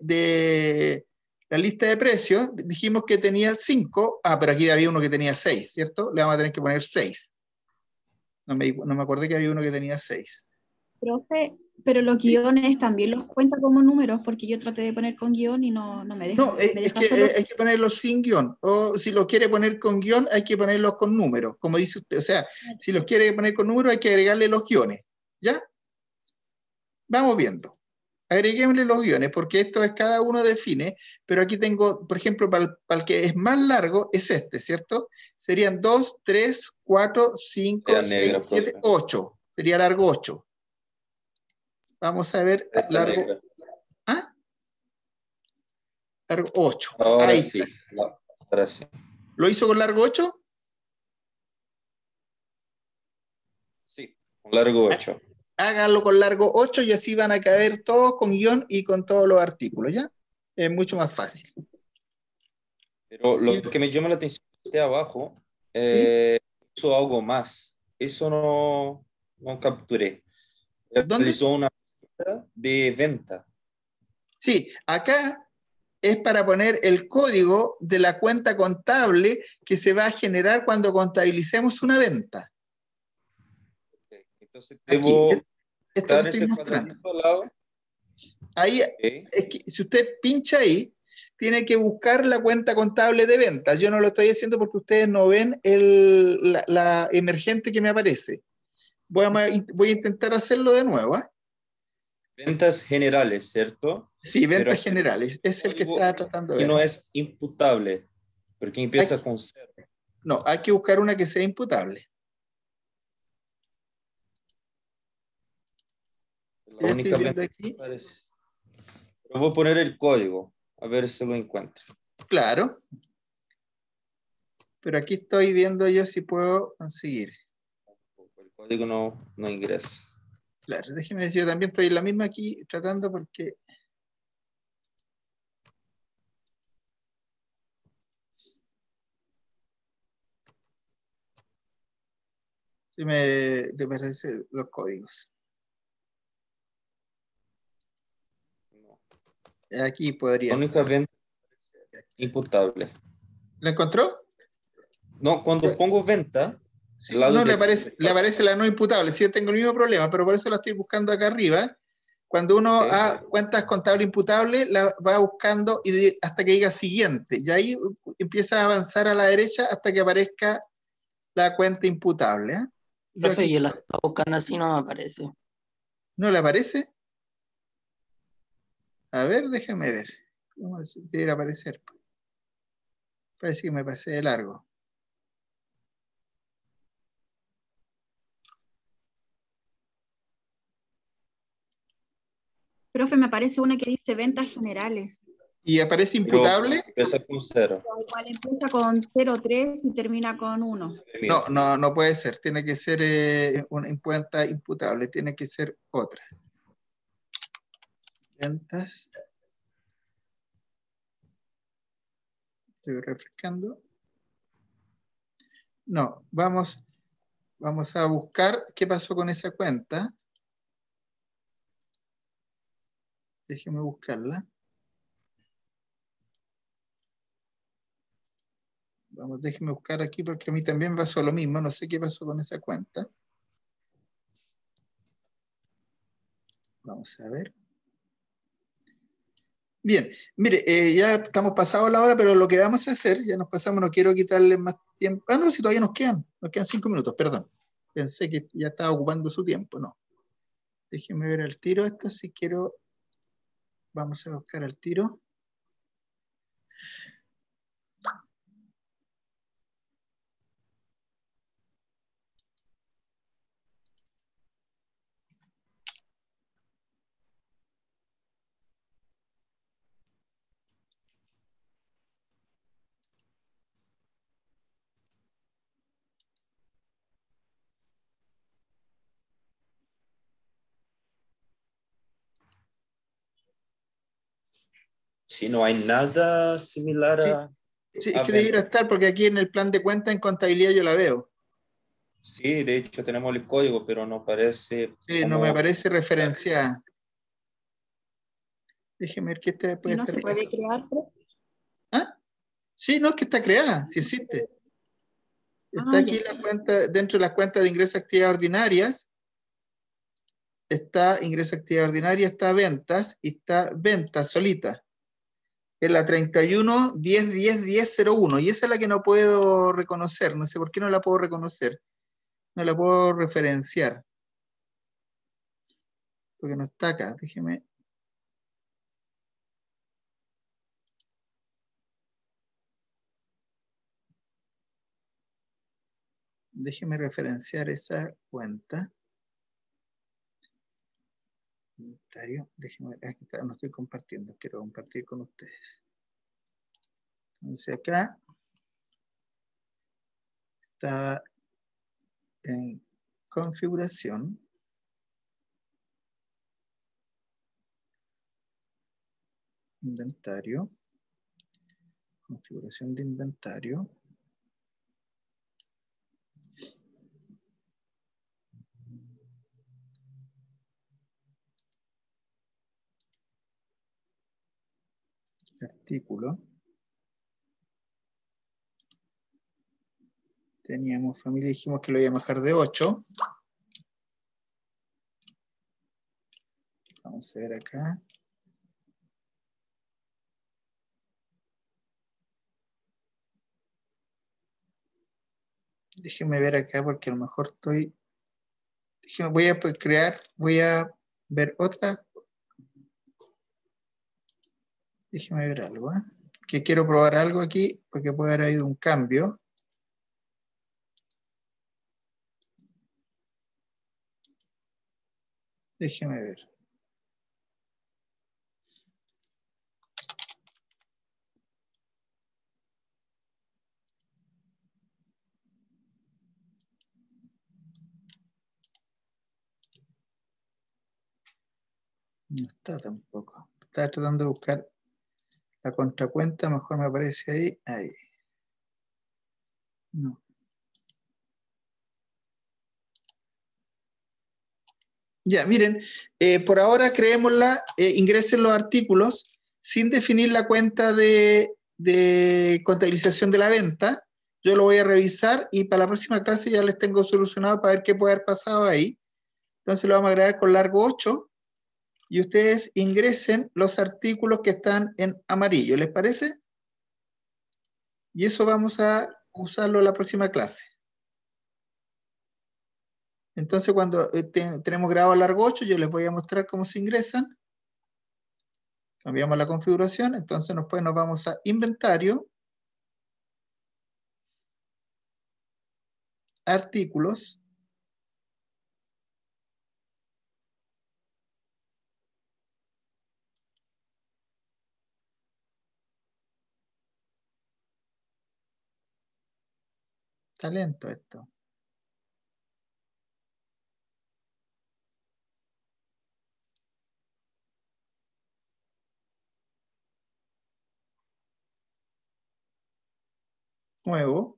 A: la lista de precios, dijimos que tenía 5, pero aquí había uno que tenía 6, ¿cierto? Le vamos a tener que poner 6. No me acordé que había uno que tenía 6.
J: Profe, pero los guiones también los cuenta como números, porque yo traté de poner con guión y no me deja.
A: No, es que hay que ponerlos sin guión. O si lo quiere poner con guión, hay que ponerlos con números, como dice usted. O sea, si los quiere poner con números, hay que agregarle los guiones. ¿Ya? Vamos viendo. Agreguémosle los guiones, porque esto es cada uno define, pero aquí tengo, por ejemplo, para el que es más largo, es este, ¿cierto? Serían 2, 3, 4, 5, 6, 7, 8. Sería largo 8. Vamos a ver largo.
K: Negra.
A: ¿Ah? Largo 8.
K: Ahora
A: ahí
K: sí.
A: está.
K: Ahora sí.
A: ¿Lo hizo con largo 8?
K: Sí, con largo 8.
A: Háganlo con largo 8 y así van a caber todos con guión y con todos los artículos, ¿ya? Es mucho más fácil.
K: Pero lo que me llama la atención es que esté abajo,
A: ¿Sí?
K: hizo algo más. Eso no capturé.
A: ¿Dónde?
K: Realizó una cuenta de venta.
A: Sí, acá es para poner el código de la cuenta contable que se va a generar cuando contabilicemos una venta.
K: Entonces
A: Aquí,
K: debo
A: esto que
K: dar
A: estoy
K: ese
A: mostrando.
K: cuadradito al lado.
A: Ahí, es que, si usted pincha ahí, tiene que buscar la cuenta contable de ventas. Yo no lo estoy haciendo porque ustedes no ven la emergente que me aparece. Voy a intentar hacerlo de nuevo.
K: Ventas generales, ¿cierto?
A: Sí,
K: Pero
A: ventas
K: aquí
A: generales. Es el que
K: código
A: estaba tratando de
K: que
A: ver.
K: no es imputable, porque empieza
A: Hay-
K: con 0.
A: No, hay que buscar una que sea imputable.
K: La
A: Ya
K: única
A: estoy viendo
K: venta que
A: aquí.
K: aparece. Pero voy a poner el código, a ver si lo encuentro.
A: Claro. Pero aquí estoy viendo yo si puedo conseguir.
K: El código no ingresa.
A: Claro, déjeme decir, yo también estoy en la misma aquí tratando porque... Si te parecen los códigos. Aquí
K: La
A: podría
K: única
A: estar.
K: venta imputable.
A: ¿Lo encontró?
K: No, cuando pongo venta, al
A: Sí,
K: lado
A: no,
K: de
A: le aparece la no imputable. Sí, yo tengo el mismo problema, pero por eso la estoy buscando acá arriba. Cuando uno cuentas contable imputable, la va buscando hasta que diga siguiente. Y ahí empieza a avanzar a la derecha hasta que aparezca la cuenta imputable. ¿Eh?
F: Profe, yo la estaba buscando así, no me aparece.
A: ¿No le aparece? A ver, déjame ver. ¿Cómo debería aparecer? Parece que me pasé de largo.
J: Profe, me aparece una que dice ventas generales.
A: ¿Y aparece
K: Pero
A: imputable?
K: empieza con 0.
J: Igual empieza con 0,3 y termina con 1.
A: No puede ser. Tiene que ser una cuenta imputable. Tiene que ser otra. Ventas. Estoy refrescando. No, vamos a buscar qué pasó con esa cuenta. Déjeme buscarla. Déjeme buscar aquí porque a mí también pasó lo mismo. No sé qué pasó con esa cuenta. Vamos a ver. Bien, mire, ya estamos pasados la hora, pero lo que vamos a hacer, ya nos pasamos, no quiero quitarle más tiempo. Ah, no, si todavía nos quedan 5 minutos, perdón. Pensé que ya estaba ocupando su tiempo, no. Déjeme ver el tiro esto, si quiero. Vamos a buscar el tiro.
D: Sí, no hay nada similar a...
A: Sí, es que debiera estar, porque aquí en el plan de cuenta en contabilidad yo la veo.
D: Sí, de hecho tenemos el código, pero no parece...
A: Sí, no me parece referenciada. Déjeme ver qué puede
J: ¿Y no
A: estar
J: se puede crear?
A: ¿Ah? Sí, no, es que está creada, sí existe. Está aquí la cuenta, dentro de las cuentas de ingresos a actividades ordinarias, está ingreso a actividad ordinaria, está ventas, y está ventas solita. Es la 31 10 10 10 01, y esa es la que no puedo reconocer, no sé por qué no la puedo reconocer, no la puedo referenciar, porque no está acá, déjeme referenciar esa cuenta. Inventario, déjeme, aquí está, no estoy compartiendo, quiero compartir con ustedes. Entonces acá está en configuración. Inventario. Configuración de inventario. Artículo. Teníamos familia, dijimos que lo iba a bajar de 8. Vamos a ver acá. Déjenme ver acá porque a lo mejor estoy... voy a crear, voy a ver otra. Déjenme ver algo, ¿eh? Que quiero probar algo aquí porque puede haber habido un cambio. Déjenme ver. No está tampoco. Estaba tratando de buscar la contracuenta, mejor me aparece ahí. Ahí. No. Ya, miren, por ahora creémosla, ingresen los artículos sin definir la cuenta de contabilización de la venta. Yo lo voy a revisar y para la próxima clase ya les tengo solucionado para ver qué puede haber pasado ahí. Entonces lo vamos a agregar con largo 8 y ustedes ingresen los artículos que están en amarillo, ¿les parece? Y eso vamos a usarlo en la próxima clase. Entonces cuando tenemos grabado largo 8, yo les voy a mostrar cómo se ingresan. Cambiamos la configuración, entonces después nos vamos a inventario, artículos, está lento esto. Nuevo.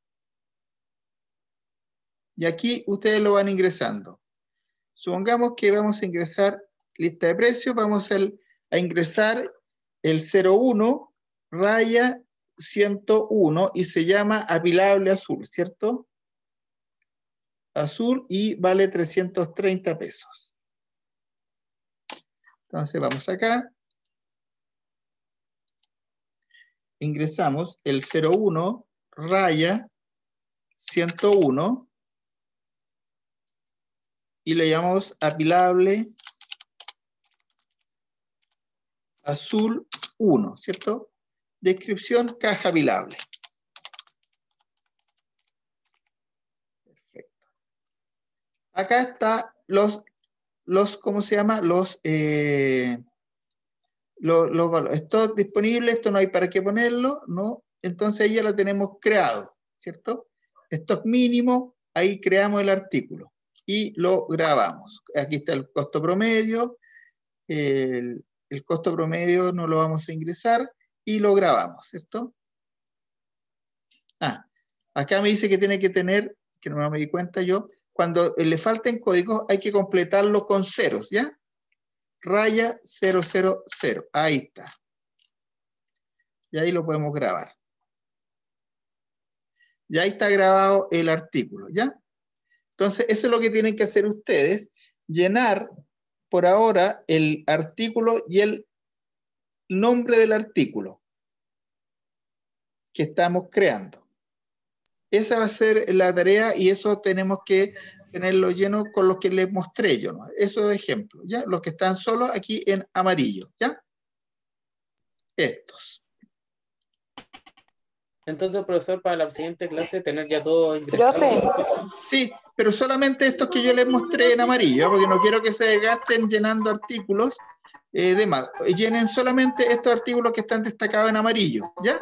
A: Y aquí ustedes lo van ingresando. Supongamos que vamos a ingresar lista de precios, vamos a ingresar el 01 raya 101 y se llama apilable azul, ¿cierto? Azul y vale 330 pesos. Entonces vamos acá. Ingresamos el 01 raya 101 y le llamamos apilable azul 1, ¿cierto? Descripción caja apilable. Perfecto. Acá está ¿cómo se llama? Los valores. Esto es disponible, esto no hay para qué ponerlo, ¿no? Entonces ahí ya lo tenemos creado, ¿cierto? Stock mínimo, ahí creamos el artículo y lo grabamos. Aquí está el costo promedio, el costo promedio no lo vamos a ingresar y lo grabamos, ¿cierto? Acá me dice que tiene que tener, que no me di cuenta yo, cuando le falten códigos hay que completarlo con ceros, ¿ya? Raya 000, ahí está. Y ahí lo podemos grabar. Y ahí está grabado el artículo, ¿ya? Entonces, eso es lo que tienen que hacer ustedes, llenar por ahora el artículo y el nombre del artículo que estamos creando. Esa va a ser la tarea y eso tenemos que tenerlo lleno con lo que les mostré yo, ¿no? Esos ejemplos, ¿ya? Los que están solos aquí en amarillo, ¿ya? Estos.
C: Entonces, profesor, para la siguiente clase tener ya todo ingresado.
L: Profe.
A: Sí, pero solamente estos que yo les mostré en amarillo, porque no quiero que se desgasten llenando artículos de más. Llenen solamente estos artículos que están destacados en amarillo, ¿ya?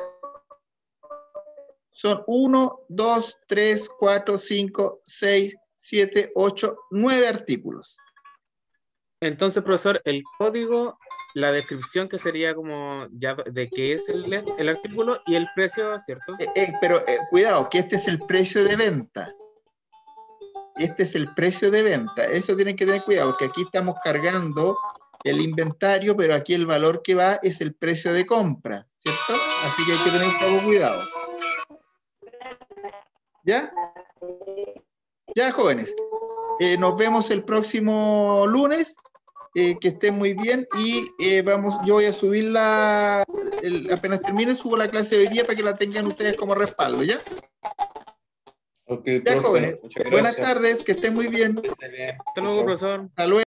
A: Son 1, 2, 3, 4, 5, 6, 7, 8, 9 artículos.
C: Entonces, profesor, el código, la descripción que sería como ya de qué es el artículo y el precio, ¿cierto?
A: Pero cuidado, que este es el precio de venta. Este es el precio de venta. Eso tienen que tener cuidado, porque aquí estamos cargando el inventario, pero aquí el valor que va es el precio de compra, ¿cierto? Así que hay que tener un poco cuidado. ¿Ya? Ya, jóvenes. Nos vemos el próximo lunes. Que estén muy bien y yo voy a subir apenas termine, subo la clase de hoy día para que la tengan ustedes como respaldo, ¿ya?
K: Ok,
A: Ya,
K: profe,
A: jóvenes.
K: muchas gracias.
A: Buenas tardes, que estén muy bien.
C: Hasta luego, profesor.
A: Hasta luego.